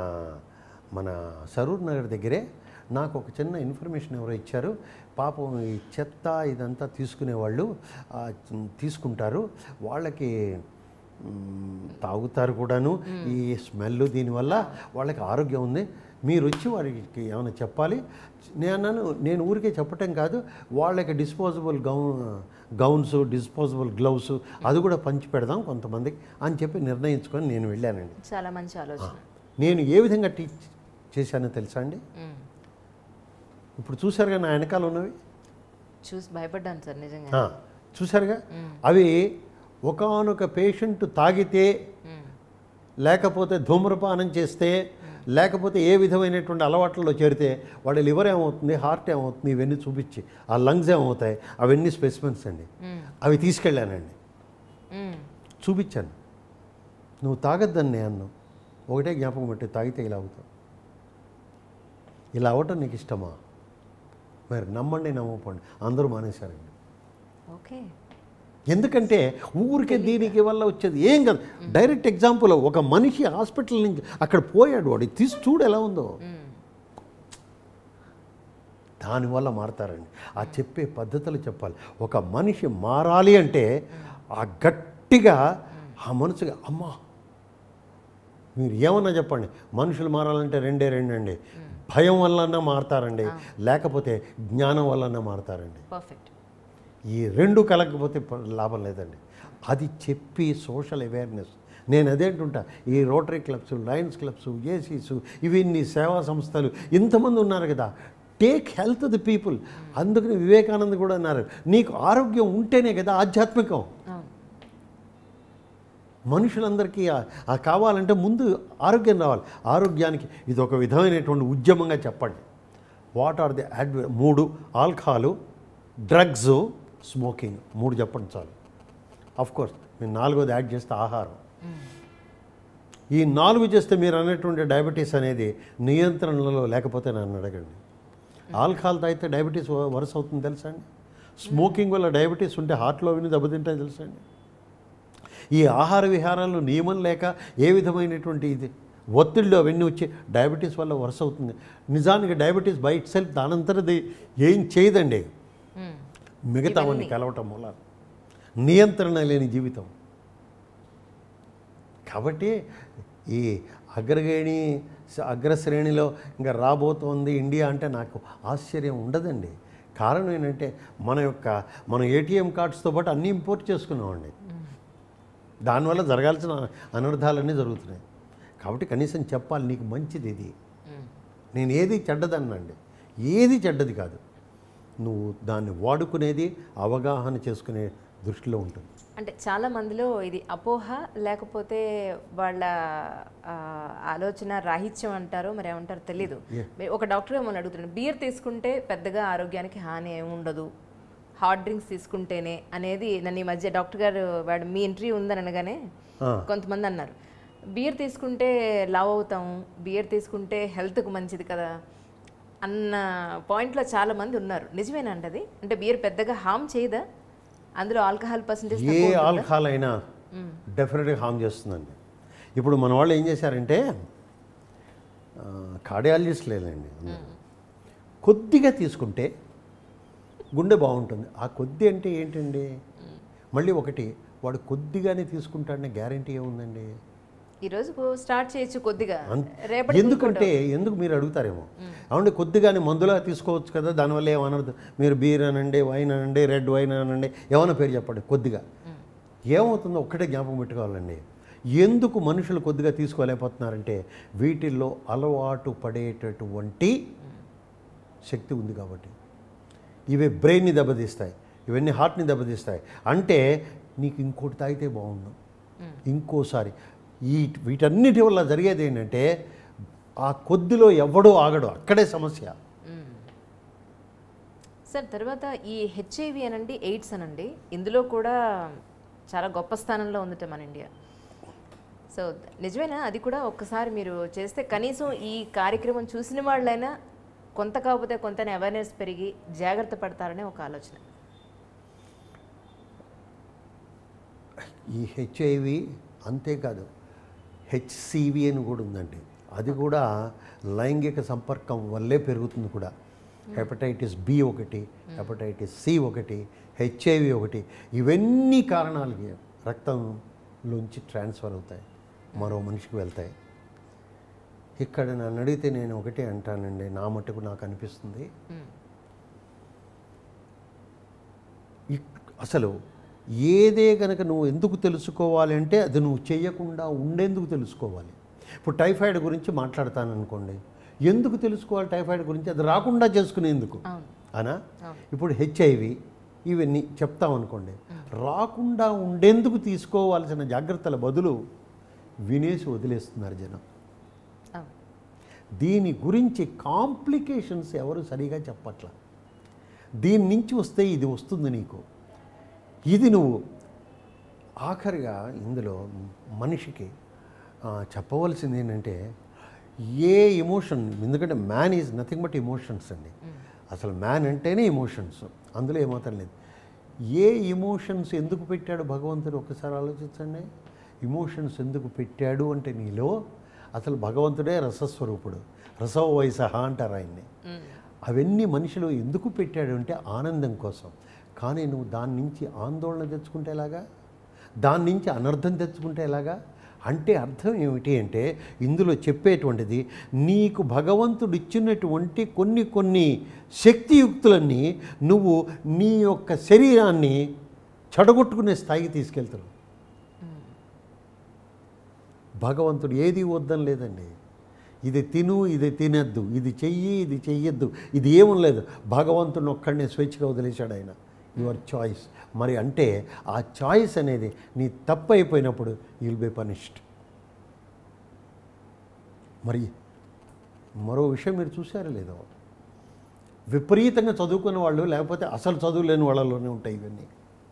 మన సరూర్ నగర్ దగ్గరే నాకు ఒక చిన్న ఇన్ఫర్మేషన్ ఎవరో ఇచ్చారు. పాపం ఈ చెత్త ఇదంతా తీసుకునేవాళ్ళు తీసుకుంటారు, వాళ్ళకి తాగుతారు కూడాను, ఈ స్మెల్ దీనివల్ల వాళ్ళకి ఆరోగ్యం ఉంది, మీరు వచ్చి వారికి ఏమైనా చెప్పాలి. నేను అన్నాను, నేను ఊరికే చెప్పటం కాదు, వాళ్ళకి disposable gown gowns disposable gloves అది కూడా పంచి పెడదాం కొంతమందికి అని చెప్పి నిర్ణయించుకొని నేను వెళ్ళానండి. చాలా మంచి ఆలోచన. నేను ఏ విధంగా టీచ్ చేశానో తెలుసా అండి? ఇప్పుడు చూసారుగా నా వెనకాల ఉన్నవి, చూసి భయపడ్డాను సార్ నిజంగా. చూసారుగా, అవి ఒకానొక పేషెంట్ తాగితే, లేకపోతే ధూమ్రపానం చేస్తే, లేకపోతే ఏ విధమైనటువంటి అలవాట్లలో చేరితే వాడి లివర్ ఏమవుతుంది, హార్ట్ ఏమవుతుంది, ఇవన్నీ చూపించి ఆ లంగ్స్ ఏమవుతాయి, అవన్నీ స్పెసిమెన్స్ అండి. అవి తీసుకెళ్ళానండి, చూపించాను. నువ్వు తాగద్దని నేను అన్నావు, ఒకటే జ్ఞాపకం పెట్టి తాగితే ఇలా అవుతావు, ఇలా అవ్వటం నీకు ఇష్టమా? మరి నమ్మండి నమ్మకండి, అందరూ మానేశారండి. ఓకే. ఎందుకంటే ఊరికే దీనికి వల్ల వచ్చేది ఏం కాదు. డైరెక్ట్ ఎగ్జాంపుల్, ఒక మనిషి హాస్పిటల్ నుంచి అక్కడ పోయాడు, వాడు తీసి చూడు ఎలా ఉందో, దానివల్ల మారతారండి. ఆ చెప్పే పద్ధతులు చెప్పాలి. ఒక మనిషి మారాలి అంటే ఆ గట్టిగా ఆ మనసుగా అమ్మా మీరు ఏమన్నా చెప్పండి, మనుషులు మారాలంటే రెండే రెండండి, భయం వల్లన్నా మారతారండి, లేకపోతే జ్ఞానం వల్లన్నా మారతారండి. పర్ఫెక్ట్. ఈ రెండు కలగకపోతే లాభం లేదండి. అది చెప్పి సోషల్ అవేర్నెస్, నేను అదేంటుంటా, ఈ రోటరీ క్లబ్స్, లయన్స్ క్లబ్స్, ఏసీస్, ఇవన్నీ సేవా సంస్థలు ఇంతమంది ఉన్నారు కదా, టేక్ హెల్త్ ది పీపుల్. అందుకని వివేకానంద కూడా అన్నారు, నీకు ఆరోగ్యం ఉంటేనే కదా ఆధ్యాత్మికం. మనుషులందరికీ ఆ కావాలంటే ముందు ఆరోగ్యం రావాలి. ఆరోగ్యానికి ఇది ఒక విధమైనటువంటి ఉద్యమంగా చెప్పండి. వాట్ ఆర్ ది అడ్వ మూడు, ఆల్కహాలు, డ్రగ్స్, స్మోకింగ్, మూడు చెప్పండి చాలు. అఫ్కోర్స్ మీరు నాలుగోది యాడ్ చేస్తే ఆహారం. ఈ నాలుగు చేస్తే మీరు అన్నటువంటి డయాబెటీస్ అనేది నియంత్రణలో లేకపోతే నన్ను అడగండి. ఆల్కహాల్ తాగితే డయాబెటీస్ వరుస అవుతుంది తెలుసా అండి? స్మోకింగ్ వల్ల డయాబెటీస్ ఉంటే హార్ట్లో విని దెబ్బతింటాయి తెలుసా అండి? ఈ ఆహార విహారాల్లో నియమం లేక ఏ విధమైనటువంటి ఇది ఒత్తిళ్ళు అవన్నీ వచ్చి డయాబెటీస్ వల్ల వరుస అవుతుంది. నిజానికి డయాబెటీస్ బై ఇట్ సెల్ఫ్ దానంతరది ఏం చేయదండి, మిగతావన్నీ కలవటం వల్ల నియంత్రణ లేని జీవితం. కాబట్టి ఈ అగ్రగేణి అగ్రశ్రేణిలో ఇంకా రాబోతోంది ఇండియా అంటే నాకు ఆశ్చర్యం ఉండదండి. కారణం ఏంటంటే మన యొక్క మన ఏటీఎం కార్డ్స్తో పాటు అన్నీ ఇంపోర్ట్ చేసుకున్నామండి. దానివల్ల జరగాల్సిన అనర్థాలన్నీ జరుగుతున్నాయి. కాబట్టి కనీసం చెప్పాలి, నీకు మంచిది ఇది, నేను ఏది చెడ్డదన్నండి, ఏది చెడ్డది కాదు, నువ్వు దాన్ని వాడుకునేది అవగాహన చేసుకునే దృష్టిలో ఉంటుంది. అంటే చాలా మందిలో ఇది అపోహ, లేకపోతే వాళ్ళ ఆలోచన రాహిత్యం అంటారో మరి ఏమంటారో తెలీదు. ఒక డాక్టర్ ఏమని అడుగుతున్నాడు, బియర్ తీసుకుంటే పెద్దగా ఆరోగ్యానికి హాని ఏమి ఉండదు, హాట్ డ్రింక్స్ తీసుకుంటేనే అనేది నన్ను ఈ మధ్య డాక్టర్ గారు వాడు మీ ఇంటర్వ్యూ ఉందని అనగానే కొంతమంది అన్నారు. బియర్ తీసుకుంటే లావ్ అవుతాం, బియర్ తీసుకుంటే హెల్త్కు మంచిది కదా అన్న పాయింట్లో చాలామంది ఉన్నారు. నిజమేనా అండి అది? అంటే బియర్ పెద్దగా హామ్ చేయదా? అందులో ఆల్కహాల్ పర్సంటేజ్ ఏ ఆల్కహాల్ అయినా డెఫినెట్గా హామ్ చేస్తుందండి. ఇప్పుడు మన వాళ్ళు ఏం చేశారంటే కార్డియాలజిస్ట్ లేదండి, కొద్దిగా తీసుకుంటే గుండె బాగుంటుంది. ఆ కొద్ది అంటే ఏంటండి? మళ్ళీ ఒకటి, వాడు కొద్దిగానే తీసుకుంటాడనే గ్యారంటీ ఏముందండి? ఈరోజు స్టార్ట్ చేయొచ్చు కొద్దిగా, ఎందుకంటే ఎందుకు మీరు అడుగుతారేమో, అవునండి కొద్దిగానే మందులా తీసుకోవచ్చు కదా, దానివల్ల ఏమనదు. మీరు బీర్ అనండి, వైన్ అనండి, రెడ్ వైన్ అనండి, ఏమైనా పేరు చెప్పండి, కొద్దిగా ఏమవుతుందో ఒక్కటే జ్ఞాపకం పెట్టుకోవాలండి. ఎందుకు మనుషులు కొద్దిగా తీసుకోలేకపోతున్నారంటే వీటిల్లో అలవాటు పడేటటువంటి శక్తి ఉంది కాబట్టి. ఇవి బ్రెయిన్ని దెబ్బతీస్తాయి, ఇవన్నీ హార్ట్ని దెబ్బతీస్తాయి. అంటే నీకు ఇంకోటి తాగితే బాగుండు, ఇంకోసారి ఈ వీటన్నిటి వల్ల జరిగేది ఏంటంటే ఆ కొద్దిలో ఎవడో ఆగడు, అక్కడే సమస్య. సార్ తర్వాత ఈ హెచ్ఐవి అనండి, ఎయిడ్స్ అనండి, ఇందులో కూడా చాలా గొప్ప స్థానంలో ఉందట మన ఇండియా. సో నిజమేనా అది కూడా? ఒక్కసారి మీరు చేస్తే కనీసం ఈ కార్యక్రమం చూసిన వాళ్ళైనా కొంత కాకపోతే కొంత అవేర్నెస్ పెరిగి జాగ్రత్త పడతారనే ఒక ఆలోచన. ఈ హెచ్ఐవి అంతేకాదు, హెచ్సివి అని కూడా ఉందండి. అది కూడా లైంగిక సంపర్కం వల్లే పెరుగుతుంది కూడా. హెపటైటిస్ బి ఒకటి, హెపటైటిస్ సి ఒకటి, హెచ్ఐవి ఒకటి, ఇవన్నీ కారణాలకి రక్తంలోంచి ట్రాన్స్ఫర్ అవుతాయి, మరో మనిషికి వెళ్తాయి. ఇక్కడ నన్ను అడిగితే నేను ఒకటే అంటానండి, నా మట్టుకు నాకు అనిపిస్తుంది, అసలు ఏదే కనుక నువ్వు ఎందుకు తెలుసుకోవాలి అంటే అది నువ్వు చేయకుండా ఉండేందుకు తెలుసుకోవాలి. ఇప్పుడు టైఫాయిడ్ గురించి మాట్లాడతాను అనుకోండి, ఎందుకు తెలుసుకోవాలి టైఫాయిడ్ గురించి? అది రాకుండా చేసుకునేందుకు అనా? ఇప్పుడు హెచ్ఐవి ఇవన్నీ చెప్తామనుకోండి, రాకుండా ఉండేందుకు తీసుకోవాల్సిన జాగ్రత్తల బదులు వినేసి వదిలేస్తున్నారు జనం. దీని గురించి కాంప్లికేషన్స్ ఎవరు సరిగా చెప్పట్ల. దీని నుంచి వస్తే ఇది వస్తుంది నీకు, ఇది నువ్వు ఆఖరిగా ఇందులో మనిషికి చెప్పవలసింది ఏంటంటే ఏ ఎమోషన్, ఎందుకంటే man is nothing but emotions అండి. అసలు మ్యాన్ అంటేనే ఎమోషన్స్, అందులో ఏమాత్రం లేదు. ఏ ఎమోషన్స్ ఎందుకు పెట్టాడు భగవంతుడు ఒకసారి ఆలోచించండి. ఎమోషన్స్ ఎందుకు పెట్టాడు అంటే నీలో అసలు భగవంతుడే రసస్వరూపుడు, రసవ వయసహ అంటారు ఆయన్ని. అవన్నీ మనిషిలో ఎందుకు పెట్టాడు అంటే ఆనందం కోసం. కానీ నువ్వు దాని నుంచి ఆందోళన తెచ్చుకుంటే ఎలాగా, దాని నుంచి అనర్థం తెచ్చుకుంటే ఎలాగా? అంటే అర్థం ఏమిటి అంటే ఇందులో చెప్పేటువంటిది నీకు భగవంతుడు ఇచ్చినటువంటి కొన్ని కొన్ని శక్తియుక్తులన్నీ నువ్వు నీ యొక్క శరీరాన్ని చెడగొట్టుకునే స్థాయికి తీసుకెళ్తావు. భగవంతుడు ఏది వద్దని లేదండి, ఇది తిను, ఇది తినద్దు, ఇది చెయ్యి, ఇది చెయ్యొద్దు, ఇది ఏమీ లేదు. భగవంతుని ఒక్కడినే స్వేచ్ఛగా వదిలేశాడు ఆయన. Your choice. మరి అంటే ఆ చాయిస్ అనేది నీ తప్పు అయిపోయినప్పుడు యూ విల్ బి పనిష్డ్. మరి మరో విషయం మీరు చూసారో లేదో, విపరీతంగా చదువుకున్న వాళ్ళు లేకపోతే అసలు చదువు లేని వాళ్ళలోనే ఉంటాయి ఇవన్నీ.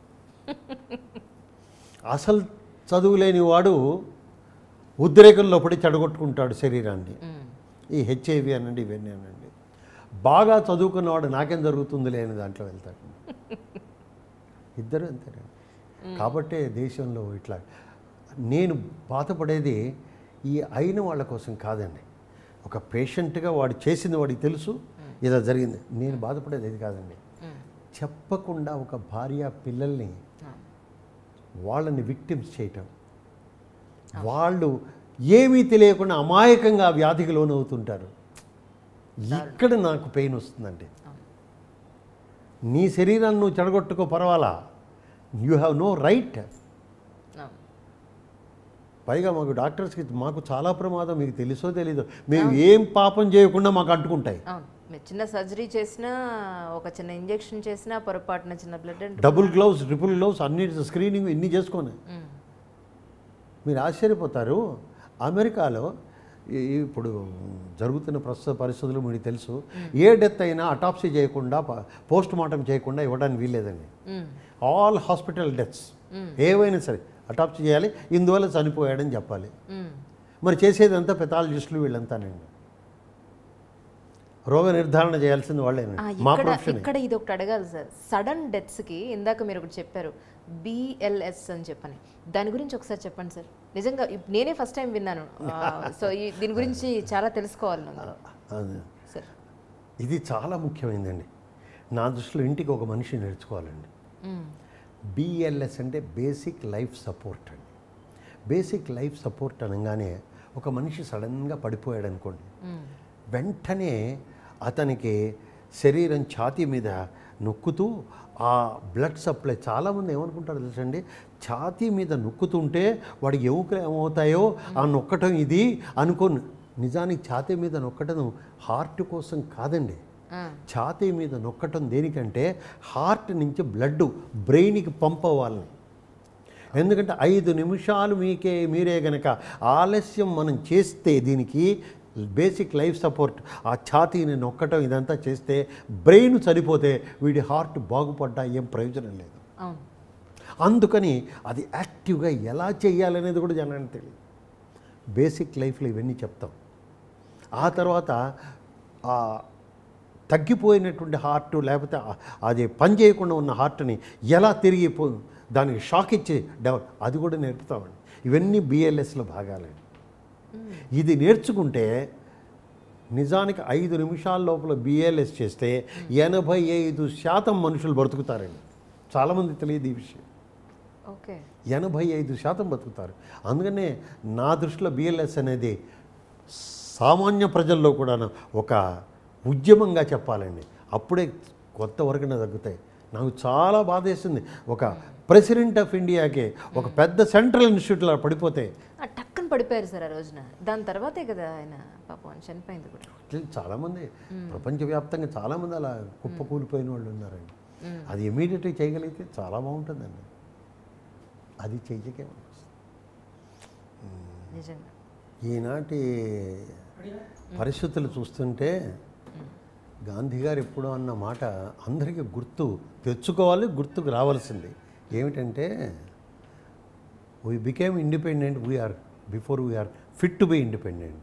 అసలు చదువు లేని వాడు ఉద్రేకంలో పడి చెడగొట్టుకుంటాడు శరీరాన్ని. ఈ హెచ్ఐవి అనండి, ఇవన్నీ అనండి. బాగా చదువుకున్నవాడు నాకేం జరుగుతుంది లేని దాంట్లో వెళ్తాడు. ఇద్దరు అంతేనండి. కాబట్టే దేశంలో ఇట్లా నేను బాధపడేది ఈ అయిన వాళ్ళ కోసం కాదండి. ఒక పేషెంట్గా వాడు చేసింది వాడికి తెలుసు, ఇలా జరిగింది. నేను బాధపడేది ఇది కాదండి. చెప్పకుండా ఒక భార్య పిల్లల్ని వాళ్ళని విక్టిమ్స్ చేయటం, వాళ్ళు ఏమీ తెలియకుండా అమాయకంగా వ్యాధికి లోనవుతుంటారు. ఇక్కడ నాకు పెయిన్ వస్తుందండి. నీ శరీరాన్ని నువ్వు చెడగొట్టుకో పర్వాలా, యూ హ్యావ్ నో రైట్. పైగా మాకు డాక్టర్స్కి మాకు చాలా ప్రమాదం, మీకు తెలుసో తెలీదో, మేము ఏం పాపం చేయకుండా మాకు అంటుకుంటాయి. చిన్న సర్జరీ చేసినా, ఒక చిన్న ఇంజెక్షన్ చేసినా పొరపాటున చిన్న blood, double gloves, triple gloves, అన్ని స్క్రీనింగ్ ఇన్ని చేసుకొని మీరు ఆశ్చర్యపోతారు. అమెరికాలో ఇప్పుడు జరుగుతున్న ప్రస్తుత పరిస్థితులు మీకు తెలుసు, ఏ డెత్ అయినా అటాప్సీ చేయకుండా, పోస్ట్ మార్టం చేయకుండా ఇవ్వడానికి వీల్లేదండి. ఆల్ హాస్పిటల్ డెత్స్ ఏవైనా సరే అటాప్సీ చేయాలి, ఇందువల్ల చనిపోయాడని చెప్పాలి. మరి చేసేదంతా పెథాలజిస్టులు వీళ్ళంతానండి. రోగ నిర్ధారణ చేయాల్సింది వాళ్ళేనండి. మా ప్రొఫెషన్. ఇక్కడ ఇది ఒకటి అడగాలి సార్, సడన్ డెత్స్కి ఇందాక మీరు ఒకటి చెప్పారు బిఎల్ఎస్ అని చెప్పని, దాని గురించి ఒకసారి చెప్పండి సార్. నిజంగా నేనే ఫస్ట్ టైం విన్నాను, సో దీని గురించి చాలా తెలుసుకోవాలి సార్. ఇది చాలా ముఖ్యమైనదండి. నా దృష్టిలో ఇంటికి ఒక మనిషి నేర్చుకోవాలండి. బిఎల్ఎస్ అంటే బేసిక్ లైఫ్ సపోర్ట్ అండి. బేసిక్ లైఫ్ సపోర్ట్ అనగానే ఒక మనిషి సడన్గా పడిపోయాడు అనుకోండి, వెంటనే అతనికి శరీరం ఛాతీ మీద నొక్కుతూ ఆ బ్లడ్ సప్లై, చాలామంది ఏమనుకుంటారు తెలుసండి, ఛాతీ మీద నొక్కుతుంటే వాడికి ఎముకలు ఏమవుతాయో ఆ నొక్కటం ఇది అనుకోని. నిజానికి ఛాతీ మీద నొక్కటం హార్ట్ కోసం కాదండి. ఛాతీ మీద నొక్కటం దేనికంటే హార్ట్ నుంచి బ్లడ్ బ్రెయిన్కి పంప్ అవ్వాలని. ఎందుకంటే ఐదు నిమిషాలు మీకే మీరే గనక ఆలస్యం మనం చేస్తే దీనికి బేసిక్ లైఫ్ సపోర్ట్ ఆ ఛాతీని నొక్కటం ఇదంతా చేస్తే బ్రెయిన్ చనిపోతే వీడి హార్ట్ బాగుపడ్డా ఏం ప్రయోజనం లేదు. అందుకని అది యాక్టివ్గా ఎలా చేయాలనేది కూడా జనానికి తెలియదు. బేసిక్ లైఫ్లో ఇవన్నీ చెప్తాం. ఆ తర్వాత తగ్గిపోయినటువంటి హార్ట్ లేకపోతే అది పని చేయకుండా ఉన్న హార్ట్ని ఎలా తిరిగి దానికి షాక్ ఇచ్చి డెవలప్, అది కూడా నేర్పుతామండి. ఇవన్నీ బిఎల్ఎస్లో భాగాలండి. ఇది నేర్చుకుంటే నిజానికి ఐదు నిమిషాల లోపల బిఎల్ఎస్ చేస్తే ఎనభై ఐదు శాతం మనుషులు బతుకుతారండి. చాలామంది తెలియదు ఈ విషయం. ఓకే, ఎనభై ఐదు శాతం బతుకుతారు. అందుకనే నా దృష్టిలో బిఎల్ఎస్ అనేది సామాన్య ప్రజల్లో కూడా ఒక ఉద్యమంగా చెప్పాలండి. అప్పుడే కొంతవరకునే తగ్గుతాయి. నాకు చాలా బాధ వేసింది, ఒక ప్రెసిడెంట్ ఆఫ్ ఇండియాకే ఒక పెద్ద సెంట్రల్ ఇన్స్టిట్యూట్లో పడిపోతే టక్కన పడిపోయారు సార్ ఆ రోజున. దాని తర్వాతే కదా ఆయన పాపం చనిపోయింది కూడా. చాలామంది ప్రపంచవ్యాప్తంగా చాలామంది అలా కుప్పకూలిపోయిన వాళ్ళు ఉన్నారండి. అది ఇమీడియట్గా చేయగలిగితే చాలా బాగుంటుందండి. అది చెయ్యకే నిజంగా ఈనాటి పరిస్థితులు చూస్తుంటే గాంధీ గారు ఎప్పుడో అన్న మాట అందరికీ గుర్తు తెచ్చుకోవాలి, గుర్తుకు రావాల్సింది ఏమిటంటే we became independent we're before we're fit to be independent.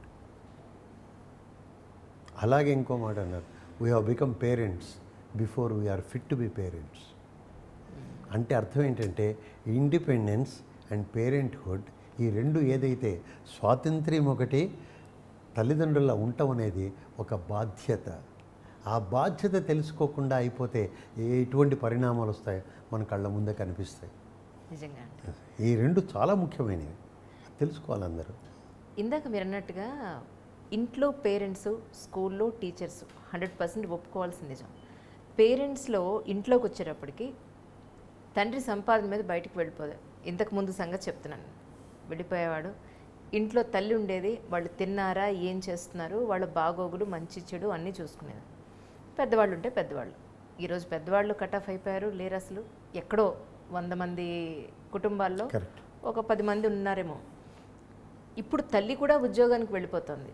అలాగే ఇంకో మాట అన్నారు, we have become parents before we're fit to be parents. అంటే అర్థం ఏంటంటే ఇండిపెండెన్స్ అండ్ పేరెంట్హుడ్ ఈ రెండు ఏదైతే స్వాతంత్ర్యం ఒకటి, తల్లిదండ్రుల ఉండటం అనేది ఒక బాధ్యత. ఆ బాధ్యత తెలుసుకోకుండా అయిపోతే ఎటువంటి పరిణామాలు వస్తాయో మన కళ్ళ ముందే కనిపిస్తాయి. నిజంగా ఈ రెండు చాలా ముఖ్యమైనవి, తెలుసుకోవాలి అందరూ. ఇందాక మీరు అన్నట్టుగా ఇంట్లో పేరెంట్స్, స్కూల్లో టీచర్స్ హండ్రెడ్ పర్సెంట్ ఒప్పుకోవాల్సిన నిజం. పేరెంట్స్లో ఇంట్లోకి వచ్చేటప్పటికి తండ్రి సంపాదన మీద బయటికి వెళ్ళిపోదు. ఇంతకు ముందు సంగతి చెప్తున్నాను, వెళ్ళిపోయేవాడు. ఇంట్లో తల్లి ఉండేది, వాళ్ళు తిన్నారా, ఏం చేస్తున్నారు, వాళ్ళ బాగోగులు మంచి చెడు అన్నీ చూసుకునేది. పెద్దవాళ్ళు ఉంటే పెద్దవాళ్ళు. ఈరోజు పెద్దవాళ్ళు కట్ ఆఫ్ అయిపోయారు, లేరు అసలు. ఎక్కడో వంద మంది కుటుంబాల్లో ఒక పది మంది ఉన్నారేమో. ఇప్పుడు తల్లి కూడా ఉద్యోగానికి వెళ్ళిపోతుంది.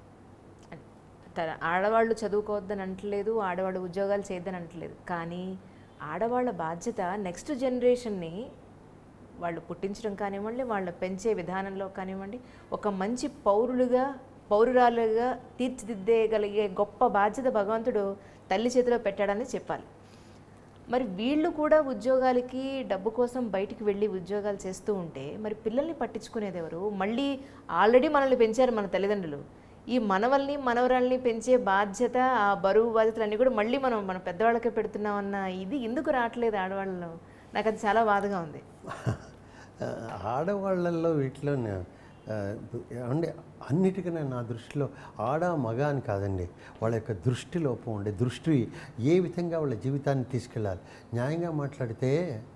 ఆడవాళ్ళు చదువుకోవద్దని అంటలేదు, ఆడవాళ్ళు ఉద్యోగాలు చేయొద్దని అంటలేదు. కానీ ఆడవాళ్ళ బాధ్యత నెక్స్ట్ జనరేషన్ని వాళ్ళు పుట్టించడం కానివ్వండి, వాళ్ళ పెంచే విధానంలో కానివ్వండి, ఒక మంచి పౌరులుగా పౌరురాలుగా తీర్చిదిద్దేయగలిగే గొప్ప బాధ్యత భగవంతుడు తల్లి చేతిలో పెట్టాడని చెప్పాలి. మరి వీళ్ళు కూడా ఉద్యోగాలకి డబ్బు కోసం బయటికి వెళ్ళి ఉద్యోగాలు చేస్తూ ఉంటే మరి పిల్లల్ని పట్టించుకునేది ఎవరు? మళ్ళీ ఆల్రెడీ మనల్ని పెంచారు మన తల్లిదండ్రులు, ఈ మనవల్ని మనవరాల్ని పెంచే బాధ్యత, ఆ బరువు బాధ్యతలన్నీ కూడా మళ్ళీ మనం మన పెద్దవాళ్ళకే పెడుతున్నామన్న ఇది ఎందుకు రావట్లేదు ఆడవాళ్ళలో? నాకు అది చాలా బాధగా ఉంది. ఆడవాళ్ళల్లో వీటిలో అంటే అన్నిటికన్నా నా దృష్టిలో ఆడ మగ అని కాదండి, వాళ్ళ యొక్క దృష్టి లోపం ఉండే దృష్టి ఏ విధంగా వాళ్ళ జీవితాన్ని తీసుకెళ్ళాలి. న్యాయంగా మాట్లాడితే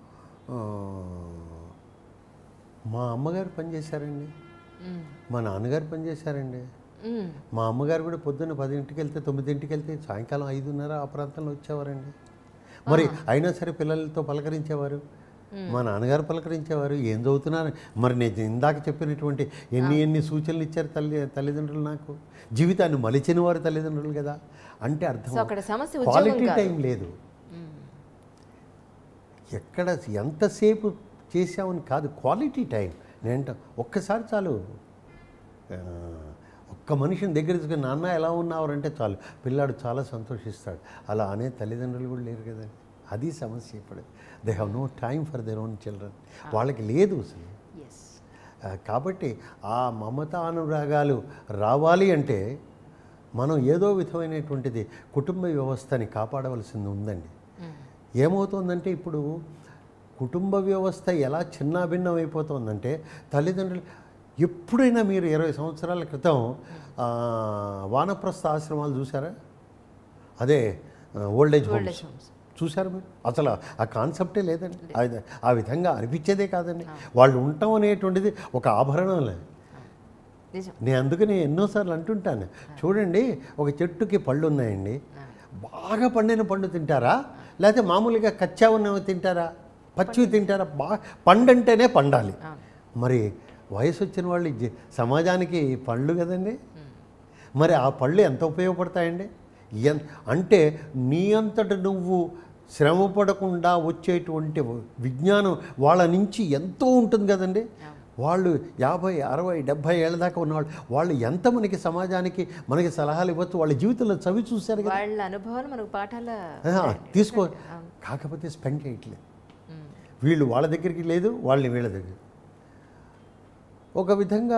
మా అమ్మగారు పనిచేశారండి, మా నాన్నగారు పనిచేశారండి. మా అమ్మగారు కూడా పొద్దున్న పదింటికి వెళ్తే తొమ్మిదింటికి వెళ్తే సాయంకాలం ఐదున్నర ఆ ప్రాంతంలో వచ్చేవారండి. మరి అయినా సరే పిల్లలతో పలకరించేవారు. మా నాన్నగారు పలకరించేవారు, ఏం చదువుతున్నారు. మరి నేను ఇందాక చెప్పినటువంటి ఎన్ని ఎన్ని సూచనలు ఇచ్చారు తల్లి తల్లిదండ్రులు నాకు. జీవితాన్ని మలిచిన వారు తల్లిదండ్రులు కదా. అంటే అర్థం క్వాలిటీ టైం లేదు. ఎక్కడ ఎంతసేపు చేసామని కాదు, క్వాలిటీ టైం. నేను ఒక్కసారి చాలు, ఒక్క మనిషిని దగ్గర తీసుకుని నాన్న ఎలా ఉన్నారంటే చాలు పిల్లాడు చాలా సంతోషిస్తాడు. అలా అనే తల్లిదండ్రులు కూడా లేరు కదండి. అది సమస్య. ఇప్పుడు they have no time for their own children. వాళ్ళకి లేదు అసలు. కాబట్టి ఆ మమతా అనురాగాలు రావాలి అంటే మనం ఏదో విధమైనటువంటిది కుటుంబ వ్యవస్థని కాపాడవలసింది ఉందండి. ఏమవుతుందంటే ఇప్పుడు కుటుంబ వ్యవస్థ ఎలా చిన్నాభిన్నం అయిపోతుందంటే తల్లిదండ్రులు ఎప్పుడైనా మీరు ఇరవై సంవత్సరాల క్రితం వానప్రస్థ ఆశ్రమాలు చూసారా? అదే ఓల్డేజ్ హోమ్స్ చూసారు మీరు? అసలు ఆ కాన్సెప్టే లేదండి. ఆ విధంగా అనిపించేదే కాదండి. వాళ్ళు ఉండటం అనేటువంటిది ఒక ఆభరణంలే. నేను అందుకని ఎన్నోసార్లు అంటుంటాను, చూడండి ఒక చెట్టుకి పళ్ళు ఉన్నాయండి, బాగా పండిన పండు తింటారా లేకపోతే మామూలుగా కచ్చా ఉన్నవి తింటారా, పచ్చివి తింటారా? బాగా పండు అంటేనే పండాలి. మరి వయసు వచ్చిన వాళ్ళు సమాజానికి పళ్ళు కదండి. మరి ఆ పళ్ళు ఎంత ఉపయోగపడతాయండి? ఎన్ అంటే నీ అంతట నువ్వు శ్రమ పడకుండా వచ్చేటువంటి విజ్ఞానం వాళ్ళ నుంచి ఎంతో ఉంటుంది కదండి. వాళ్ళు యాభై అరవై డెబ్భై ఏళ్ళ దాకా ఉన్నవాళ్ళు వాళ్ళు ఎంత మనకి సమాజానికి మనకి సలహాలు ఇవ్వచ్చు. వాళ్ళ జీవితంలో చవి చూశారు కదా, వాళ్ళ అనుభవాలు మనకు పాఠాల తీసుకో. కాకపోతే స్పెండ్ చేయట్లేదు. వీళ్ళు వాళ్ళ దగ్గరికి లేదు, వాళ్ళని వీళ్ళ దగ్గర. ఒక విధంగా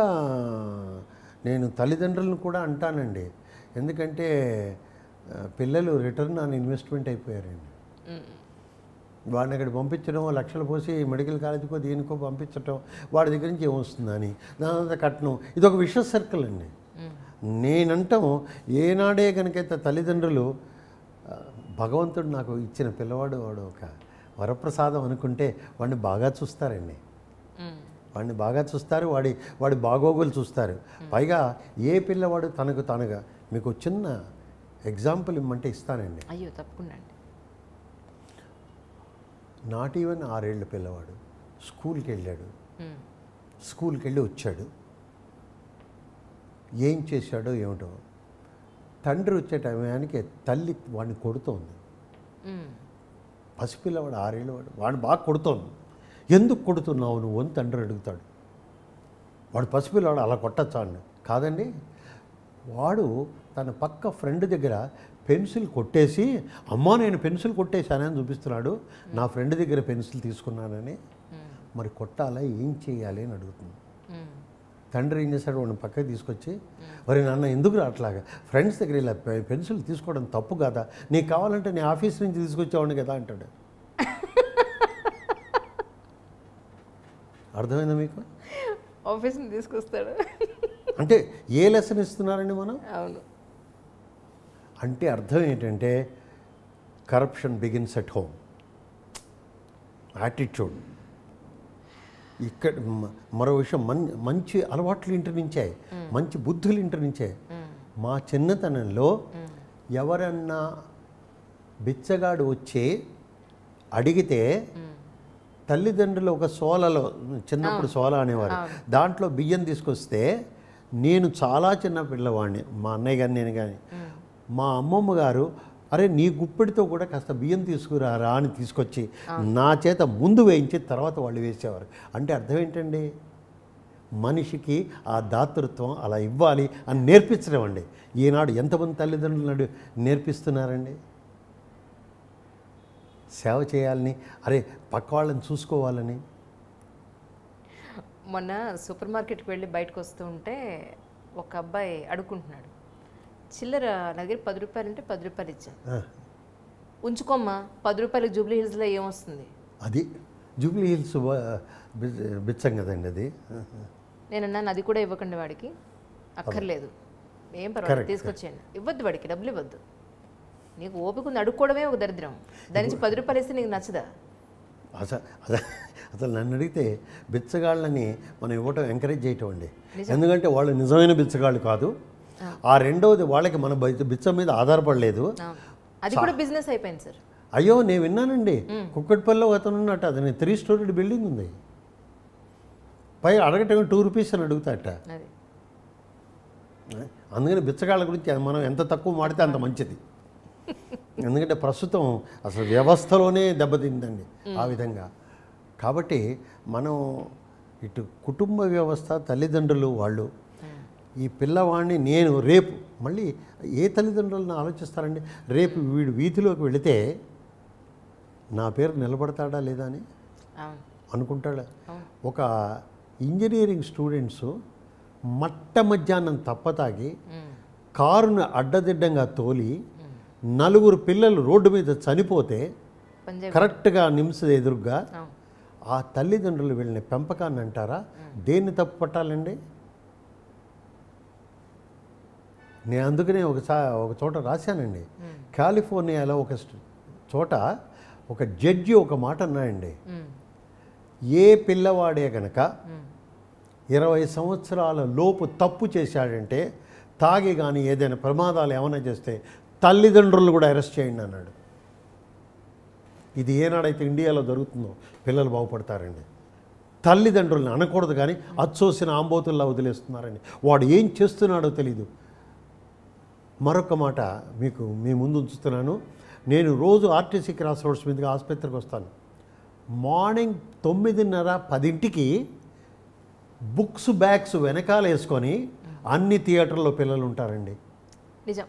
నేను తల్లిదండ్రులను కూడా అంటానండి, ఎందుకంటే పిల్లలు రిటర్న్ ఆన్ ఇన్వెస్ట్మెంట్ అయిపోయారండి. వాడిని అక్కడ పంపించడం, లక్షలు పోసి మెడికల్ కాలేజీకో దీనికో పంపించడం, వాడి దగ్గర నుంచి ఏమొస్తుందని దానంతా కట్టడం, ఇది ఒక విష సర్కిల్ అండి. నేనంటాం ఏనాడే కనుకైతే తల్లిదండ్రులు భగవంతుడు నాకు ఇచ్చిన పిల్లవాడు వాడు ఒక వరప్రసాదం అనుకుంటే వాడిని బాగా చూస్తారండి. వాడిని బాగా చూస్తారు, వాడి వాడి బాగోగులు చూస్తారు. పైగా ఏ పిల్లవాడు తనకు తనగా మీకు చిన్న ఎగ్జాంపుల్ ఇమ్మంటే ఇస్తానండి. అయ్యో తప్పకుండా. నాట్ ఈవెన్ ఆరేళ్ళ పిల్లవాడు స్కూల్కి వెళ్ళాడు, స్కూల్కి వెళ్ళి వచ్చాడు, ఏం చేశాడో ఏమిటో, తండ్రి వచ్చే టైంకి తల్లి వాడిని కొడుతోంది. పసిపిల్లవాడు ఆరేళ్ళవాడు వాడిని బాగా కొడుతోంది. ఎందుకు కొడుతున్నావు నువ్వు అని తండ్రి అడుగుతాడు. వాడు పసిపిల్లవాడు అలా కొట్టచ్చా అండి? కాదండి, వాడు తన పక్క ఫ్రెండ్ దగ్గర పెన్సిల్ కొట్టేసి అమ్మా నేను పెన్సిల్ కొట్టేశానని చూపిస్తున్నాడు, నా ఫ్రెండ్ దగ్గర పెన్సిల్ తీసుకున్నానని. మరి కొట్టాలా, ఏం చేయాలి అని అడుగుతుంది. తండ్రి ఏం చేశాడు, వాడిని పక్కకి తీసుకొచ్చి మరి నాన్న ఎందుకు అట్లాగా ఫ్రెండ్స్ దగ్గర ఇలా పెన్సిల్ తీసుకోవడం తప్పు కదా, నీకు కావాలంటే నీ ఆఫీస్ నుంచి తీసుకొచ్చేవాడిని కదా అంటాడు. అర్థమైందా మీకు? ఆఫీస్ నుంచి తీసుకొస్తాడు అంటే ఏ లెసన్ ఇస్తున్నారండి మనం? అవును. అంటే అర్థం ఏంటంటే corruption begins at home. Attitude. ఇక్కడ మరో విషయం, మం మంచి అలవాట్లు ఇంటి నుంచే, మంచి బుద్ధులు ఇంటి నుంచే. మా చిన్నతనంలో ఎవరన్నా బిచ్చగాడు వచ్చి అడిగితే తల్లిదండ్రులు ఒక సోలలో, చిన్నప్పుడు సోల అనేవారు, దాంట్లో బియ్యం తీసుకొస్తే నేను చాలా చిన్న పిల్లవాడిని, మా అన్నయ్య గారు నేను కానీ, మా అమ్మమ్మ గారు అరే నీ గుప్పెడితో కూడా కాస్త బియ్యం తీసుకురారా అని తీసుకొచ్చి నా చేత ముందు వేయించి తర్వాత వాళ్ళు వేసేవారు. అంటే అర్థం ఏంటండి, మనిషికి ఆ దాతృత్వం అలా ఇవ్వాలి అని నేర్పించడం అండి. ఈనాడు ఎంతమంది తల్లిదండ్రులు నేర్పిస్తున్నారండి సేవ చేయాలని, అరే పక్క వాళ్ళని చూసుకోవాలని. మొన్న సూపర్ మార్కెట్కి వెళ్ళి బయటకు వస్తూ ఉంటే ఒక అబ్బాయి అడుక్కుంటున్నాడు, చిల్లర నా దగ్గర పది రూపాయలు అంటే పది రూపాయలు ఇచ్చాను, ఉంచుకోమ్మా, పది రూపాయలు జూబ్లీ హిల్స్లో ఏమొస్తుంది. అది జూబ్లీ హిల్స్ బిచ్చం కదండి అది. నేను అన్నాను అది కూడా ఇవ్వకండి వాడికి, అక్కర్లేదు, ఏం పర్వాలేదు తీసుకొచ్చేయండి. ఇవ్వద్దు వాడికి, డబ్బులు ఇవ్వద్దు, నీకు ఓపిక ఉంది, అడుక్కోవడమే ఒక దరిద్రం, దాని నుంచి పది రూపాయలు ఇస్తే నీకు నచ్చదా? అసలు అసలు నన్ను అడిగితే బిచ్చగాళ్ళని మనం ఇవ్వటం ఎంకరేజ్ చేయటం అండి. ఎందుకంటే వాళ్ళు నిజమైన బిచ్చగాళ్ళు కాదు. ఆ రెండవది వాళ్ళకి మన బిచ్చం మీద ఆధారపడలేదు, అది కూడా బిజినెస్ అయిపోయింది సార్. అయ్యో నేను విన్నానండి, కుక్కటిపల్లిలో అతను ఉన్నట్టు, అది త్రీ స్టోరీ బిల్డింగ్ ఉంది, పై అడగటం టూ రూపీస్ అని అడుగుతాట. అందుకని బిచ్చగాళ్ళ గురించి మనం ఎంత తక్కువ మాడితే అంత మంచిది. ఎందుకంటే ప్రస్తుతం అసలు వ్యవస్థలోనే దెబ్బతిందండి ఆ విధంగా. కాబట్టి మనం ఇటు కుటుంబ వ్యవస్థ, తల్లిదండ్రులు వాళ్ళు ఈ పిల్లవాడిని నేను రేపు మళ్ళీ ఏ తల్లిదండ్రులను ఆలోచిస్తారండి? రేపు వీడు వీధిలోకి వెళితే నా పేరు నిలబడతాడా లేదా అని అనుకుంటాడా? ఒక ఇంజనీరింగ్ స్టూడెంట్స్ మట్ట మధ్యాహ్నం తప్పతాగి కారును అడ్డదిడ్డంగా తోలి నలుగురు పిల్లలు రోడ్డు మీద చనిపోతే కరెక్ట్గా నిమ్స్ ఎదురుగా ఆ తల్లిదండ్రులు వీళ్ళని పెంపకాన్ని అంటారా? దేన్ని తప్పు పట్టాలండి? నేను అందుకనే ఒకసా ఒక చోట రాశానండి. కాలిఫోర్నియాలో ఒక చోట ఒక జడ్జి ఒక మాట అన్నాయండి, ఏ పిల్లవాడే కనుక ఇరవై సంవత్సరాల లోపు తప్పు చేశాడంటే, తాగి కానీ ఏదైనా ప్రమాదాలు ఏమైనా చేస్తే తల్లిదండ్రులు కూడా అరెస్ట్ చేయండి అన్నాడు. ఇది ఏనాడైతే ఇండియాలో జరుగుతుందో పిల్లలు బాగుపడతారండి. తల్లిదండ్రులను అనకూడదు కానీ అచ్చోసిన ఆంబోతుల్లా వదిలేస్తున్నారండి. వాడు ఏం చేస్తున్నాడో తెలీదు. మరొక మాట మీకు మీ ముందు ఉంచుతున్నాను. నేను రోజు ఆర్టీసీ క్రాస్ రోడ్స్ మీదుగా ఆసుపత్రికి వస్తాను. మార్నింగ్ తొమ్మిదిన్నర పదింటికి బుక్స్ బ్యాగ్స్ వెనకాల వేసుకొని అన్ని థియేటర్లో పిల్లలు ఉంటారండి. నిజం.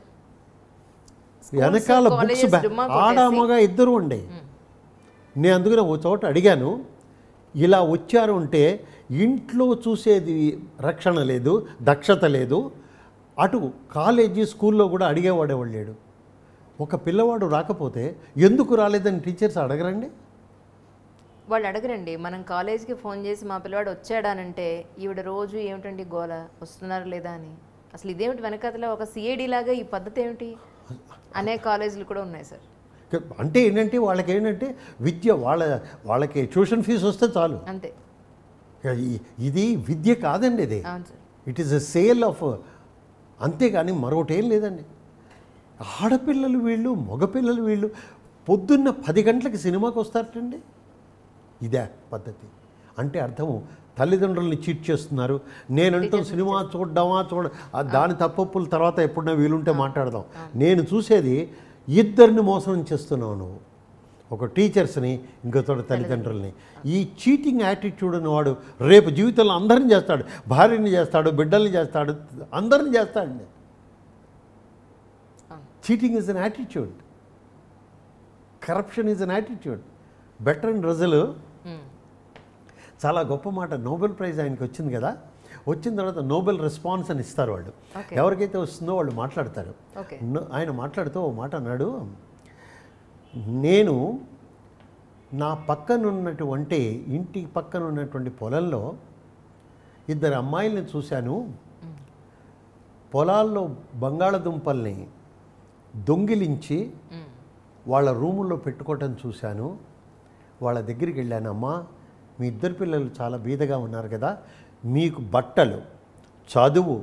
వెనకాల బుక్స్ బ్యాగ్ ఆడామగా ఇద్దరు ఉండే. నేను అందుకనే ఓ చోట అడిగాను, ఇలా వచ్చారు అంటే ఇంట్లో చూసేది రక్షణ లేదు, దక్షత లేదు. అటు కాలేజీ స్కూల్లో కూడా అడిగేవాడేవాడు లేడు. ఒక పిల్లవాడు రాకపోతే ఎందుకు రాలేదని టీచర్స్ అడగరండి? వాళ్ళు అడగరండి. మనం కాలేజీకి ఫోన్ చేసి మా పిల్లవాడు వచ్చాడానంటే ఈవిడ రోజు ఏమిటండి గోల, వస్తున్నారా లేదా అని. అసలు ఇదేమిటి వెనకతలో ఒక సిఐడి లాగా ఈ పద్ధతి ఏమిటి అనే కాలేజీలు కూడా ఉన్నాయి సార్. అంటే ఏంటంటే వాళ్ళకి ఏంటంటే విద్య, వాళ్ళ వాళ్ళకి ట్యూషన్ ఫీజు వస్తే చాలు అంతే. ఇది విద్య కాదండి, ఇది it is a sale off, అంతేగాని మరొకటి ఏం లేదండి. ఆడపిల్లలు వీళ్ళు, మగపిల్లలు వీళ్ళు పొద్దున్న పది గంటలకి సినిమాకి వస్తారటండి. ఇదే పద్ధతి అంటే అర్థము తల్లిదండ్రుల్ని చీట్ చేస్తున్నారు. నేనంటూ సినిమా చూడ్డామా చూడ దాని తప్పప్పుల తర్వాత ఎప్పుడైనా వీలుంటే మాట్లాడదాం. నేను చూసేది ఇద్దరిని మోసం చేస్తున్నావు నువ్వు, ఒక టీచర్స్ని, ఇంకో తోట తల్లిదండ్రుల్ని. ఈ చీటింగ్ యాటిట్యూడ్ ఉన్నవాడు రేపు జీవితంలో అందరిని చేస్తాడు, భార్యని చేస్తాడు, బిడ్డల్ని చేస్తాడు, అందరిని చేస్తాడండి. Cheating is an attitude, corruption is an attitude. Better రోజులు చాలా గొప్ప మాట, నోబెల్ ప్రైజ్ ఆయనకి వచ్చింది కదా, వచ్చిన తర్వాత నోబెల్ రెస్పాన్స్ అని ఇస్తారు వాళ్ళు. ఎవరికైతే వస్తుందో వాళ్ళు మాట్లాడతారు. ఆయన మాట్లాడుతూ ఓ మాట అన్నాడు, నేను నా పక్కనున్నటువంటి ఇంటి పక్కన ఉన్నటువంటి పొలంలో ఇద్దరు అమ్మాయిల్ని చూశాను. పొలాల్లో బంగాళదుంపల్ని దొంగిలించి వాళ్ళ రూముల్లో పెట్టుకోవటం చూశాను. వాళ్ళ దగ్గరికి వెళ్ళాను, అమ్మా మీ ఇద్దరు పిల్లలు చాలా బీదగా ఉన్నారు కదా, మీకు బట్టలు, చదువు,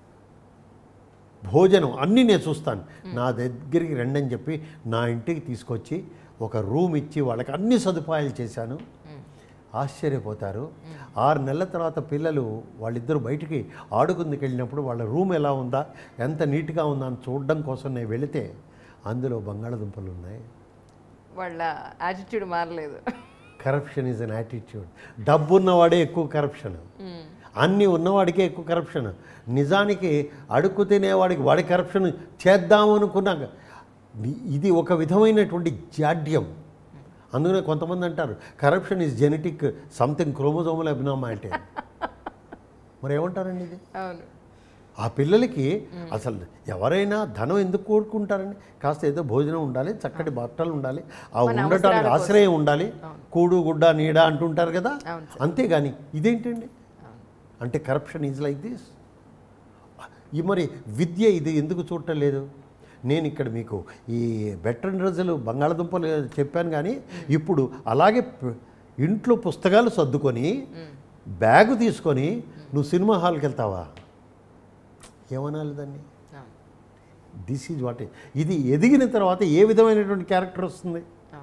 భోజనం అన్నీ నేను చూస్తాను, నా దగ్గరికి రండి అని చెప్పి నా ఇంటికి తీసుకొచ్చి ఒక రూమ్ ఇచ్చి వాళ్ళకి అన్ని సదుపాయాలు చేశాను. ఆశ్చర్యపోతారు. ఆరు నెలల తర్వాత పిల్లలు వాళ్ళిద్దరూ బయటికి ఆడుకుందుకు వెళ్ళినప్పుడు వాళ్ళ రూమ్ ఎలా ఉందా, ఎంత నీట్గా ఉందా అని చూడడం కోసం నేను వెళితే అందులో బంగాళదుంపలు ఉన్నాయి. వాళ్ళ యాటిట్యూడ్ మారలేదు. Corruption is an attitude. డబ్బు ఉన్నవాడే ఎక్కువ కరప్షన్, అన్నీ ఉన్నవాడికే ఎక్కువ కరప్షన్. నిజానికి అడుక్కు తినేవాడికి వాడి కరప్షన్ చేద్దామనుకున్నాక ఇది ఒక విధమైనటువంటి జాడ్యం. అందుకనే కొంతమంది అంటారు corruption is genetic something, chromosomal abnormality. మరి ఏమంటారండి ఇది? ఆ పిల్లలకి అసలు ఎవరైనా ధనం ఎందుకు కోరుకుంటారండి? కాస్త ఏదో భోజనం ఉండాలి, చక్కటి బట్టలు ఉండాలి, ఆ ఉండటానికి ఆశ్రయం ఉండాలి, కూడు గుడ్డ నీడ అంటుంటారు కదా, అంతేగాని ఇదేంటండి అంటే కరప్షన్ ఈజ్ లైక్ దిస్. ఈ మరి విద్య ఇది ఎందుకు చూడటం లేదు? నేను ఇక్కడ మీకు ఈ వెటరన్ రోజులు బంగాళదుంపలు చెప్పాను, కానీ ఇప్పుడు అలాగే ఇంట్లో పుస్తకాలు సర్దుకొని బ్యాగు తీసుకొని నువ్వు సినిమా హాల్కి వెళ్తావా? ఏమనాలి దాన్ని? This is what. ఇది ఎదిగిన తర్వాత ఏ విధమైనటువంటి క్యారెక్టర్ వస్తుంది?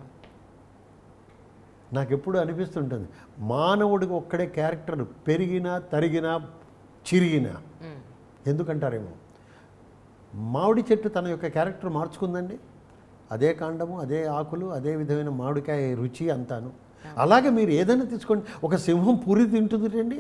నాకు ఎప్పుడు అనిపిస్తుంటుంది మానవుడికి ఒక్కడే క్యారెక్టర్, పెరిగినా తరిగినా చిరిగినా. ఎందుకంటారేమో, మామిడి చెట్టు తన యొక్క క్యారెక్టర్ మార్చుకుందండి, అదే కాండము, అదే ఆకులు, అదే విధమైన మామిడికాయ రుచి అంతాను. అలాగే మీరు ఏదైనా తీసుకోండి, ఒక సింహం పూరి తింటుందండి,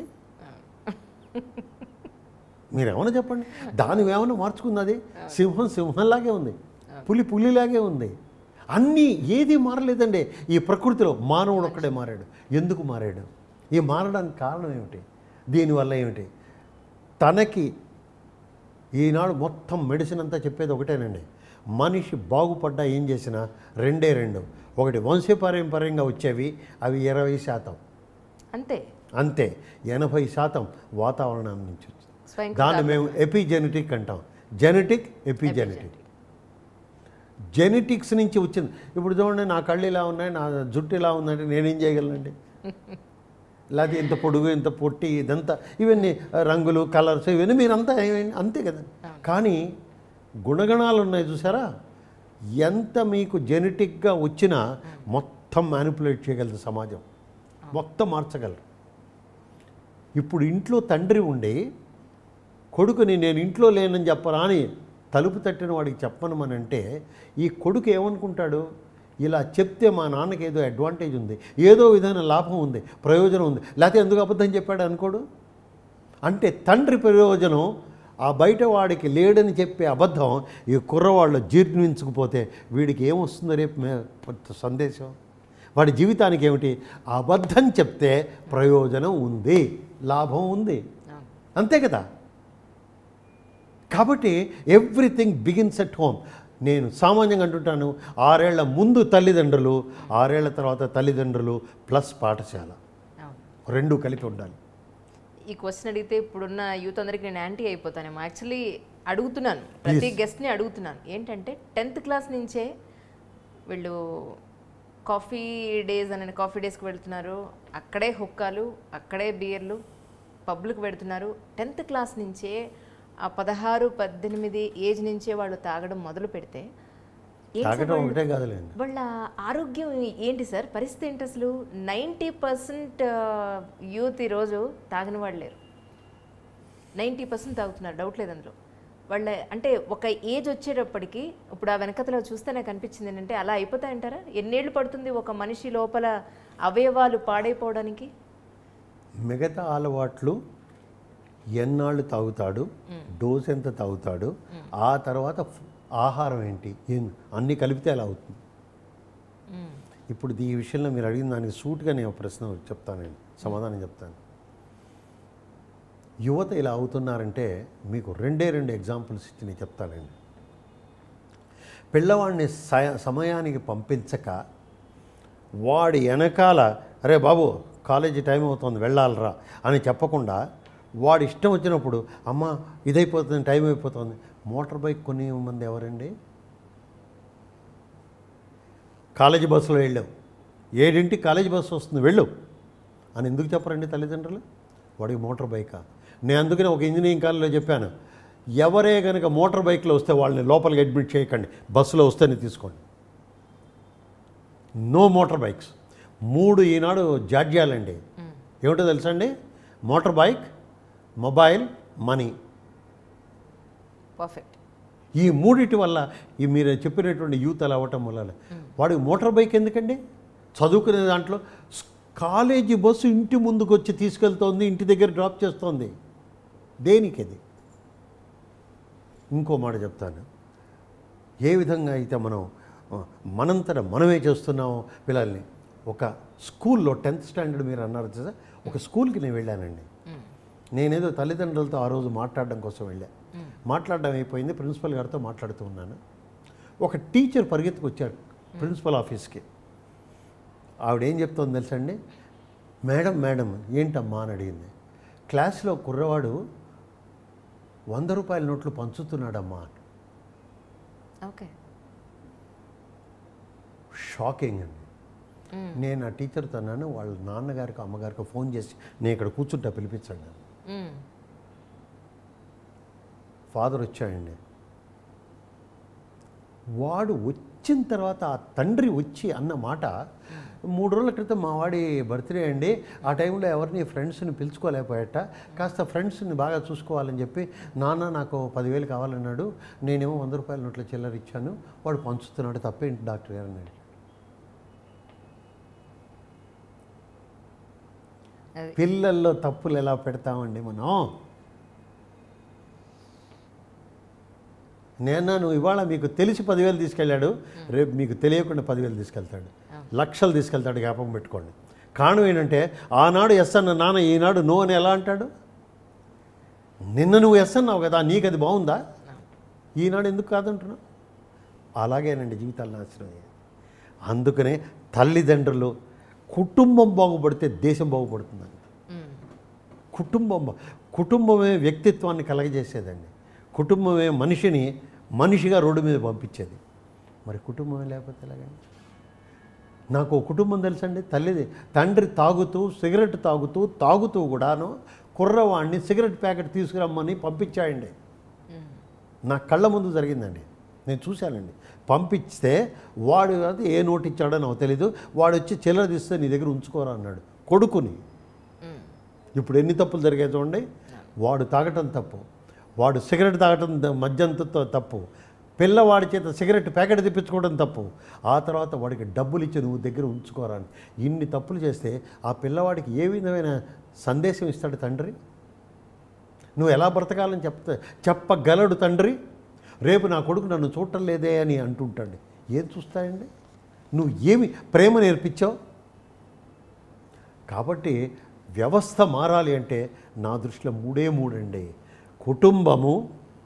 మీరు ఏమైనా చెప్పండి, దాని ఏమైనా మార్చుకున్నది? సింహం సింహంలాగే ఉంది, పులి పులిలాగే ఉంది, అన్నీ ఏది మారలేదండి ఈ ప్రకృతిలో. మానవుడు ఒక్కడే మారాడు. ఎందుకు మారాడు? ఈ మారడానికి కారణం ఏమిటి? దీనివల్ల ఏమిటి? తనకి ఈనాడు మొత్తం మెడిసిన్ అంతా చెప్పేది ఒకటేనండి, మనిషి బాగుపడ్డా ఏం చేసినా రెండే రెండు, ఒకటి వంశపారంపర్యంగా వచ్చేవి, అవి ఇరవై శాతం అంతే అంతే, ఎనభై శాతం వాతావరణం నుంచి వచ్చింది. దాన్ని మేము ఎపిజెనెటిక్ అంటాం. Genetic, epigenetic. జెనెటిక్స్ నుంచి వచ్చింది. ఇప్పుడు చూడండి, నా కళ్ళు ఇలా ఉన్నాయి, నా జుట్టు ఇలా ఉందంటే నేనేం చేయగలనండి? లేకపోతే ఇంత పొడుగు, ఇంత పొట్టి, ఇదంతా ఇవన్నీ రంగులు, కలర్స్, ఇవన్నీ మీరంతా అంతే కదా. కానీ గుణగణాలు ఉన్నాయి చూసారా, ఎంత మీకు జెనెటిక్గా వచ్చినా మొత్తం మ్యానిపులేట్ చేయగలదు సమాజం, మొత్తం మార్చగలరు. ఇప్పుడు ఇంట్లో తండ్రి ఉండి కొడుకుని నేను ఇంట్లో లేనని చెప్పరా అని తలుపు తట్టిన వాడికి చెప్పనమని అంటే, ఈ కొడుకు ఏమనుకుంటాడు? ఇలా చెప్తే మా నాన్నకి ఏదో అడ్వాంటేజ్ ఉంది, ఏదో విధమైన లాభం ఉంది, ప్రయోజనం ఉంది, లేకపోతే ఎందుకు అబద్ధం చెప్పాడు అనుకోడు. అంటే తండ్రి ప్రయోజనం ఆ బయట వాడికి లేడని చెప్పే అబద్ధం ఈ కుర్రవాళ్ళు జీర్ణించకపోతే వీడికి ఏమొస్తుందో రేపు మే సందేశం? వాడి జీవితానికి ఏమిటి? అబద్ధం చెప్తే ప్రయోజనం ఉంది, లాభం ఉంది, అంతే కదా. కాబట్టి ఎవ్రీథింగ్ బిగిన్స్ ఎట్ హోమ్. నేను సామాన్యంగా అంటుంటాను, ఆరేళ్ల ముందు తల్లిదండ్రులు, ఆరేళ్ల తర్వాత తల్లిదండ్రులు ప్లస్ పాఠశాల, రెండు కలిపి ఉండాలి. ఈ క్వశ్చన్ అడిగితే ఇప్పుడున్న యూత్ అందరికి నేను యాంటీ అయిపోతానేమో. యాక్చువల్లీ అడుగుతున్నాను, ప్రతి గెస్ట్ని అడుగుతున్నాను ఏంటంటే, టెన్త్ క్లాస్ నుంచే వీళ్ళు కాఫీ డేస్ అనే కాఫీ డేస్కి వెళ్తున్నారు, అక్కడే హుక్కాలు, అక్కడే బియర్లు, పబ్లకు పెడుతున్నారు. టెన్త్ క్లాస్ నుంచే ఆ పదహారు పద్దెనిమిది ఏజ్ నుంచే వాళ్ళు తాగడం మొదలు పెడితే వాళ్ళ ఆరోగ్యం ఏంటి సార్? పరిస్థితి ఏంటి అసలు? నైంటీ పర్సెంట్ యూత్ ఈరోజు తాగిన వాళ్ళు లేరు, నైంటీ పర్సెంట్ తాగుతున్నారు, డౌట్ లేదు అందులో. వాళ్ళ అంటే ఒక ఏజ్ వచ్చేటప్పటికి, ఇప్పుడు ఆ వెనకతలో చూస్తే నాకు అనిపించింది ఏంటంటే, అలా అయిపోతాయంటారా? ఎన్నేళ్ళు పడుతుంది ఒక మనిషి లోపల అవయవాలు పాడైపోవడానికి? మిగతా అలవాట్లు ఎన్నాళ్ళు తాగుతాడు, డోస్ ఎంత తాగుతాడు, ఆ తర్వాత ఆహారం ఏంటి, అన్నీ కలిపితే అలా అవుతుంది. ఇప్పుడు ఈ విషయంలో మీరు అడిగిన దానికి సూట్గా నేను ప్రశ్న చెప్తానండి, సమాధానం చెప్తాను. యువత ఇలా అవుతున్నారంటే మీకు రెండే రెండు ఎగ్జాంపుల్స్ ఇచ్చి నేను చెప్తానండి. పిల్లవాడిని సమయానికి పంపించక వాడి వెనకాల, అరే బాబు కాలేజీ టైం అవుతుంది వెళ్ళాలరా అని చెప్పకుండా, వాడు ఇష్టం వచ్చినప్పుడు అమ్మ ఇదైపోతుంది, టైం అయిపోతుంది, మోటార్ బైక్ కొని మంది ఎవరండి? కాలేజీ బస్సులో వెళ్ళావు, ఏడింటికి కాలేజీ బస్సు వస్తుంది వెళ్ళు అని ఎందుకు చెప్పరండి తల్లిదండ్రులు? వాడికి మోటార్ బైకా? నేను అందుకనే ఒక ఇంజనీరింగ్ కాలేజీలో చెప్పాను, ఎవరే కనుక మోటార్ బైక్లో వస్తే వాళ్ళని లోపలికి అడ్మిట్ చేయకండి, బస్సులో వస్తేనే తీసుకోండి. No motor bikes. మూడు ఈనాడు జాడ్యాలండి. ఏమిటో తెలుసా అండి? Motor bike, mobile, money. Perfect. ఈ మూడిటి వల్ల ఈ మీరు చెప్పినటువంటి యూత్ అలా అవ్వటం వల్ల వాడికి మోటార్ బైక్ ఎందుకండి? చదువుకునే దాంట్లో కాలేజీ బస్సు ఇంటి ముందుకు వచ్చి తీసుకెళ్తోంది, ఇంటి దగ్గర డ్రాప్ చేస్తోంది, దేనికి అది? ఇంకో మాట చెప్తాను, ఏ విధంగా అయితే మనం మనంతట మనమే చేస్తున్నామో పిల్లల్ని. ఒక స్కూల్లో టెన్త్ స్టాండర్డ్ మీరు అన్నారు కదా, ఒక స్కూల్కి నేను వెళ్ళానండి. నేనేదో తల్లిదండ్రులతో ఆ రోజు మాట్లాడడం కోసం వెళ్ళా. మాట్లాడడం అయిపోయింది, ప్రిన్సిపల్ గారితో మాట్లాడుతూ ఉన్నాను. ఒక టీచర్ పరిగెత్తుకు వచ్చాడు ప్రిన్సిపల్ ఆఫీస్కి. ఆవిడ ఏం చెప్తోంది తెలుసా అండి? మేడం మేడం ఏంటమ్మా అని అడిగింది. క్లాస్లో కుర్రవాడు వంద రూపాయల నోట్లు పంచుతున్నాడమ్మా. ఓకే, షాకింగ్ అండి. నేను ఆ టీచర్తో అన్నాను, వాళ్ళ నాన్నగారికి అమ్మగారికి ఫోన్ చేసి నేను ఇక్కడ కూర్చుంటా పిలిపించండి. ఫాదర్ వచ్చాడండి. వాడు వచ్చిన తర్వాత ఆ తండ్రి వచ్చి అన్న మాట, మూడు రోజుల క్రితం మా వాడి బర్త్డే అండి, ఆ టైంలో ఎవరిని ఫ్రెండ్స్ని పిలుచుకోలేకపోయాట, కాస్త ఫ్రెండ్స్ని బాగా చూసుకోవాలని చెప్పి నాన్న నాకు పదివేలు కావాలన్నాడు, నేనేమో వంద రూపాయల నోట్ల చిల్లర ఇచ్చాను, వాడు పంచుతున్నాడు, తప్పేంటి డాక్టర్ గారు అన్నాడు. పిల్లల్లో తప్పులు ఎలా పెడతామండి మనం? నేను నువ్వు ఇవాళ మీకు తెలిసి పదివేలు తీసుకెళ్ళాడు, రేపు మీకు తెలియకుండా పదివేలు తీసుకెళ్తాడు, లక్షలు తీసుకెళ్తాడు. జ్ఞాపకం పెట్టుకోండి. కారణం ఏంటంటే ఆనాడు ఎస్ అన్న నాన్న ఈనాడు నో అని ఎలా అంటాడు? నిన్న నువ్వు ఎస్ అన్నావు కదా, నీకు అది బాగుందా? ఈనాడు ఎందుకు కాదంటున్నావు? అలాగేనండి జీవితాలు నాశనం అయ్యాయి. అందుకనే తల్లిదండ్రులు, కుటుంబం బాగుపడితే దేశం బాగుపడుతుందండి. కుటుంబం కుటుంబమే వ్యక్తిత్వాన్ని కలగజేసేదండి. కుటుంబమే మనిషిని మనిషిగా రోడ్డు మీద పంపించేది. మరి కుటుంబమే లేకపోతే ఎలాగండి? నాకు ఒక కుటుంబం తెలుసండి. తల్లిది తండ్రి తాగుతూ సిగరెట్ తాగుతూ తాగుతూ కూడాను కుర్రవాడిని సిగరెట్ ప్యాకెట్ తీసుకురమ్మని పంపించాయండి. నా కళ్ళ ముందు జరిగిందండి, నేను చూశానండి. పంపిస్తే వాడు అది ఏ నోటు ఇచ్చాడో నాకు తెలీదు, వాడు వచ్చి చిల్లర తీస్తే నీ దగ్గర ఉంచుకోరా అన్నాడు కొడుకుని. ఇప్పుడు ఎన్ని తప్పులు జరిగాయి చూడండి. వాడు తాగటం తప్పు, వాడు సిగరెట్ తాగటం మద్యంతో తప్పు, పిల్లవాడి చేత సిగరెట్ ప్యాకెట్ తెప్పించుకోవడం తప్పు, ఆ తర్వాత వాడికి డబ్బులు ఇచ్చి నువ్వు దగ్గర ఉంచుకోరా అని ఇన్ని తప్పులు చేస్తే ఆ పిల్లవాడికి ఏ విధమైన సందేశం ఇస్తాడు తండ్రి? నువ్వు ఎలా బ్రతకాలని చెప్తా చెప్పగలడు తండ్రి? రేపు నా కొడుకు నన్ను చూడటం లేదే అని అంటుంటాడు. ఏం చూస్తాయండి? నువ్వు ఏమి ప్రేమ నేర్పించావు? కాబట్టి వ్యవస్థ మారాలి అంటే నా దృష్టిలో మూడే మూడండి: కుటుంబము,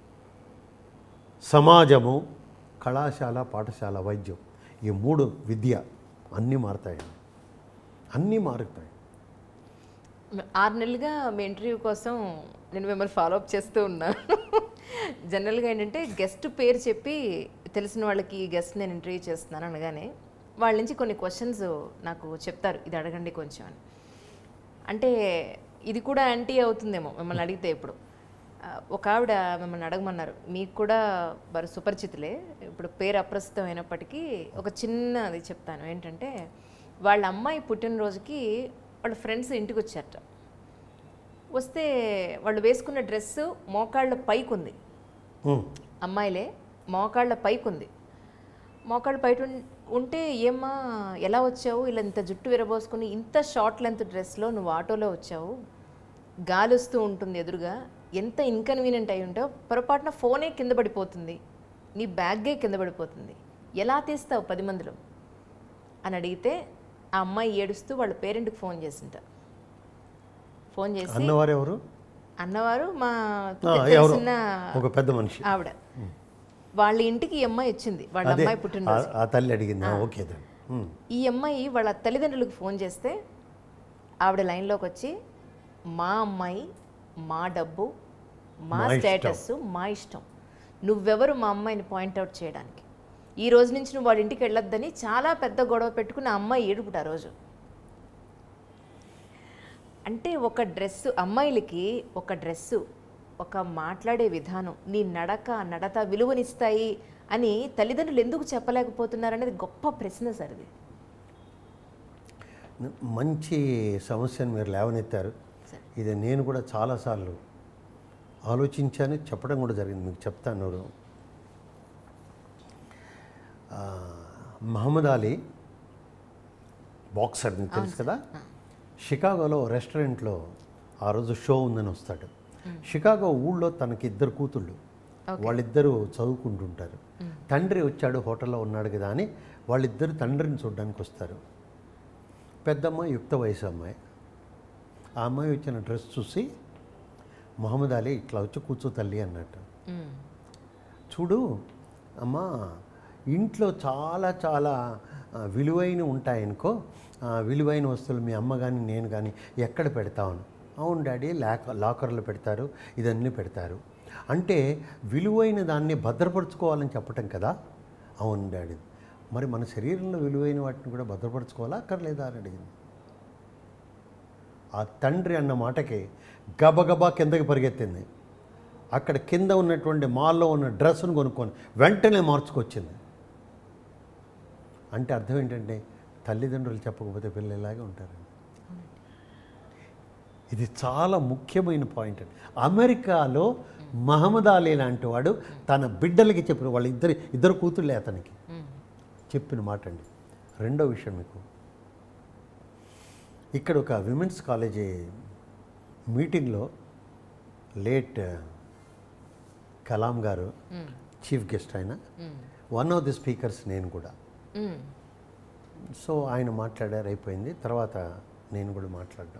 సమాజము, కళాశాల, పాఠశాల, వైద్యం. ఈ మూడు విద్య అన్నీ మారుతాయండి, అన్నీ మారుతాయి. ఆరు నెలలుగా మీ ఇంటర్వ్యూ కోసం నేను మిమ్మల్ని ఫాలోఅప్ చేస్తూ ఉన్నాను. జనరల్గా ఏంటంటే గెస్ట్ పేరు చెప్పి తెలిసిన వాళ్ళకి గెస్ట్ నేను ఇంటర్వ్యూ చేస్తున్నాను అనగానే వాళ్ళ నుంచి కొన్ని క్వశ్చన్స్ నాకు చెప్తారు, ఇది అడగండి కొంచెం అని. అంటే ఇది కూడా యాంటీ అవుతుందేమో మిమ్మల్ని అడిగితే. ఇప్పుడు ఒక ఆవిడ మిమ్మల్ని అడగమన్నారు, మీకు కూడా వారు సుపరిచితులే, ఇప్పుడు పేరు అప్రస్తుతం అయినప్పటికీ ఒక చిన్నది చెప్తాను. ఏంటంటే వాళ్ళ అమ్మాయి పుట్టినరోజుకి వాళ్ళ ఫ్రెండ్స్ ఇంటికి వచ్చారట. వస్తే వాళ్ళు వేసుకున్న డ్రెస్సు మోకాళ్ళ పైకి ఉంది, అమ్మాయిలే మోకాళ్ళ పైకి ఉంది. మోకాళ్ళ పైట ఉంటే ఏమ్మా ఎలా వచ్చావు, ఇలా ఇంత జుట్టు విరబోసుకుని ఇంత షార్ట్ లెంత్ డ్రెస్లో నువ్వు ఆటోలో వచ్చావు, గాలి వస్తూ ఉంటుంది ఎదురుగా, ఎంత ఇన్కన్వీనియంట్ అయి ఉంటావు, పొరపాటున ఫోనే కింద పడిపోతుంది, నీ బ్యాగే కింద పడిపోతుంది, ఎలా తీస్తావు పది మందిలో అని అడిగితే ఆ అమ్మాయి ఏడుస్తూ వాళ్ళ పేరెంట్కి ఫోన్ చేసింట. ఫోన్ చేసి అన్నవారు ఎవరు? అన్నవారు మా తెలిసిన ఒక పెద్ద మనిషి ఆవిడ. వాళ్ళ ఇంటికి ఈ అమ్మాయి వచ్చింది, వాళ్ళ అమ్మాయి పుట్టినరోజు. ఆ తల్లి అడిగింది. ఓకే. ఈ అమ్మాయి వాళ్ళ తల్లిదండ్రులకు ఫోన్ చేస్తే ఆవిడ లైన్లోకి వచ్చి, మా అమ్మాయి, మా డబ్బు, మా స్టేటస్, మా ఇష్టం, నువ్వెవరు మా అమ్మాయిని పాయింట్అవుట్ చేయడానికి, ఈ రోజు నుంచి నువ్వు వాళ్ళ ఇంటికి వెళ్ళొద్దని చాలా పెద్ద గొడవ పెట్టుకుని ఆ అమ్మాయి ఏడుపుట ఆ రోజు. అంటే ఒక డ్రెస్సు, అమ్మాయిలకి ఒక డ్రెస్సు, ఒక మాట్లాడే విధానం, నీ నడక నడత విలువనిస్తాయి అని తల్లిదండ్రులు ఎందుకు చెప్పలేకపోతున్నారనేది గొప్ప ప్రశ్న సార్. ఇది మంచి సమస్యను మీరు లేవనెత్తారు. ఇది నేను కూడా చాలాసార్లు ఆలోచించాను, చెప్పడం కూడా జరిగింది. మీకు చెప్తాను. మహమ్మద్ అలీ బాక్సర్, మీకు తెలుసు కదా, షికాగోలో రెస్టారెంట్లో ఆ రోజు షో ఉందని వస్తాడు. షికాగో ఊళ్ళో తనకి ఇద్దరు కూతుళ్ళు, వాళ్ళిద్దరూ చదువుకుంటుంటారు. తండ్రి వచ్చాడు, హోటల్లో ఉన్నాడు కదా అని వాళ్ళిద్దరు తండ్రిని చూడడానికి వస్తారు. పెద్దమ్మాయి యుక్త వయసు అమ్మాయి. ఆ అమ్మాయి వచ్చిన డ్రెస్ చూసి మహమ్మద్ అలీ ఇట్లా వచ్చి కూర్చో తల్లి అన్నట్టు. చూడు అమ్మా, ఇంట్లో చాలా చాలా విలువైన ఉంటాయనుకో, విలువైన వస్తువులు మీ అమ్మ కానీ నేను కానీ ఎక్కడ పెడతామని. అవును డాడీ, లాక లాకర్లో పెడతారు, ఇదన్నీ పెడతారు. అంటే విలువైన దాన్ని భద్రపరచుకోవాలని చెప్పటం కదా. అవును డాడీ, మరి మన శరీరంలో విలువైన వాటిని కూడా భద్రపరచుకోవాలా అక్కర్లేదా అని అడిగింది. ఆ తండ్రి అన్న మాటకి గబగబా కిందకి పరిగెత్తింది. అక్కడ కింద ఉన్నటువంటి మాల్లో ఉన్న డ్రెస్సును కొనుక్కొని వెంటనే మార్చుకొచ్చింది. అంటే అర్థం ఏంటంటే తల్లిదండ్రులు చెప్పకపోతే పిల్లలు ఇలాగే ఉంటారండి. ఇది చాలా ముఖ్యమైన పాయింట్ అండి. అమెరికాలో మహమ్మద్ అలీ లాంటి వాడు తన బిడ్డలకి చెప్పిన, వాళ్ళ ఇద్దరు ఇద్దరు కూతుళ్ళే అతనికి చెప్పిన మాట అండి. రెండో విషయం, మీకు ఇక్కడ ఒక విమెన్స్ కాలేజీ మీటింగ్లో లేట్ కలాం గారు చీఫ్ గెస్ట్ ఆయన, వన్ ఆఫ్ ది స్పీకర్స్ నేను కూడా. సో ఆయన మాట్లాడారు, అయిపోయింది. తర్వాత నేను కూడా మాట్లాడ్డాం.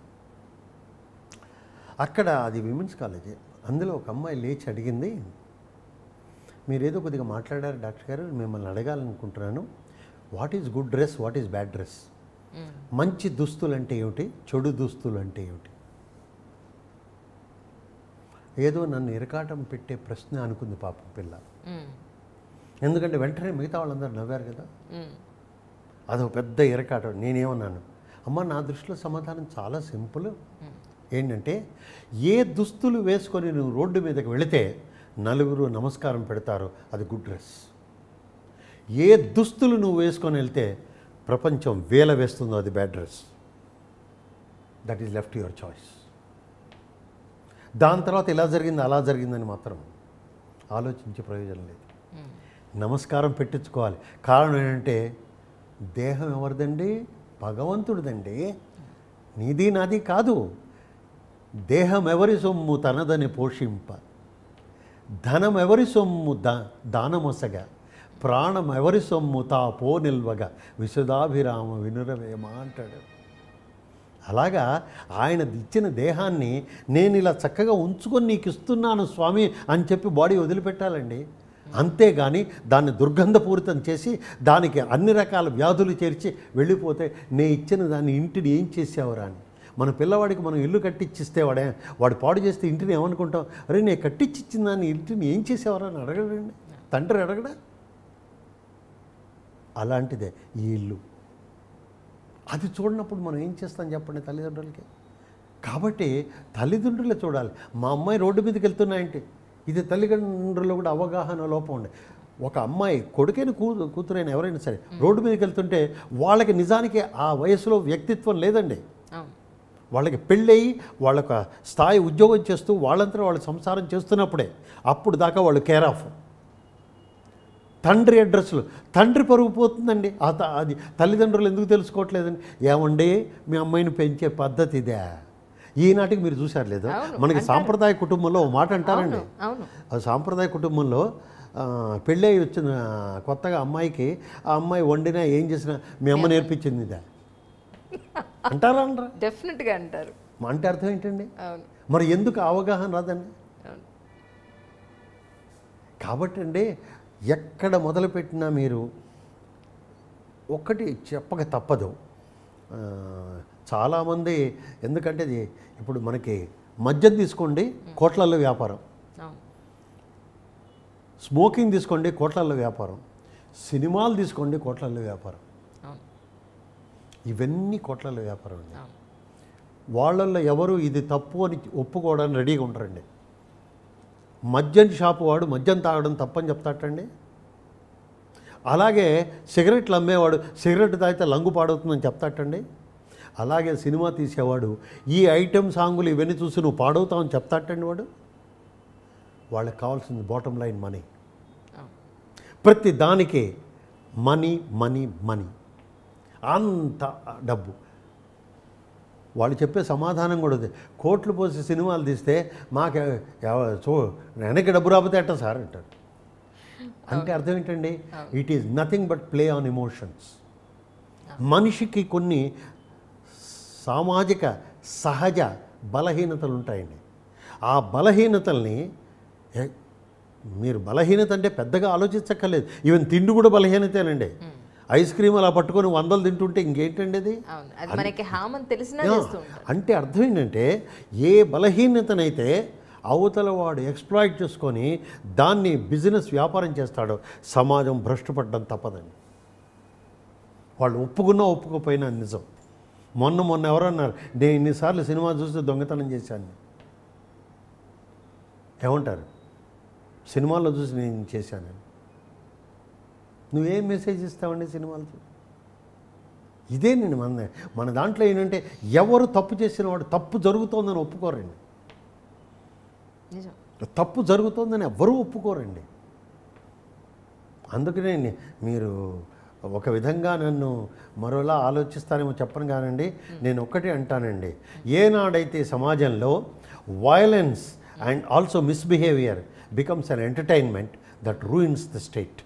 అక్కడ అది విమెన్స్ కాలేజీ. అందులో ఒక అమ్మాయి లేచి అడిగింది, మీరేదో కొద్దిగా మాట్లాడారు డాక్టర్ గారు, మిమ్మల్ని అడగాలనుకుంటున్నాను, what is good dress, what is bad dress? మంచి దుస్తులు అంటే ఏమిటి, చెడు దుస్తులు అంటే ఏమిటి? ఏదో నన్ను ఇరకాటం పెట్టే ప్రశ్న అనుకుంది పాపం పిల్ల. ఎందుకంటే వెంటనే మిగతా వాళ్ళందరూ నవ్వారు కదా. అదొక పెద్ద ఇరకాటం. నేనేమన్నాను, అమ్మ నా దృష్టిలో సమాధానం చాలా సింపుల్. ఏంటంటే, ఏ దుస్తులు వేసుకొని నువ్వు రోడ్డు మీదకి వెళితే నలుగురు నమస్కారం పెడతారో అది గుడ్ డ్రెస్. ఏ దుస్తులు నువ్వు వేసుకొని వెళ్తే ప్రపంచం వేల వేస్తుందో అది bad dress. That is left your choice. దాని తర్వాత ఇలా జరిగింది అలా జరిగిందని మాత్రం ఆలోచించే ప్రయోజనం లేదు. నమస్కారం పెట్టించుకోవాలి. కారణం ఏంటంటే, దేహం ఎవరిదండి? భగవంతుడిదండి, నీది నాది కాదు. దేహం ఎవరి సొమ్ము తనదని పోషింప, ధనం ఎవరి సొమ్ము దా దానమొసగా, ప్రాణం ఎవరి సొమ్ము తా పో నిల్వగా, విశుధాభిరామ వినురవేమ అంటాడు. అలాగా ఆయన ఇచ్చిన దేహాన్ని నేను ఇలా చక్కగా ఉంచుకొని నీకు ఇస్తున్నాను స్వామి అని చెప్పి బాడీ వదిలిపెట్టాలండి. అంతేగాని దాన్ని దుర్గంధపూరితం చేసి దానికి అన్ని రకాల వ్యాధులు చేర్చి వెళ్ళిపోతే నే ఇచ్చిన దాన్ని ఇంటిని ఏం చేసావురా అని. మన పిల్లవాడికి మనం ఇల్లు కట్టిచ్చిస్తే వాడే వాడు పాడు చేస్తే ఇంటిని ఏమనుకుంటాం, అరే నేను కట్టించిచ్చిన దాన్ని ఇంటిని ఏం చేసేవారా అని అడగడండి. తండ్రి అడగడా? అలాంటిదే ఈ ఇల్లు. అది చూడనప్పుడు మనం ఏం చేస్తాం చెప్పండి తల్లిదండ్రులకి. కాబట్టి తల్లిదండ్రులే చూడాలి. మా అమ్మాయి రోడ్డు మీదకి వెళ్తున్నాయంటే ఇది తల్లిదండ్రుల్లో కూడా అవగాహన లోపం ఉండే. ఒక అమ్మాయి కొడుకైన కూ కూతురైన ఎవరైనా సరే రోడ్డు మీదకి వెళ్తుంటే వాళ్ళకి నిజానికి ఆ వయసులో వ్యక్తిత్వం లేదండి. వాళ్ళకి పెళ్ళయి వాళ్ళొక స్థాయి ఉద్యోగం చేస్తూ వాళ్ళంతా వాళ్ళు సంసారం చేస్తున్నప్పుడే అప్పుడు దాకా వాళ్ళు కేర్ ఆఫ్. తండ్రి అడ్రస్లు తండ్రి పరుగు పోతుందండి. అది తల్లిదండ్రులు ఎందుకు తెలుసుకోవట్లేదండి? ఏమండి మీ అమ్మాయిని పెంచే పద్ధతి ఇదే. ఈనాటికి మీరు చూశారు లేదు, మనకి సాంప్రదాయ కుటుంబంలో ఓ మాట అంటారండి. ఆ సాంప్రదాయ కుటుంబంలో పెళ్ళి వచ్చిన కొత్తగా అమ్మాయికి ఆ అమ్మాయి వండినా ఏం చేసినా మీ అమ్మ నేర్పించింది ఇదే అంటారా? అనరా? డెఫినెట్గా అంటారు. అంటే అర్థం ఏంటండి? మరి ఎందుకు అవగాహన రాదండి? కాబట్టి అండి ఎక్కడ మొదలుపెట్టినా మీరు ఒక్కటి చెప్పక తప్పదు. చాలామంది ఎందుకంటే ఇది ఇప్పుడు మనకి మద్యం తీసుకోండి కోట్లల్లో వ్యాపారం, స్మోకింగ్ తీసుకోండి కోట్లల్లో వ్యాపారం, సినిమాలు తీసుకోండి కోట్లల్లో వ్యాపారం, ఇవన్నీ కోట్లల్లో వ్యాపారం అండి. వాళ్ళల్లో ఎవరు ఇది తప్పు అని ఒప్పుకోవడానికి రెడీగా ఉంటారండి. మద్యం షాపు వాడు మద్యం తాగడం తప్పని చెప్తాటండి. అలాగే సిగరెట్లు అమ్మేవాడు సిగరెట్ తాగితే లంగు పాడవుతుందని చెప్తాటండి. అలాగే సినిమా తీసేవాడు ఈ ఐటెం సాంగులు ఇవన్నీ చూసి నువ్వు పాడవుతావని చెప్తాటండి. వాడు వాళ్ళకి కావాల్సింది బాటమ్ లైన్ మనీ. ప్రతి దానికి మనీ మనీ మనీ, అంత డబ్బు. వాళ్ళు చెప్పే సమాధానం కూడా ఉంది, కోట్లు పోసి సినిమాలు తీస్తే మాకు చూ వెనక్కి డబ్బు రాకపోతే ఎట్టా సార్ అంటారు. అంటే అర్థం ఏంటండి? It is nothing but play on emotions. మనిషికి కొన్ని సామాజిక సహజ బలహీనతలు ఉంటాయండి. ఆ బలహీనతల్ని మీరు బలహీనత అంటే పెద్దగా ఆలోచించక్కర్లేదు. ఈవెన్ తిండి కూడా బలహీనతేనండి. ఐస్ క్రీమ్ అలా పట్టుకొని వందలు తింటుంటే ఇంకేంటండి అది? అంటే అర్థం ఏంటంటే ఏ బలహీనతనైతే అవతల వాడు ఎక్స్ప్లాయిట్ చేసుకొని దాన్ని బిజినెస్ వ్యాపారం చేస్తాడో సమాజం భ్రష్టుపడడం తప్పదండి. వాళ్ళు ఒప్పుకున్నా ఒప్పుకోపోయినా నిజం. మొన్న మొన్న ఎవరన్నారు, నేను ఇన్నిసార్లు సినిమా చూసి దొంగతనం చేశాను. ఏమంటారు? సినిమాల్లో చూసి నేను చేశాను. నువ్వేం మెసేజ్ ఇస్తావండి సినిమాలతో? ఇదే నేను మన మన దాంట్లో ఏంటంటే ఎవరు తప్పు చేసిన వాడు తప్పు జరుగుతోందని ఒప్పుకోరండి. తప్పు జరుగుతోందని ఎవరూ ఒప్పుకోరండి. అందుకనే మీరు ఒక విధంగా నన్ను మరోలా ఆలోచిస్తానేమో చెప్పను కానండి, నేను ఒక్కటే అంటానండి, ఏనాడైతే సమాజంలో violence and also misbehaviour becomes an entertainment that ruins the state.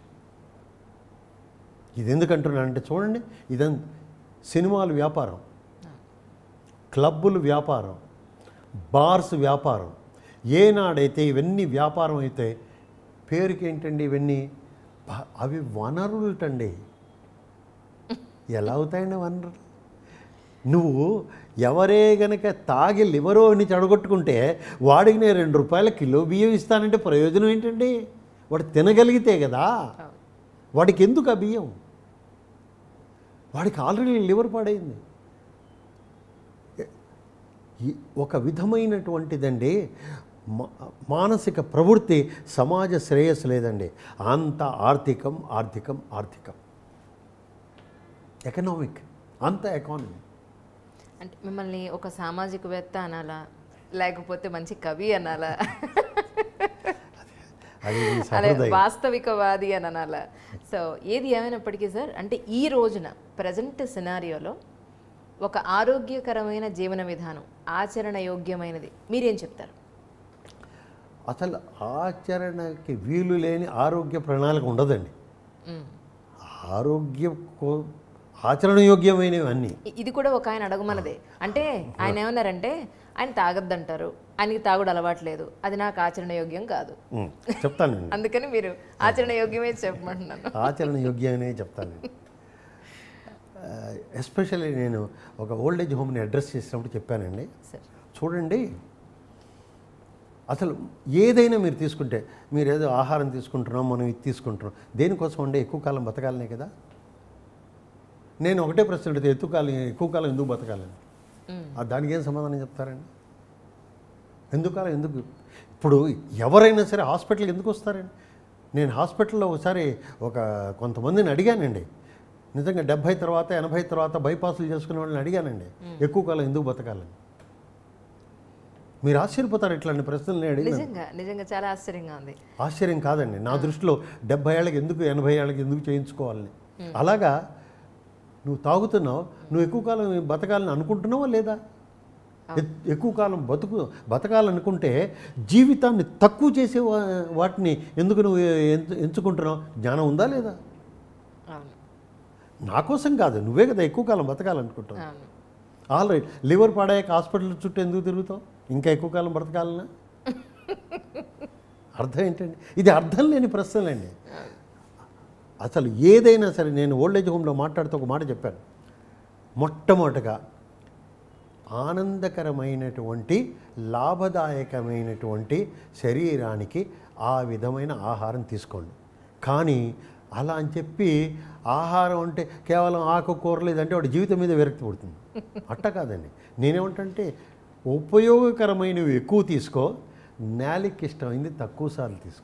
ఇది ఎందుకంటున్నానంటే చూడండి, ఇదం సినిమాలు వ్యాపారం, క్లబ్బులు వ్యాపారం, బార్స్ వ్యాపారం. ఏనాడైతే ఇవన్నీ వ్యాపారం అయితే పేరుకి ఏంటండి ఇవన్నీ, అవి వనరులటండి. ఎలా అవుతాయండి వనరులు? నువ్వు ఎవరే గనక తాగి లివరో అని చెడగొట్టుకుంటే వాడికి నేను రెండు రూపాయల కిలో బియ్యం ఇస్తానంటే ప్రయోజనం ఏంటండి? వాడు తినగలిగితే కదా. వాడికి ఎందుకు ఆ బియ్యం? వాడికి ఆల్రెడీ లివర్ పాడైంది. ఒక విధమైనటువంటిదండి మానసిక ప్రవృత్తి, సమాజ శ్రేయస్సు లేదండి. అంత ఆర్థికం ఆర్థికం ఆర్థికం ఎకనామిక్, అంత ఎకానమీ. అంటే మిమ్మల్ని ఒక సామాజికవేత్త అనాలా, లేకపోతే మంచి కవి అనాలా, అదే వాస్తవికవాది అని అనాలా? సో ఏది ఏమైనప్పటికీ సార్, అంటే ఈ రోజున ప్రజెంట్ సినారియోలో ఒక ఆరోగ్యకరమైన జీవన విధానం ఆచరణ యోగ్యమైనది మీరేం చెప్తారు? అసలు ఆచరణకి వీలు లేని ఆరోగ్య ప్రణాళిక ఉండదండి. ఆరోగ్య ఆచరణ యోగ్యమైనవి అన్నీ. ఇది కూడా ఒక ఆయన అడగమన్నదే. అంటే ఆయన ఏమన్నారంటే, ఆయన తాగొద్దంటారు, ఆయనకి తాగుడు అలవాట్లేదు, అది నాకు ఆచరణ యోగ్యం కాదు. చెప్తాను, అందుకని మీరు ఆచరణ యోగ్యమే చెప్పమంటున్నాను. ఆచరణ యోగ్యమే చెప్తాను. ఎస్పెషల్లీ నేను ఒక ఓల్డ్ ఏజ్ హోమ్ని అడ్రస్ చేసినప్పుడు చెప్పానండి, చూడండి అసలు ఏదైనా మీరు తీసుకుంటే, మీరు ఏదో ఆహారం తీసుకుంటున్నాం, మనం ఇది తీసుకుంటున్నాం, దేనికోసం అంటే ఎక్కువ కాలం బతకాలనే కదా. నేను ఒకటే ప్రశ్న అడిగితే ఎక్కువ కాలం ఎక్కువ కాలం ఎందుకు బతకాలని, దానికి ఏం సమాధానం చెప్తారండి? ఎందుకు కాలం ఎందుకు? ఇప్పుడు ఎవరైనా సరే హాస్పిటల్కి ఎందుకు వస్తారండి? నేను హాస్పిటల్లో ఒకసారి ఒక కొంతమందిని అడిగానండి, నిజంగా డెబ్భై తర్వాత ఎనభై తర్వాత బైపాసులు చేసుకునే వాళ్ళని అడిగానండి, ఎక్కువ కాలం ఎందుకు బతకాలని. మీరు ఆశ్చర్యపోతారు ఇట్లాంటి ప్రశ్నలు అడిగి. నిజంగా నిజంగా చాలా ఆశ్చర్యంగా ఉంది. ఆశ్చర్యం కాదండి, నా దృష్టిలో డెబ్బై ఏళ్ళకి ఎందుకు ఎనభై ఏళ్ళకి ఎందుకు చేయించుకోవాలని. అలాగా నువ్వు తాగుతున్నావు, నువ్వు ఎక్కువ కాలం బతకాలని అనుకుంటున్నావా లేదా? ఎక్కువ కాలం బతుకు బతకాలనుకుంటే జీవితాన్ని తక్కువ చేసే వాటిని ఎందుకు నువ్వు ఎంచుకుంటున్నావు? జ్ఞానం ఉందా లేదా? నా కోసం కాదు, నువ్వే కదా ఎక్కువ కాలం బతకాలనుకుంటావు. ఆల్ రైట్, లివర్ పాడాక హాస్పిటల్ చుట్టూ ఎందుకు తిరుగుతావు? ఇంకా ఎక్కువ కాలం బ్రతకాలన్నా? అర్థం ఏంటండి? ఇది అర్థం లేని ప్రశ్నలండి. అసలు ఏదైనా సరే, నేను ఓల్డ్ ఏజ్ హోమ్లో మాట్లాడుతూ ఒక మాట చెప్పాను, మొట్టమొదటగా ఆనందకరమైనటువంటి లాభదాయకమైనటువంటి శరీరానికి ఆ విధమైన ఆహారం తీసుకోండి. కానీ అలా అని చెప్పి ఆహారం అంటే కేవలం ఆకుకూరలు ఇదంటే వాడి జీవితం మీద విరక్తి పుడుతుంది. అట్ట కాదండి, నేనేమంటే ఉపయోగకరమైనవి ఎక్కువ తీసుకో, నేలకి ఇష్టమైంది తక్కువ సార్లు తీసుకో.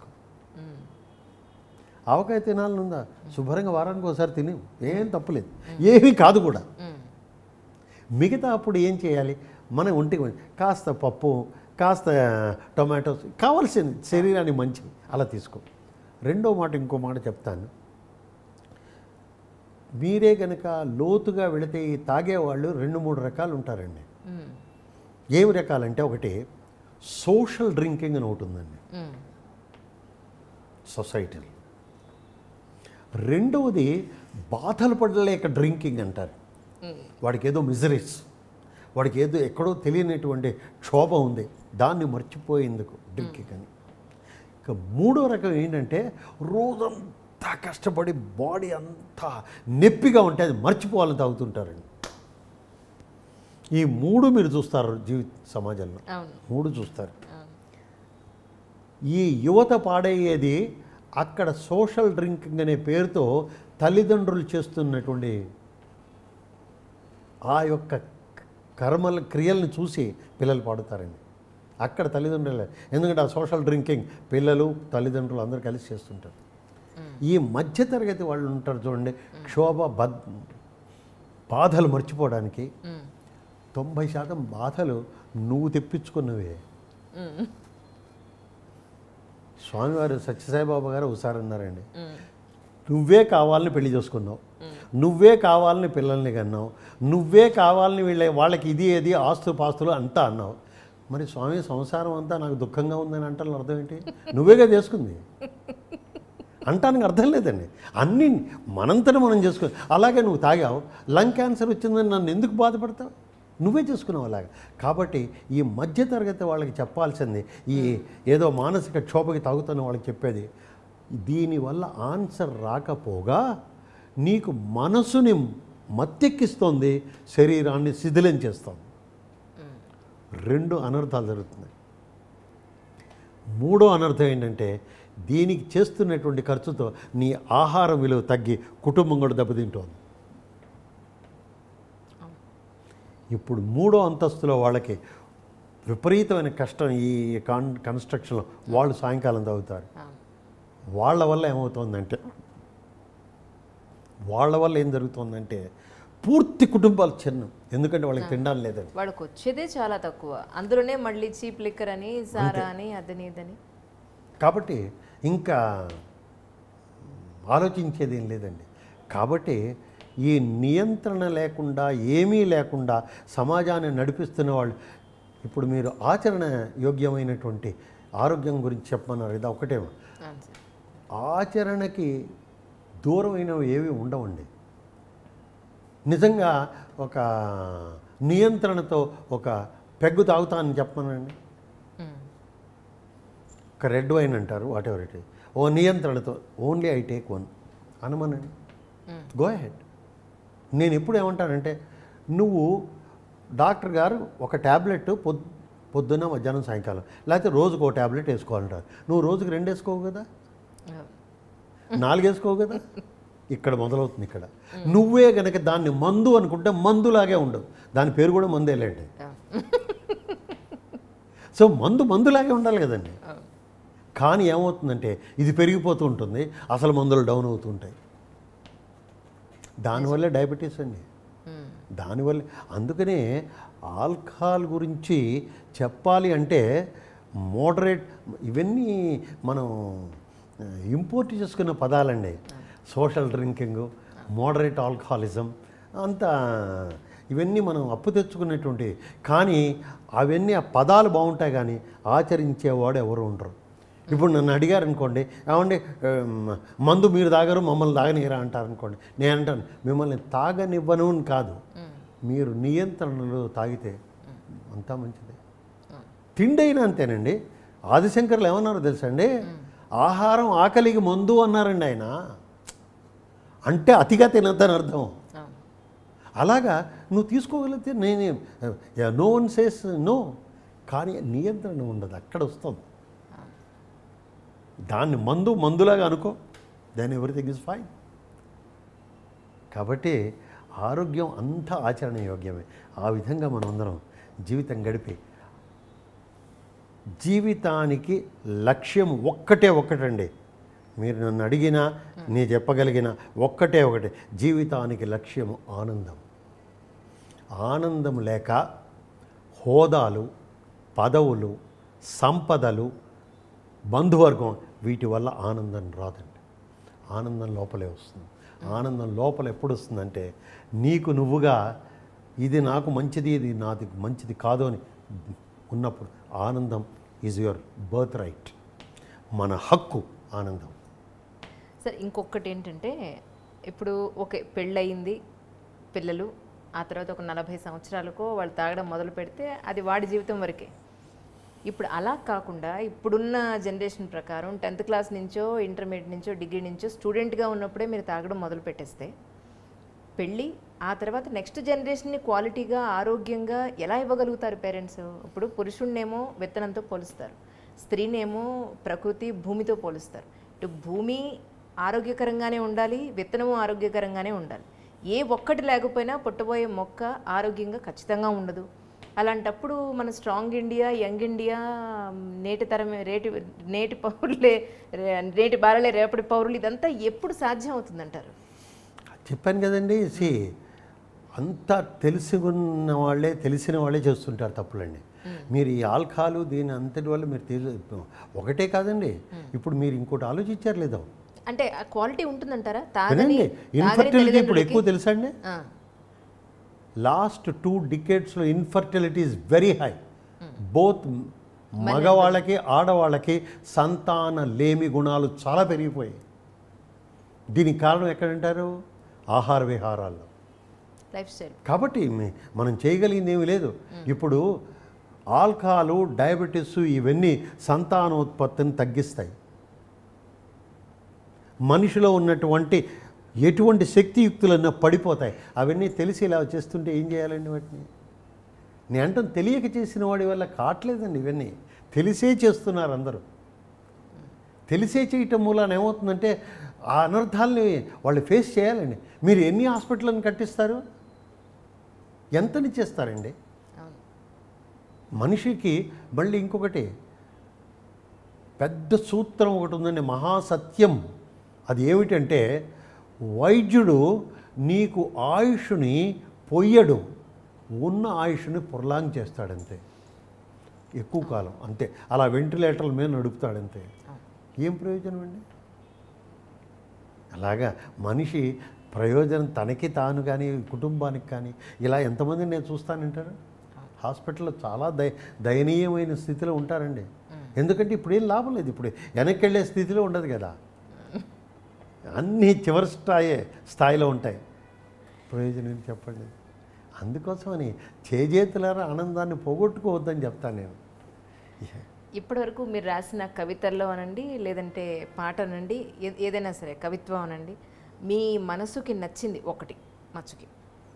ఆవకాయ తినాలని ఉందా, శుభ్రంగా వారానికి ఒకసారి తిని, ఏం తప్పులేదు, ఏమీ కాదు కూడా. మిగతా అప్పుడు ఏం చేయాలి, మన ఒంటికి కాస్త పప్పు, కాస్త టొమాటోస్ కావాల్సింది, శరీరానికి మంచిది, అలా తీసుకో. రెండో మాట, ఇంకో మాట చెప్తాను, మీరే కనుక లోతుగా వెళితే ఈ తాగేవాళ్ళు రెండు మూడు రకాలు ఉంటారండి. ఏమి రకాలంటే, ఒకటి సోషల్ డ్రింకింగ్ అని ఒకటి ఉందండి సొసైటీలో. రెండవది బాధలు పడలేక డ్రింకింగ్ అంటారు. వాడికి ఏదో మిజరీస్, వాడికి ఏదో ఎక్కడో తెలియనటువంటి క్షోభ ఉంది, దాన్ని మర్చిపోయేందుకు డ్రింకింగ్ అని. ఇక మూడో రకం ఏంటంటే, రోజంతా కష్టపడి బాడీ అంతా నొప్పిగా ఉంటే అది మర్చిపోవాలని తాగుతుంటారండి. ఈ మూడు మీరు చూస్తారు జీవిత సమాజంలో, మూడు చూస్తారు. ఈ యువత పాడయ్యేది అక్కడ సోషల్ డ్రింకింగ్ అనే పేరుతో తల్లిదండ్రులు చేస్తున్నటువంటి ఆ యొక్క కర్మల క్రియలను చూసి పిల్లలు పాడుతారండి. అక్కడ తల్లిదండ్రులు, ఎందుకంటే ఆ సోషల్ డ్రింకింగ్ పిల్లలు తల్లిదండ్రులు అందరూ కలిసి చేస్తుంటారు. ఈ మధ్యతరగతి వాళ్ళు ఉంటారు చూడండి, క్షోభ బద్ బాధలు మర్చిపోవడానికి తొంభై శాతం బాధలు నువ్వు తెప్పించుకున్నవే. స్వామివారు సత్యసాయిబాబా గారు ఒకసారి అన్నారండి, నువ్వే కావాలని పెళ్లి చేసుకున్నావు, నువ్వే కావాలని పిల్లల్ని కన్నావు, నువ్వే కావాలని వీళ్ళ వాళ్ళకి ఇది ఏది ఆస్తు పాస్తులు అంతా అన్నావు. మరి స్వామి సంసారం అంతా నాకు దుఃఖంగా ఉందని అంటాను అర్థం ఏంటి? నువ్వేగా చేసుకుంది అంటానికి అర్థం లేదండి. అన్నీ మనంతట మనం చేసుకుని అలాగే నువ్వు తాగావు, లంగ్ క్యాన్సర్ వచ్చిందని నన్ను ఎందుకు బాధపడతావు? నువ్వే చేసుకున్నావు అలాగా. కాబట్టి ఈ మధ్యతరగతి వాళ్ళకి చెప్పాల్సింది, ఈ ఏదో మానసిక క్షోభకి తాగుతున్న వాళ్ళకి చెప్పేది, దీనివల్ల ఆన్సర్ రాకపోగా నీకు మనసుని మత్తెక్కిస్తోంది, శరీరాన్ని శిథిలం చేస్తోంది. రెండు అనర్థాలు జరుగుతున్నాయి. మూడో అనర్థం ఏంటంటే దీనికి చేస్తున్నటువంటి ఖర్చుతో నీ ఆహారం విలువ తగ్గి కుటుంబం కూడా దెబ్బతింటోంది. ఇప్పుడు మూడో అంతస్తులో వాళ్ళకి విపరీతమైన కష్టం. ఈ కాన్ కన్స్ట్రక్షన్లో వాళ్ళు సాయంకాలం తాగుతారు. వాళ్ళ వల్ల ఏమవుతుందంటే వాళ్ళ వల్ల ఏం జరుగుతుందంటే పూర్తి కుటుంబాలు చిన్నం. ఎందుకంటే వాళ్ళకి తినడం లేదని, వాళ్ళకి వచ్చేదే చాలా తక్కువ, అందులోనే మళ్ళీ చీప్ లిక్కర్ అని సారా అని అదని ఇదని. కాబట్టి ఇంకా ఆలోచించేది ఏం లేదండి. కాబట్టి ఈ నియంత్రణ లేకుండా ఏమీ లేకుండా సమాజాన్ని నడిపిస్తున్న వాళ్ళు, ఇప్పుడు మీరు ఆచరణ యోగ్యమైనటువంటి ఆరోగ్యం గురించి చెప్పమన్నారు కదా, ఒకటేమో ఆచరణకి దూరమైనవి ఏవి ఉండవండి. నిజంగా ఒక నియంత్రణతో ఒక పెగ్గు తాగుతానని చెప్పమనండి, ఒక రెడ్ వైన్ అంటారు, వాట్ ఎవర్ ఇట్ ఈస్, ఓ నియంత్రణతో ఓన్లీ ఐ టేక్ వన్ అనమనండి, గో హెడ్. నేను ఎప్పుడు ఏమంటానంటే, నువ్వు డాక్టర్ గారు ఒక ట్యాబ్లెట్ పొద్ పొద్దున్న మధ్యాహ్నం సాయంకాలం లేకపోతే రోజుకు ఒక ట్యాబ్లెట్ వేసుకోవాలంటారు, నువ్వు రోజుకి రెండు వేసుకోవు కదా, నాలుగు వేసుకోవు కదా. ఇక్కడ మొదలవుతుంది. ఇక్కడ నువ్వే కనుక దాన్ని మందు అనుకుంటే మందులాగే ఉండదు, దాని పేరు కూడా మందే లేండి. సో మందు మందులాగే ఉండాలి కదండి. కానీ ఏమవుతుందంటే ఇది పెరిగిపోతూ ఉంటుంది, అసలు మందులు డౌన్ అవుతూ ఉంటాయి. దానివల్లే డయాబెటీస్ అండి, దానివల్ల. అందుకనే ఆల్కహాల్ గురించి చెప్పాలి అంటే మోడరేట్, ఇవన్నీ మనం ఇంపోర్ట్ చేసుకున్న పదాలండి. సోషల్ డ్రింకింగ్, మోడరేట్ ఆల్కహాలిజం అంతా ఇవన్నీ మనం అప్పు తెచ్చుకునేటువంటి. కానీ అవన్నీ ఆ పదాలు బాగుంటాయి కానీ ఆచరించేవాడు ఎవరు ఉండరు. ఇప్పుడు నన్ను అడిగారు అనుకోండి, ఏమండి మందు మీరు తాగరు మమ్మల్ని తాగనిరా అంటారు అనుకోండి, నేను అంటాను మిమ్మల్ని తాగనివ్వను అని కాదు, మీరు నియంత్రణలో తాగితే అంతా మంచిదే. తిండి అయినా అంతేనండి. ఆదిశంకర్లు ఏమన్నారో తెలుసండి, ఆహారం ఆకలికి మందు అన్నారండి ఆయన. అంటే అతిగా తినద్దని అర్థం. అలాగా నువ్వు తీసుకోగలిగితే నేనే నో వన్ సేస్ నో, కానీ నియంత్రణ ఉండదు, అక్కడ వస్తుంది. దాన్ని మందు మందులాగా అనుకో, దెన్ ఎవ్రీథింగ్ ఇస్ ఫైన్. కాబట్టి ఆరోగ్యం అంతా ఆచరణ యోగ్యమే. ఆ విధంగా మనం అందరం జీవితం గడిపి, జీవితానికి లక్ష్యం ఒక్కటే ఒక్కటండి. మీరు నన్ను అడిగినా నేను చెప్పగలిగిన ఒక్కటే ఒకటి, జీవితానికి లక్ష్యం ఆనందం. ఆనందం లేక హోదాలు, పదవులు, సంపదలు, బంధువర్గం, వీటి వల్ల ఆనందం రాదండి. ఆనందం లోపలే వస్తుంది. ఆనందం లోపల ఎప్పుడు వస్తుందంటే నీకు నువ్వుగా ఇది నాకు మంచిది, ఇది నాది మంచిది కాదు అని ఉన్నప్పుడు ఆనందం ఈజ్ యువర్ బర్త్ రైట్, మన హక్కు ఆనందం. సార్ ఇంకొకటి ఏంటంటే, ఇప్పుడు ఓకే పెళ్ళయింది, పిల్లలు, ఆ తర్వాత ఒక నలభై సంవత్సరాలకు వాళ్ళు తాగడం మొదలు పెడితే అది వాడి జీవితం వరకే. ఇప్పుడు అలా కాకుండా ఇప్పుడున్న జనరేషన్ ప్రకారం టెన్త్ క్లాస్ నుంచో ఇంటర్మీడియట్ నుంచో డిగ్రీ నుంచో స్టూడెంట్గా ఉన్నప్పుడే మీరు తాగడం మొదలు పెట్టేస్తే పెళ్ళి, ఆ తర్వాత నెక్స్ట్ జనరేషన్ని క్వాలిటీగా ఆరోగ్యంగా ఎలా ఇవ్వగలుగుతారు పేరెంట్స్? ఇప్పుడు పురుషుణ్ణేమో విత్తనంతో పోలుస్తారు, స్త్రీనేమో ప్రకృతి భూమితో పోలుస్తారు. ఇటు భూమి ఆరోగ్యకరంగానే ఉండాలి, విత్తనము ఆరోగ్యకరంగానే ఉండాలి. ఏ ఒక్కటి లేకపోయినా పుట్టబోయే మొక్క ఆరోగ్యంగా ఖచ్చితంగా ఉండదు. అలాంటప్పుడు మన స్ట్రాంగ్ ఇండియా, యంగ్ ఇండియా, నేటి తరం రేటి నేటి పౌరులే నేటి బాలలే రేపటి పౌరులు, ఇదంతా ఎప్పుడు సాధ్యం అవుతుందంటారు? చెప్పాను కదండి, సి అంతా తెలిసి ఉన్న వాళ్ళే తెలిసిన వాళ్ళే చేస్తుంటారు తప్పులండి. మీరు ఈ ఆల్కహాలు దీని అంతటి వల్ల మీరు తెలు ఒకటే కాదండి, ఇప్పుడు మీరు ఇంకోటి ఆలోచించారు లేదా, అంటే ఆ క్వాలిటీ ఉంటుందంటారా? తాగని ఇన్ఫర్టిలిటీ ఇప్పుడు ఎక్కువ తెలుసా అండి? లాస్ట్ టూ డికేడ్స్లో infertility is very high. Both మగవాళ్ళకి ఆడవాళ్ళకి సంతాన లేమి గుణాలు చాలా పెరిగిపోయాయి. దీనికి కారణం ఎక్కడంటారు? ఆహార విహారాల్లో, లైఫ్ స్టైల్. కాబట్టి మనం చేయగలిగింది ఏమీ లేదు. ఇప్పుడు ఆల్కహాలు, డయాబెటీస్ ఇవన్నీ సంతానోత్పత్తిని తగ్గిస్తాయి. మనిషిలో ఉన్నటువంటి ఎటువంటి శక్తియుక్తులన్నా పడిపోతాయి. అవన్నీ తెలిసి ఇలా చేస్తుంటే ఏం చేయాలండి వాటిని? నేను అంటాను, తెలియక చేసిన వాడి వల్ల కావట్లేదండి. ఇవన్నీ తెలిసే చేస్తున్నారు అందరూ. తెలిసే చేయటం మూలాన ఏమవుతుందంటే ఆ అనర్థాలని వాళ్ళు ఫేస్ చేయాలండి. మీరు ఎన్ని హాస్పిటల్ని కట్టిస్తారు? ఎంతని చేస్తారండి? మనిషికి మళ్ళీ ఇంకొకటి పెద్ద సూత్రం ఒకటి ఉందండి, మహాసత్యం. అది ఏమిటంటే వైద్యుడు నీకు ఆయుష్ని పొయ్యడు, ఉన్న ఆయుష్ని పొర్లాంగ్ చేస్తాడంతే, ఎక్కువ కాలం అంతే. అలా వెంటిలేటర్ల మీద నడుపుతాడంతే. ఏం ప్రయోజనం అండి? అలాగా మనిషి ప్రయోజనం తనకి తాను కానీ కుటుంబానికి కానీ ఇలా ఎంతమందిని నేను చూస్తానంటారు? హాస్పిటల్లో చాలా దయ దయనీయమైన స్థితిలో ఉంటారండి. ఎందుకంటే ఇప్పుడు ఏం లాభం లేదు, ఇప్పుడు వెనక్కి వెళ్ళే స్థితిలో ఉండదు కదా, అన్నీ చివరి స్థాయి స్థాయిలో ఉంటాయి. ప్రయోజనం ఏంటి చెప్పండి? అందుకోసమని చేజేతులారా ఆనందాన్ని పోగొట్టుకోవద్దని చెప్తాను నేను. ఇప్పటివరకు మీరు రాసిన కవితల్లో అనండి, లేదంటే పాట అనండి, ఏదైనా సరే కవిత్వం అనండి, మీ మనసుకి నచ్చింది ఒకటి మచ్చుకి.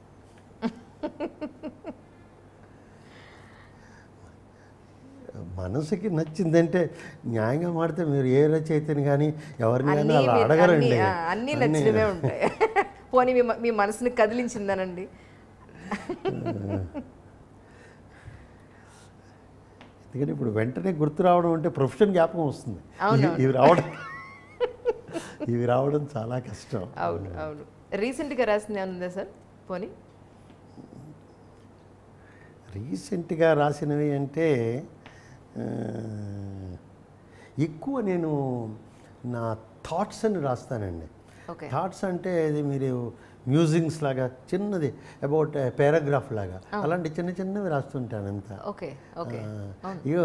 మనసుకి నచ్చిందంటే న్యాయంగా మాడితే మీరు ఏ రచయితని కానీ ఎవరిని కానీ అలా అడగరండి. అన్నీ నచ్చినవే ఉంటాయి. పోనీ మీ మీ మనసుని కదిలించిందనండి. ఎందుకంటే ఇప్పుడు వెంటనే గుర్తు రావడం అంటే ప్రొఫెషన్ జ్ఞాపకం వస్తుంది. ఇవి రావడం ఇవి రావడం చాలా కష్టం. అవును అవును. రీసెంట్గా రాసింది ఏమన్నా సార్? పోనీ రీసెంట్గా రాసినవి అంటే ఎక్కువ నేను నా థాట్స్ అని రాస్తానండి. థాట్స్ అంటే అది మీరు మ్యూజింగ్స్ లాగా చిన్నది అబౌట్ పారాగ్రాఫ్ లాగా అలాంటి చిన్న చిన్నవి రాస్తుంటాను అంతా. ఇగో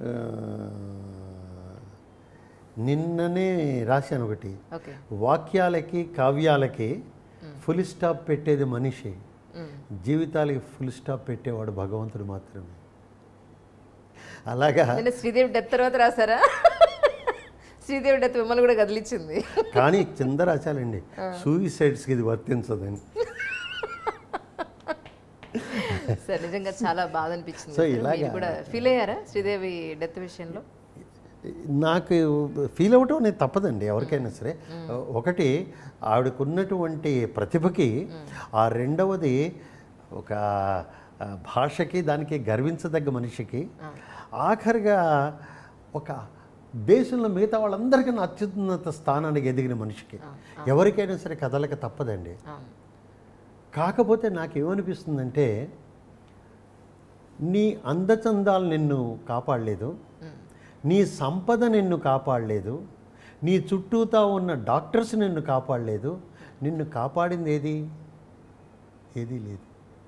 నిన్ననే రాశాను ఒకటి, వాక్యాలకి కావ్యాలకి ఫుల్ స్టాప్ పెట్టేది మనిషి, జీవితాలకి ఫుల్ స్టాప్ పెట్టేవాడు భగవంతుడు మాత్రమే. అలాగా శ్రీదేవి డెత్ తర్వాత రాశారా? శ్రీదేవి డెత్ మిమ్మల్ని కూడా కదిలించింది. కానీ కింద రాశాలండి, సూయిసైడ్స్కి ఇది వర్తించదని. సార్ నిజంగా చాలా బాధ అనిపించింది. సో ఇలాగా కూడా ఫీల్ అయ్యారా శ్రీదేవి డెత్ విషయంలో? నాకు ఫీల్ అవ్వటం అనేది తప్పదండి ఎవరికైనా సరే. ఒకటి ఆవిడకున్నటువంటి ప్రతిభకి, ఆ రెండవది ఒక భాషకి దానికి గర్వించదగ్గ మనిషికి, ఆఖరిగా ఒక దేశంలో మిగతా వాళ్ళందరికన్నా అత్యున్నత స్థానానికి ఎదిగిన మనిషికి ఎవరికైనా సరే కదలక తప్పదండి. కాకపోతే నాకేమనిపిస్తుందంటే నీ అందచందాలు నిన్ను కాపాడలేదు, నీ సంపద నిన్ను కాపాడలేదు, నీ చుట్టూతా ఉన్న డాక్టర్స్ నిన్ను కాపాడలేదు, నిన్ను కాపాడింది ఏది? ఏదీ లేదు.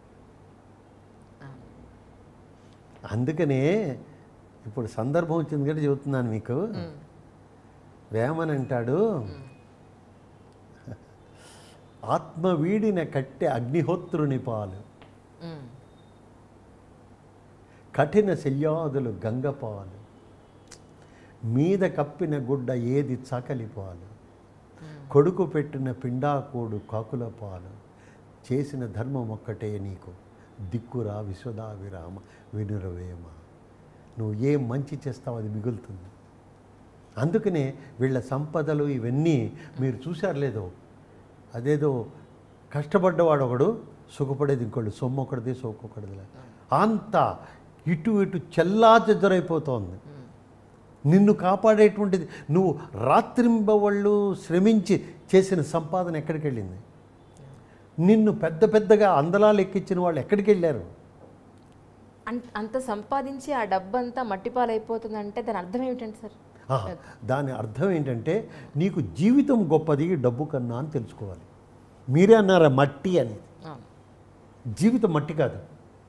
అందుకనే ఇప్పుడు సందర్భం వచ్చింది కదా చెబుతున్నాను మీకు. వేమన్ అంటాడు, ఆత్మ వీడిన కట్టె అగ్నిహోత్రుని పాలు, కఠిన శల్యాదులు గంగపాలు, మీద కప్పిన గుడ్డ ఏది చకలి పాలు, కొడుకు పెట్టిన పిండాకోడు కాకుల పాలు, చేసిన ధర్మం ఒక్కటే నీకు దిక్కురా విశ్వదావిరామ వినురవేమ, నువ్వు ఏ మంచి చేస్తావు అది మిగులుతుంది. అందుకనే వీళ్ళ సంపదలు ఇవన్నీ మీరు చూశారు లేదో, అదేదో కష్టపడ్డవాడు ఒకడు, సుఖపడేది ఇంకోటి, సొమ్ము ఒకటిది సోకొకటిది, అంతా ఇటు ఇటు చెల్లాచెదరైపోతోంది. నిన్ను కాపాడేటువంటిది నువ్వు రాత్రింబవళ్ళు శ్రమించి చేసిన సంపాదన ఎక్కడికి వెళ్ళింది? నిన్ను పెద్ద పెద్దగా అందలాలు ఎక్కించిన వాళ్ళు ఎక్కడికి వెళ్ళారు? అంత సంపాదించి ఆ డబ్బంతా మట్టిపాలైపోతుందంటే దాని అర్థం ఏమిటండి సార్? దాని అర్థం ఏంటంటే నీకు జీవితం గొప్పది డబ్బు కన్నా అని తెలుసుకోవాలి. మీరే అన్నారా మట్టి అని. జీవితం మట్టి కాదు,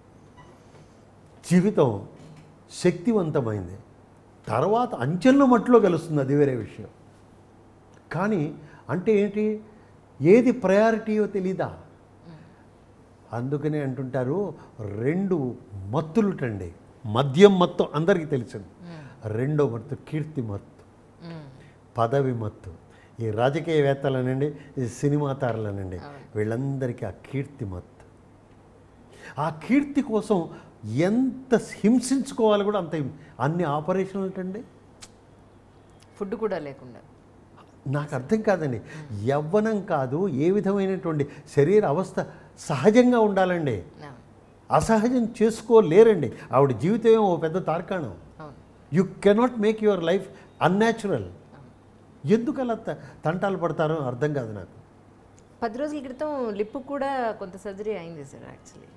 జీవితం శక్తివంతమైంది. తర్వాత అంచెల్లో మట్టిలో కలుస్తుంది, అది వేరే విషయం. కానీ అంటే ఏంటి, ఏది ప్రయారిటీయో తెలీదా? అందుకనే అంటుంటారు రెండు మత్తులుటండి. మద్యం మత్తు అందరికీ తెలిసింది. రెండో మత్తు కీర్తి మత్తు, పదవి మత్తు. ఈ రాజకీయవేత్తలనండి, ఈ సినిమా తారలనండి, వీళ్ళందరికీ ఆ కీర్తి మత్తు. ఆ కీర్తి కోసం ఎంత హింసించుకోవాలి కూడా అంత. అన్ని ఆపరేషన్లు అండి, ఫుడ్ కూడా లేకుండా. నాకు అర్థం కాదండి. యవ్వనం కాదు, ఏ విధమైనటువంటి శరీర అవస్థ సహజంగా ఉండాలండి. అసహజం చేసుకోలేరండి. ఆవిడ జీవితం ఓ పెద్ద తార్కాణం. You cannot make your life unnatural. ఎందుకు అలా తంటాలు పడతారో అర్థం కాదు నాకు. పది రోజుల క్రితం లిప్ కూడా కొంత సర్జరీ అయింది సార్. యాక్చువల్లీ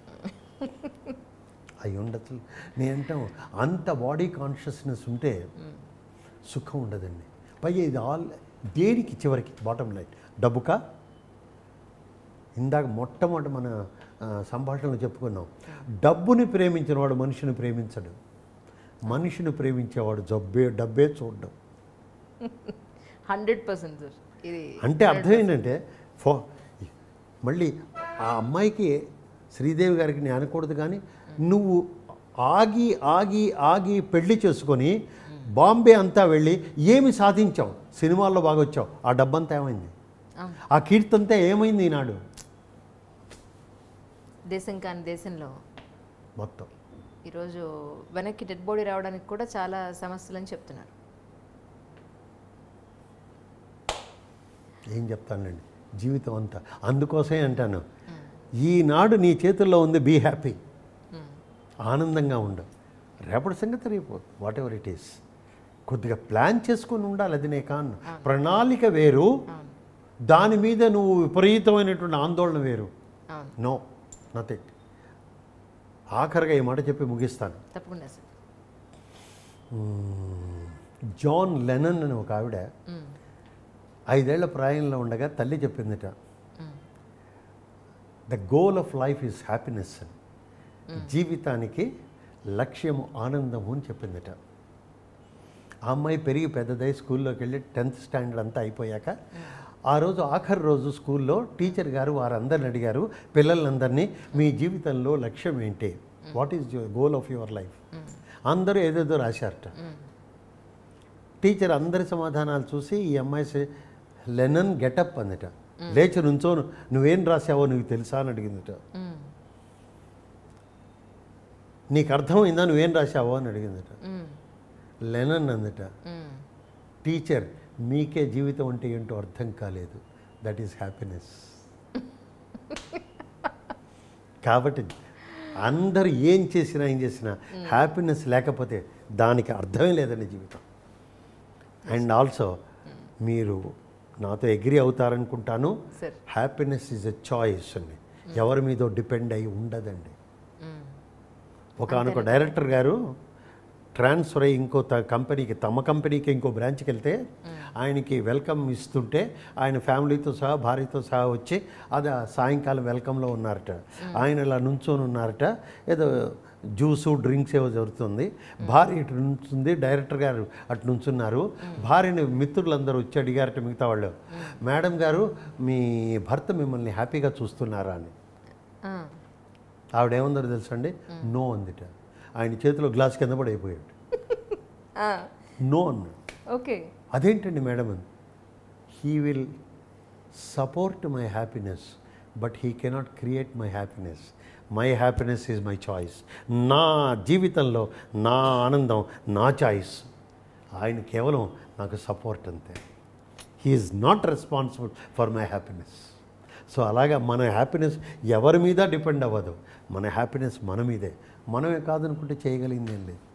అయి ఉండదు. నేనంటాం అంత బాడీ కాన్షియస్నెస్ ఉంటే సుఖం ఉండదండి. పైగా ఇది ఆల్ దేనికి చివరికి బాటమ్ లైన్ డబ్బుకా? ఇందాక మొట్టమొదటి మన సంభాషణలో చెప్పుకున్నాం, డబ్బుని ప్రేమించిన వాడు మనిషిని ప్రేమించడు, మనిషిని ప్రేమించేవాడు జబ్బే డబ్బే చూడడం. Hundred percent sir. ఇది అంటే అర్థం ఏంటంటే ఫో మళ్ళీ ఆ అమ్మాయికి శ్రీదేవి గారికి నేను అనకూడదు, కానీ నువ్వు ఆగి ఆగి ఆగి పెళ్లి చేసుకొని బాంబే అంతా వెళ్ళి ఏమి సాధించావు? సినిమాల్లో బాగా వచ్చావు, ఆ డబ్బంతా ఏమైంది? ఆ కీర్తి అంతా ఏమైంది ఈనాడు? దేశం కాని దేశంలో మొత్తం ఈరోజు వెనక్కి డెడ్ బాడీ రావడానికి కూడా చాలా సమస్యలు అని చెప్తున్నారు. ఏం చెప్తానండి, జీవితం అంతా. అందుకోసమే అంటాను, ఈనాడు నీ చేతుల్లో ఉంది, బీ హ్యాపీ, ఆనందంగా ఉండు. రేపటి సంగతి రేపు వాట్ ఎవర్ ఇట్ ఈస్. కొద్దిగా ప్లాన్ చేసుకొని ఉండాలి, అది నే కాను. ప్రణాళిక వేరు, దాని మీద నువ్వు విపరీతమైనటువంటి ఆందోళన వేరు. No nothing. ఆఖరిగా ఈ మాట చెప్పి ముగిస్తాను. తప్పకుండా సార్. జాన్ లెనన్ అని ఒక ఆవిడ ఐదేళ్ల ప్రాయంలో ఉండగా తల్లి చెప్పిందిట, the goal of life is happiness అని. జీవితానికి లక్ష్యము ఆనందము అని చెప్పిందిట. ఆ అమ్మాయి పెరిగి పెద్దదై స్కూల్లోకి వెళ్ళి టెన్త్ స్టాండర్డ్ అంతా అయిపోయాక ఆ రోజు ఆఖరి రోజు స్కూల్లో టీచర్ గారు వారందరిని అడిగారు, పిల్లలందరినీ, మీ జీవితంలో లక్ష్యం ఏంటి, what is your goal of your life? అందరూ ఏదేదో రాశారట. టీచర్ అందరి సమాధానాలు చూసి ఈ అమ్మాయి లెనన్ గెటప్ అందట, లేచి నుంచో నువ్వేం రాసావో నీకు తెలుసా అని అడిగిందట. నీకు అర్థమైందా నువ్వేం రాసావో అని అడిగిందట. లెనన్ అందట, టీచర్ మీకే జీవితం అంటే ఏంటో అర్థం కాలేదు, దట్ ఈస్ హ్యాపీనెస్. కాబట్టి అందరు ఏం చేసినా ఏం చేసినా హ్యాపీనెస్ లేకపోతే దానికి అర్థమే లేదండి జీవితం. అండ్ ఆల్సో మీరు నాతో అగ్రీ అవుతారనుకుంటాను, హ్యాపీనెస్ ఈజ్ ఎ చాయిస్ అండి, ఎవరి మీదో డిపెండ్ అయి ఉండదండి. ఒకనొక డైరెక్టర్ గారు ట్రాన్స్ఫర్ అయ్యి ఇంకో త కంపెనీకి తమ కంపెనీకి ఇంకో బ్రాంచ్కి వెళ్తే ఆయనకి వెల్కమ్ ఇస్తుంటే ఆయన ఫ్యామిలీతో సహా భార్యతో సహా వచ్చి అది సాయంకాలం వెల్కమ్లో ఉన్నారట. ఆయన ఇలా నుంచొని ఉన్నారట, ఏదో జ్యూసు డ్రింక్స్ ఏవో జరుగుతుంది. భార్య ఇటు నుంచుంది, డైరెక్టర్ గారు అటు నుంచున్నారు. భార్యని మిత్రులందరూ వచ్చి అడిగారట మిగతా వాళ్ళు, మేడం గారు మీ భర్త మిమ్మల్ని హ్యాపీగా చూస్తున్నారా అని. ఆవిడేమందరూ తెలుసా అండి, నో అందిట. ఆయన చేతిలో గ్లాస్ కింద పడి అయిపోయాడు. నో అన్నాడు. ఓకే, అదేంటండి మేడం అని. He will support my happiness but he cannot create my happiness. My happiness is my choice. నా జీవితంలో నా ఆనందం నా చాయిస్. ఆయన కేవలం నాకు సపోర్ట్ అంతే. He is not responsible for my happiness. So అలాగా మన హ్యాపీనెస్ ఎవరి మీద డిపెండ్ అవ్వదు, మన హ్యాపీనెస్ మన మీదే. మనమే కాదనుకుంటే చేయగలిగింది ఏం లేదు.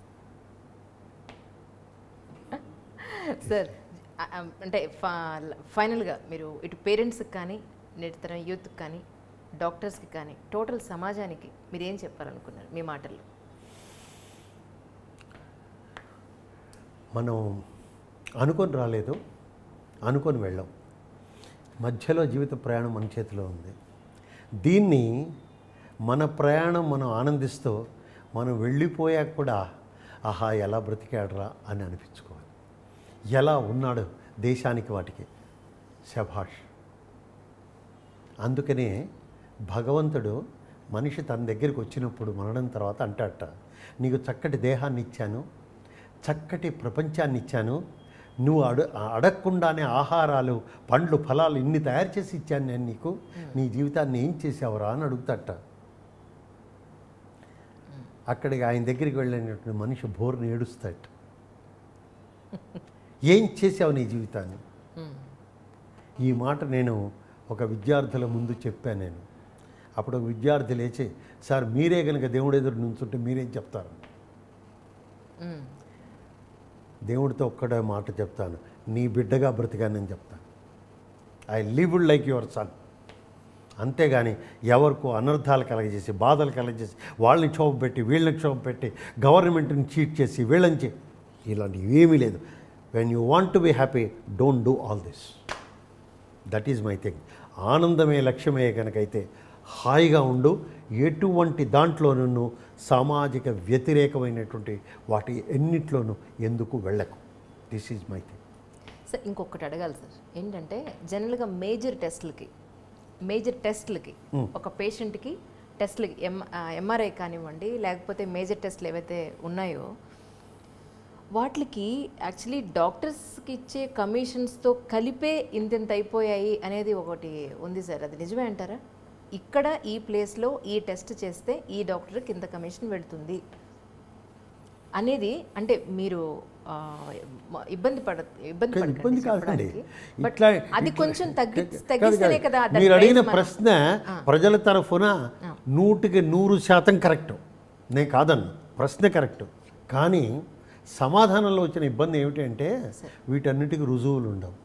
సార్ అంటే ఫైనల్గా మీరు ఇటు పేరెంట్స్కి కానీ నేటి తరం యూత్కి కానీ డాక్టర్స్కి కానీ టోటల్ సమాజానికి మీరు ఏం చెప్పాలనుకున్నారు మీ మాటల్లో? మనం అనుకొని రాలేదు, అనుకొని వెళ్ళాం. మధ్యలో జీవిత ప్రయాణం మన చేతిలో ఉంది. దీన్ని మన ప్రయాణం మనం ఆనందిస్తూ మనం వెళ్ళిపోయాక కూడా ఆహా ఎలా బ్రతికాడరా అని అనిపించుకోవాలి. ఎలా ఉన్నాడు దేశానికి వాటికి శభాష్. అందుకనే భగవంతుడు మనిషి తన దగ్గరికి వచ్చినప్పుడు మరణం తర్వాత అంటాడట, నీకు చక్కటి దేహాన్ని ఇచ్చాను, చక్కటి ప్రపంచాన్ని ఇచ్చాను, నువ్వు అడ అడగకుండానే ఆహారాలు పండ్లు ఫలాలు ఇన్ని తయారు చేసి ఇచ్చాను నేను నీకు, నీ జీవితాన్ని ఏం చేసావురా అని అడుగుతాట. అక్కడికి ఆయన దగ్గరికి వెళ్ళినటువంటి మనిషి బోర్ని ఏడుస్తాట, ఏం చేసావు నీ జీవితాన్ని. ఈ మాట నేను ఒక విద్యార్థుల ముందు చెప్పాను. నేను అప్పుడు ఒక విద్యార్థి లేచి, సార్ మీరే కనుక దేవుడు ఎదురు నుంచుంటే మీరేం చెప్తారు? దేవుడితో ఒక్కడే మాట చెప్తాను, నీ బిడ్డగా బ్రతికానని చెప్తాను. I lived like your son. అంతేగాని ఎవరికో అనర్థాలు కలగజేసి బాధలు కలగజేసి వాళ్ళని క్షోభ పెట్టి వీళ్ళని క్షోభ పెట్టి గవర్నమెంట్ని చీట్ చేసి వీళ్ళని చే ఇలాంటివి ఏమీ లేదు. When you want to be happy don't do all this. That is my thing. ఆనందమే లక్ష్యమే కనుకైతే హాయిగా ఉండు. ఎటువంటి దాంట్లోనూ సామాజిక వ్యతిరేకమైనటువంటి వాటి ఎన్నిట్లోనూ ఎందుకు వెళ్ళకు. This is my thing. Sir ఇంకొకటి అడగాలి సార్, ఏంటంటే జనరల్గా మేజర్ టెస్ట్లకి మేజర్ టెస్ట్లకి ఒక పేషెంట్కి టెస్ట్లకి ఎం ఎంఆర్ఐ కానివ్వండి లేకపోతే మేజర్ టెస్ట్లు ఏవైతే ఉన్నాయో వాటికి యాక్చువల్లీ డాక్టర్స్కి ఇచ్చే కమిషన్స్తో కలిపే ఇంతెంత అయిపోయాయి అనేది ఒకటి ఉంది సార్. అది నిజమే అంటారా? ఇక్కడ ఈ ప్లేస్లో ఈ టెస్ట్ చేస్తే ఈ డాక్టర్కి ఇంత కమిషన్ వెళ్తుంది అనేది, అంటే మీరు ఇబ్బంది పడ ఇబ్బంది ఇబ్బంది కాదండి. ఇట్లా అది కొంచెం తగ్గి తగ్గిస్తేనే కదా. మీరు అడిగిన ప్రశ్న ప్రజల తరఫున నూటికి నూరు శాతం కరెక్ట్, నేను కాదన్ను, ప్రశ్న కరెక్ట్. కానీ సమాధానంలో వచ్చిన ఇబ్బంది ఏమిటంటే వీటన్నిటికీ రుజువులు ఉండవు.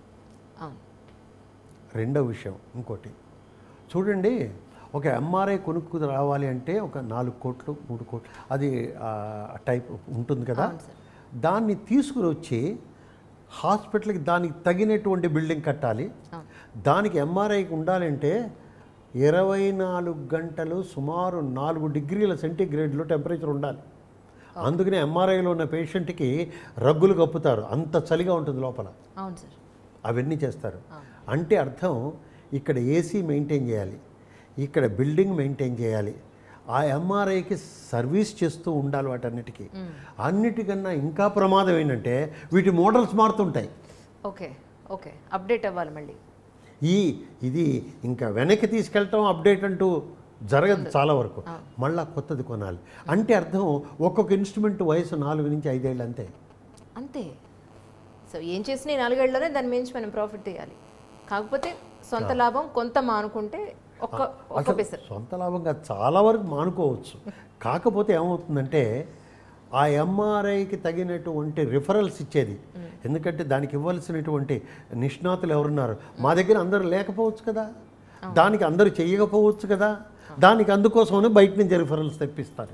రెండో విషయం ఇంకోటి చూడండి, ఒక ఎంఆర్ఐ కొనుక్కు రావాలి అంటే ఒక నాలుగు కోట్లు మూడు కోట్లు అది టైప్ ఉంటుంది కదా. దాన్ని తీసుకుని వచ్చి హాస్పిటల్కి దానికి తగినటువంటి బిల్డింగ్ కట్టాలి. దానికి ఎంఆర్ఐకి ఉండాలంటే ఇరవై నాలుగు గంటలు సుమారు నాలుగు డిగ్రీల సెంటీగ్రేడ్లో టెంపరేచర్ ఉండాలి. అందుకనే ఎంఆర్ఐలో ఉన్న పేషెంట్కి రగ్గులు కప్పుతారు, అంత చలిగా ఉంటుంది లోపల. అవన్నీ చేస్తారు. అంటే అర్థం ఇక్కడ ఏసీ మెయింటైన్ చేయాలి, ఇక్కడ బిల్డింగ్ మెయింటైన్ చేయాలి, ఆ ఎంఆర్ఐకి సర్వీస్ చేస్తూ ఉండాలి. వాటన్నిటికీ అన్నిటికన్నా ఇంకా ప్రమాదం ఏంటంటే వీటి మోడల్స్ మారుతుంటాయి. ఓకే ఓకే అప్డేట్ అవ్వాలి మళ్ళీ. ఈ ఇది ఇంకా వెనక్కి తీసుకెళ్ళటం అప్డేట్ అంటూ జరగదు చాలా వరకు. మళ్ళీ కొత్తది కొనాలి. అంటే అర్థం ఒక్కొక్క ఇన్స్ట్రుమెంట్ వయసు నాలుగు నుంచి ఐదేళ్ళు అంతే అంతే. సో ఏం చేసినా నాలుగేళ్లలోనే దాని మించి మనం ప్రాఫిట్ తీయాలి. కాకపోతే సొంత లాభం కొంత మానుకుంటే ఒక్క ఒక్క పైసా సొంత లాభంగా చాలా వరకు మానుకోవచ్చు. కాకపోతే ఏమవుతుందంటే ఆ ఎంఆర్ఐకి తగినటువంటి రిఫరల్స్ ఇచ్చేది, ఎందుకంటే దానికి ఇవ్వాల్సినటువంటి నిష్ణాతులు ఎవరున్నారు మా దగ్గర అందరూ లేకపోవచ్చు కదా, దానికి అందరూ చేయకపోవచ్చు కదా, దానికి అందుకోసమని బయట నుంచి రిఫరల్స్ తెప్పిస్తారు.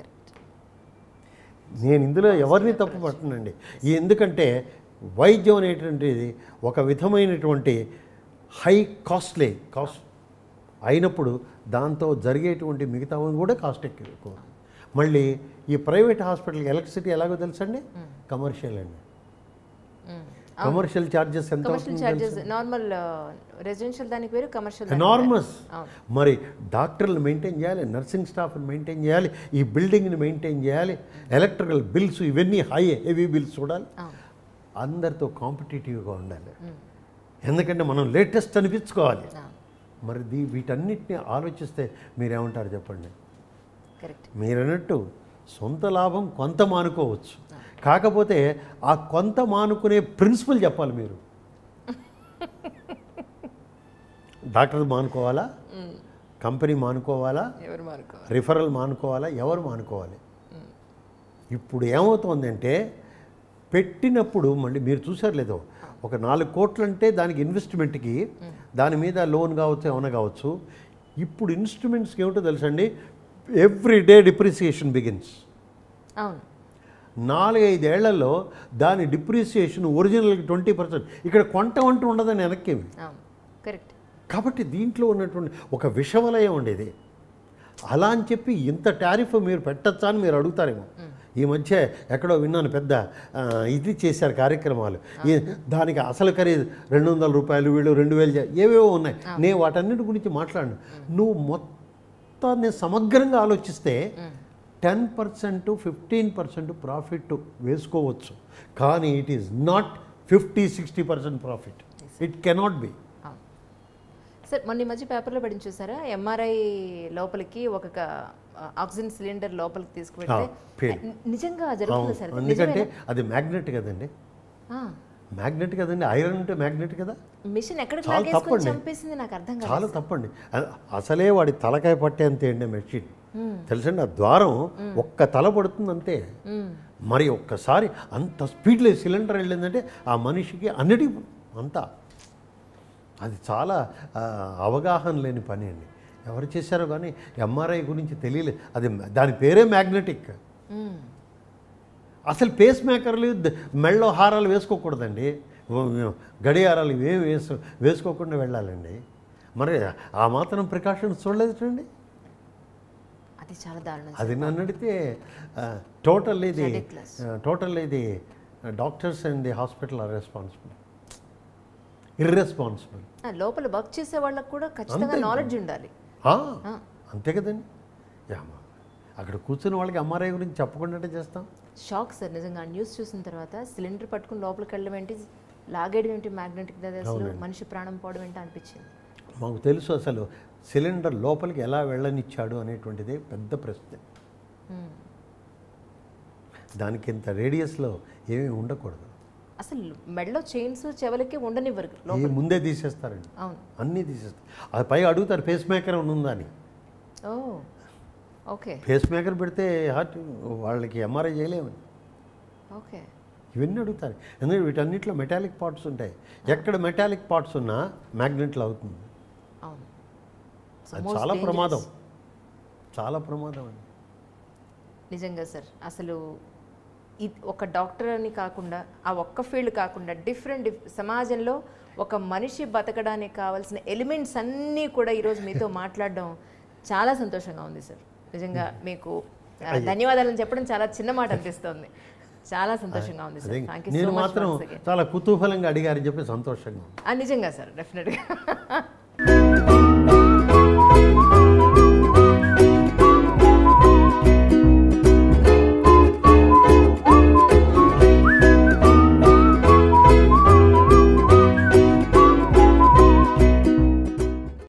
నేను ఇందులో ఎవరిని తప్పు పట్టనండి. ఎందుకంటే వైద్యం అనేటువంటిది ఒక విధమైనటువంటి హై కాస్ట్లీ కాస్ట్ అయినప్పుడు దాంతో జరిగేటువంటి మిగతావన్నీ కూడా కాస్ట్ ఎక్కువ. మళ్ళీ ఈ ప్రైవేట్ హాస్పిటల్కి ఎలక్ట్రిసిటీ ఎలాగో తెలుసండి, కమర్షియల్ అండి. కమర్షియల్ ఛార్జెస్ ఎంత నార్మల్ రెసిడెన్షియల్ దానికి వేరు, కమర్షియల్ ఎనార్మస్. మరి డాక్టర్లు మెయింటైన్ చేయాలి, నర్సింగ్ స్టాఫ్ని మెయింటైన్ చేయాలి, ఈ బిల్డింగ్ని మెయింటైన్ చేయాలి, ఎలక్ట్రికల్ బిల్స్ ఇవన్నీ హై హెవీ బిల్స్ చూడాలి, అందరితో కాంపిటేటివ్గా ఉండాలి. ఎందుకంటే మనం లేటెస్ట్ అనిపించుకోవాలి. మరి దీ వీటన్నిటిని ఆలోచిస్తే మీరేమంటారు చెప్పండి? మీరు అన్నట్టు సొంత లాభం కొంత మానుకోవచ్చు, కాకపోతే ఆ కొంత మానుకునే ప్రిన్సిపల్ చెప్పాలి. మీరు డాక్టర్ మానుకోవాలా, కంపెనీ మానుకోవాలా, రిఫరల్ మానుకోవాలా, ఎవరు మానుకోవాలి? ఇప్పుడు ఏమవుతుందంటే పెట్టినప్పుడు మళ్ళీ మీరు చూసారు లేదో, ఒక నాలుగు కోట్లు అంటే దానికి ఇన్వెస్ట్మెంట్కి దాని మీద లోన్ కావచ్చు ఏమైనా కావచ్చు. ఇప్పుడు ఇన్స్ట్రుమెంట్స్కి ఏమిటో తెలుసండి, ఎవ్రీ డే డిప్రిసియేషన్ బిగిన్స్. నాలుగైదేళ్లలో దాని డిప్రిసియేషన్ ఒరిజినల్కి ట్వంటీ పర్సెంట్ ఇక్కడ కొంట అంటూ ఉండదని వెనక్కేమి. కరెక్ట్. కాబట్టి దీంట్లో ఉన్నటువంటి ఒక విషవలయం ఉండేది. అలా అని చెప్పి ఇంత టారిఫ్ మీరు పెట్టచ్చా అని మీరు అడుగుతారేమో. ఈ మధ్య ఎక్కడో విన్నాను, పెద్ద ఇది చేశారు కార్యక్రమాలు. ఈ దానికి అసలు ఖరీదు రెండు వందల రూపాయలు, వీళ్ళు రెండు వేలు ఏవేవో ఉన్నాయి. నేను వాటన్నిటి గురించి మాట్లాడను. నువ్వు మొత్తాన్ని సమగ్రంగా ఆలోచిస్తే ten percent fifteen percent profit వేసుకోవచ్చు, కానీ it is not fifty sixty percent profit. It cannot be. Sir మొన్న ఈ మధ్య పేపర్లో పడిన చూసారా, ఎంఆర్ఐ లోపలికి ఒక ఆక్సిజన్ సిలిండర్ లోపలికి తీసుకువెళ్తే నిజంగా జరుగుతుంది సార్? ఎందుకంటే అది మ్యాగ్నెట్ కదండి, మ్యాగ్నెట్ కదండి, ఐరన్ అంటే మ్యాగ్నెట్ కదా. మిషన్ ఎక్కడ చంపేసింది నాకు అర్థం కాదు. చాలా తప్పండి. అసలే వాడి తలకాయ పట్టేంతే అండి మెషిన్, తెలుసండి. ఆ ద్వారం ఒక్క తల పడుతుంది అంతే. మరి ఒక్కసారి అంత స్పీడ్లో సిలిండర్ వెళ్ళిందంటే ఆ మనిషికి అన్నిటికీ అంతా అది చాలా అవగాహన లేని పని అండి. ఎవరు చేశారో కానీ ఎంఆర్ఐ గురించి తెలియలేదు. అది దాని పేరే మ్యాగ్నెటిక్. అసలు పేస్ మేకర్లు మెళ్ళో హారాలు వేసుకోకూడదండి, గడియారాలు ఇవేం వేసు వేసుకోకుండా వెళ్ళాలండి. మరి ఆ మాత్రం ప్రికాషన్స్ చూడలేదు చూడండి. అది చాలా దారుణం. అది నన్ను అడిగితే టోటల్ ఇది టోటల్ ఇది doctors and the hospital are responsible, irresponsible. లోపల వర్క్ చేసే వాళ్ళకి కూడా ఖచ్చితంగా నాలెడ్జ్ ఉండాలి. అంతే కదండి. అక్కడ కూర్చున్న వాళ్ళకి ఎంఆర్ఐ గురించి చెప్పకుండా చేస్తాం. షాక్ సార్ నిజంగా న్యూస్ చూసిన తర్వాత. సిలిండర్ పట్టుకుని లోపలికి వెళ్ళడం ఏంటి, లాగేయడం ఏంటి, మ్యాగ్నెటిక్ అసలు మనిషి ప్రాణం పోవడం ఏంటి అనిపించింది. మాకు తెలుసు అసలు సిలిండర్ లోపలికి ఎలా వెళ్ళనిచ్చాడు అనేటువంటిదే పెద్ద ప్రశ్న. దానికి ఇంత రేడియస్లో ఏమీ ఉండకూడదు. అసలు మెడలో చైన్స్ చెవులకి ఉండనివ్వరు, ముందే తీసేస్తారండి. అవును, అన్నీ తీసేస్తారు. అది పై అడుగుతారు పేస్ మేకర్ ఉందా అని. Oh okay. పేస్ మేకర్ పెడితే హార్ట్ వాళ్ళకి ఎంఆర్ఐ చేయలేమని. ఓకే. ఇవన్నీ అడుగుతారు. ఎందుకంటే వీటన్నిటిలో మెటాలిక్ పార్ట్స్ ఉంటాయి. ఎక్కడ మెటాలిక్ పార్ట్స్ ఉన్నా మ్యాగ్నెట్లో అవుతుంది. అవును, అది చాలా ప్రమాదం, చాలా ప్రమాదం అండి నిజంగా సార్. అసలు ఒక డాక్టర్ అని కాకుండా, ఆ ఒక్క ఫీల్డ్ కాకుండా డిఫరెంట్ డిఫ్ సమాజంలో ఒక మనిషి బతకడానికి కావాల్సిన ఎలిమెంట్స్ అన్నీ కూడా ఈరోజు మీతో మాట్లాడడం చాలా సంతోషంగా ఉంది సార్. నిజంగా మీకు ధన్యవాదాలను చెప్పడం చాలా చిన్న మాట అనిపిస్తుంది. చాలా సంతోషంగా ఉంది sir. Thank you so much. మాత్రం చాలా కుతూహలంగా అడిగారని చెప్పి సంతోషంగా. నిజంగా సార్, డెఫినెట్గా.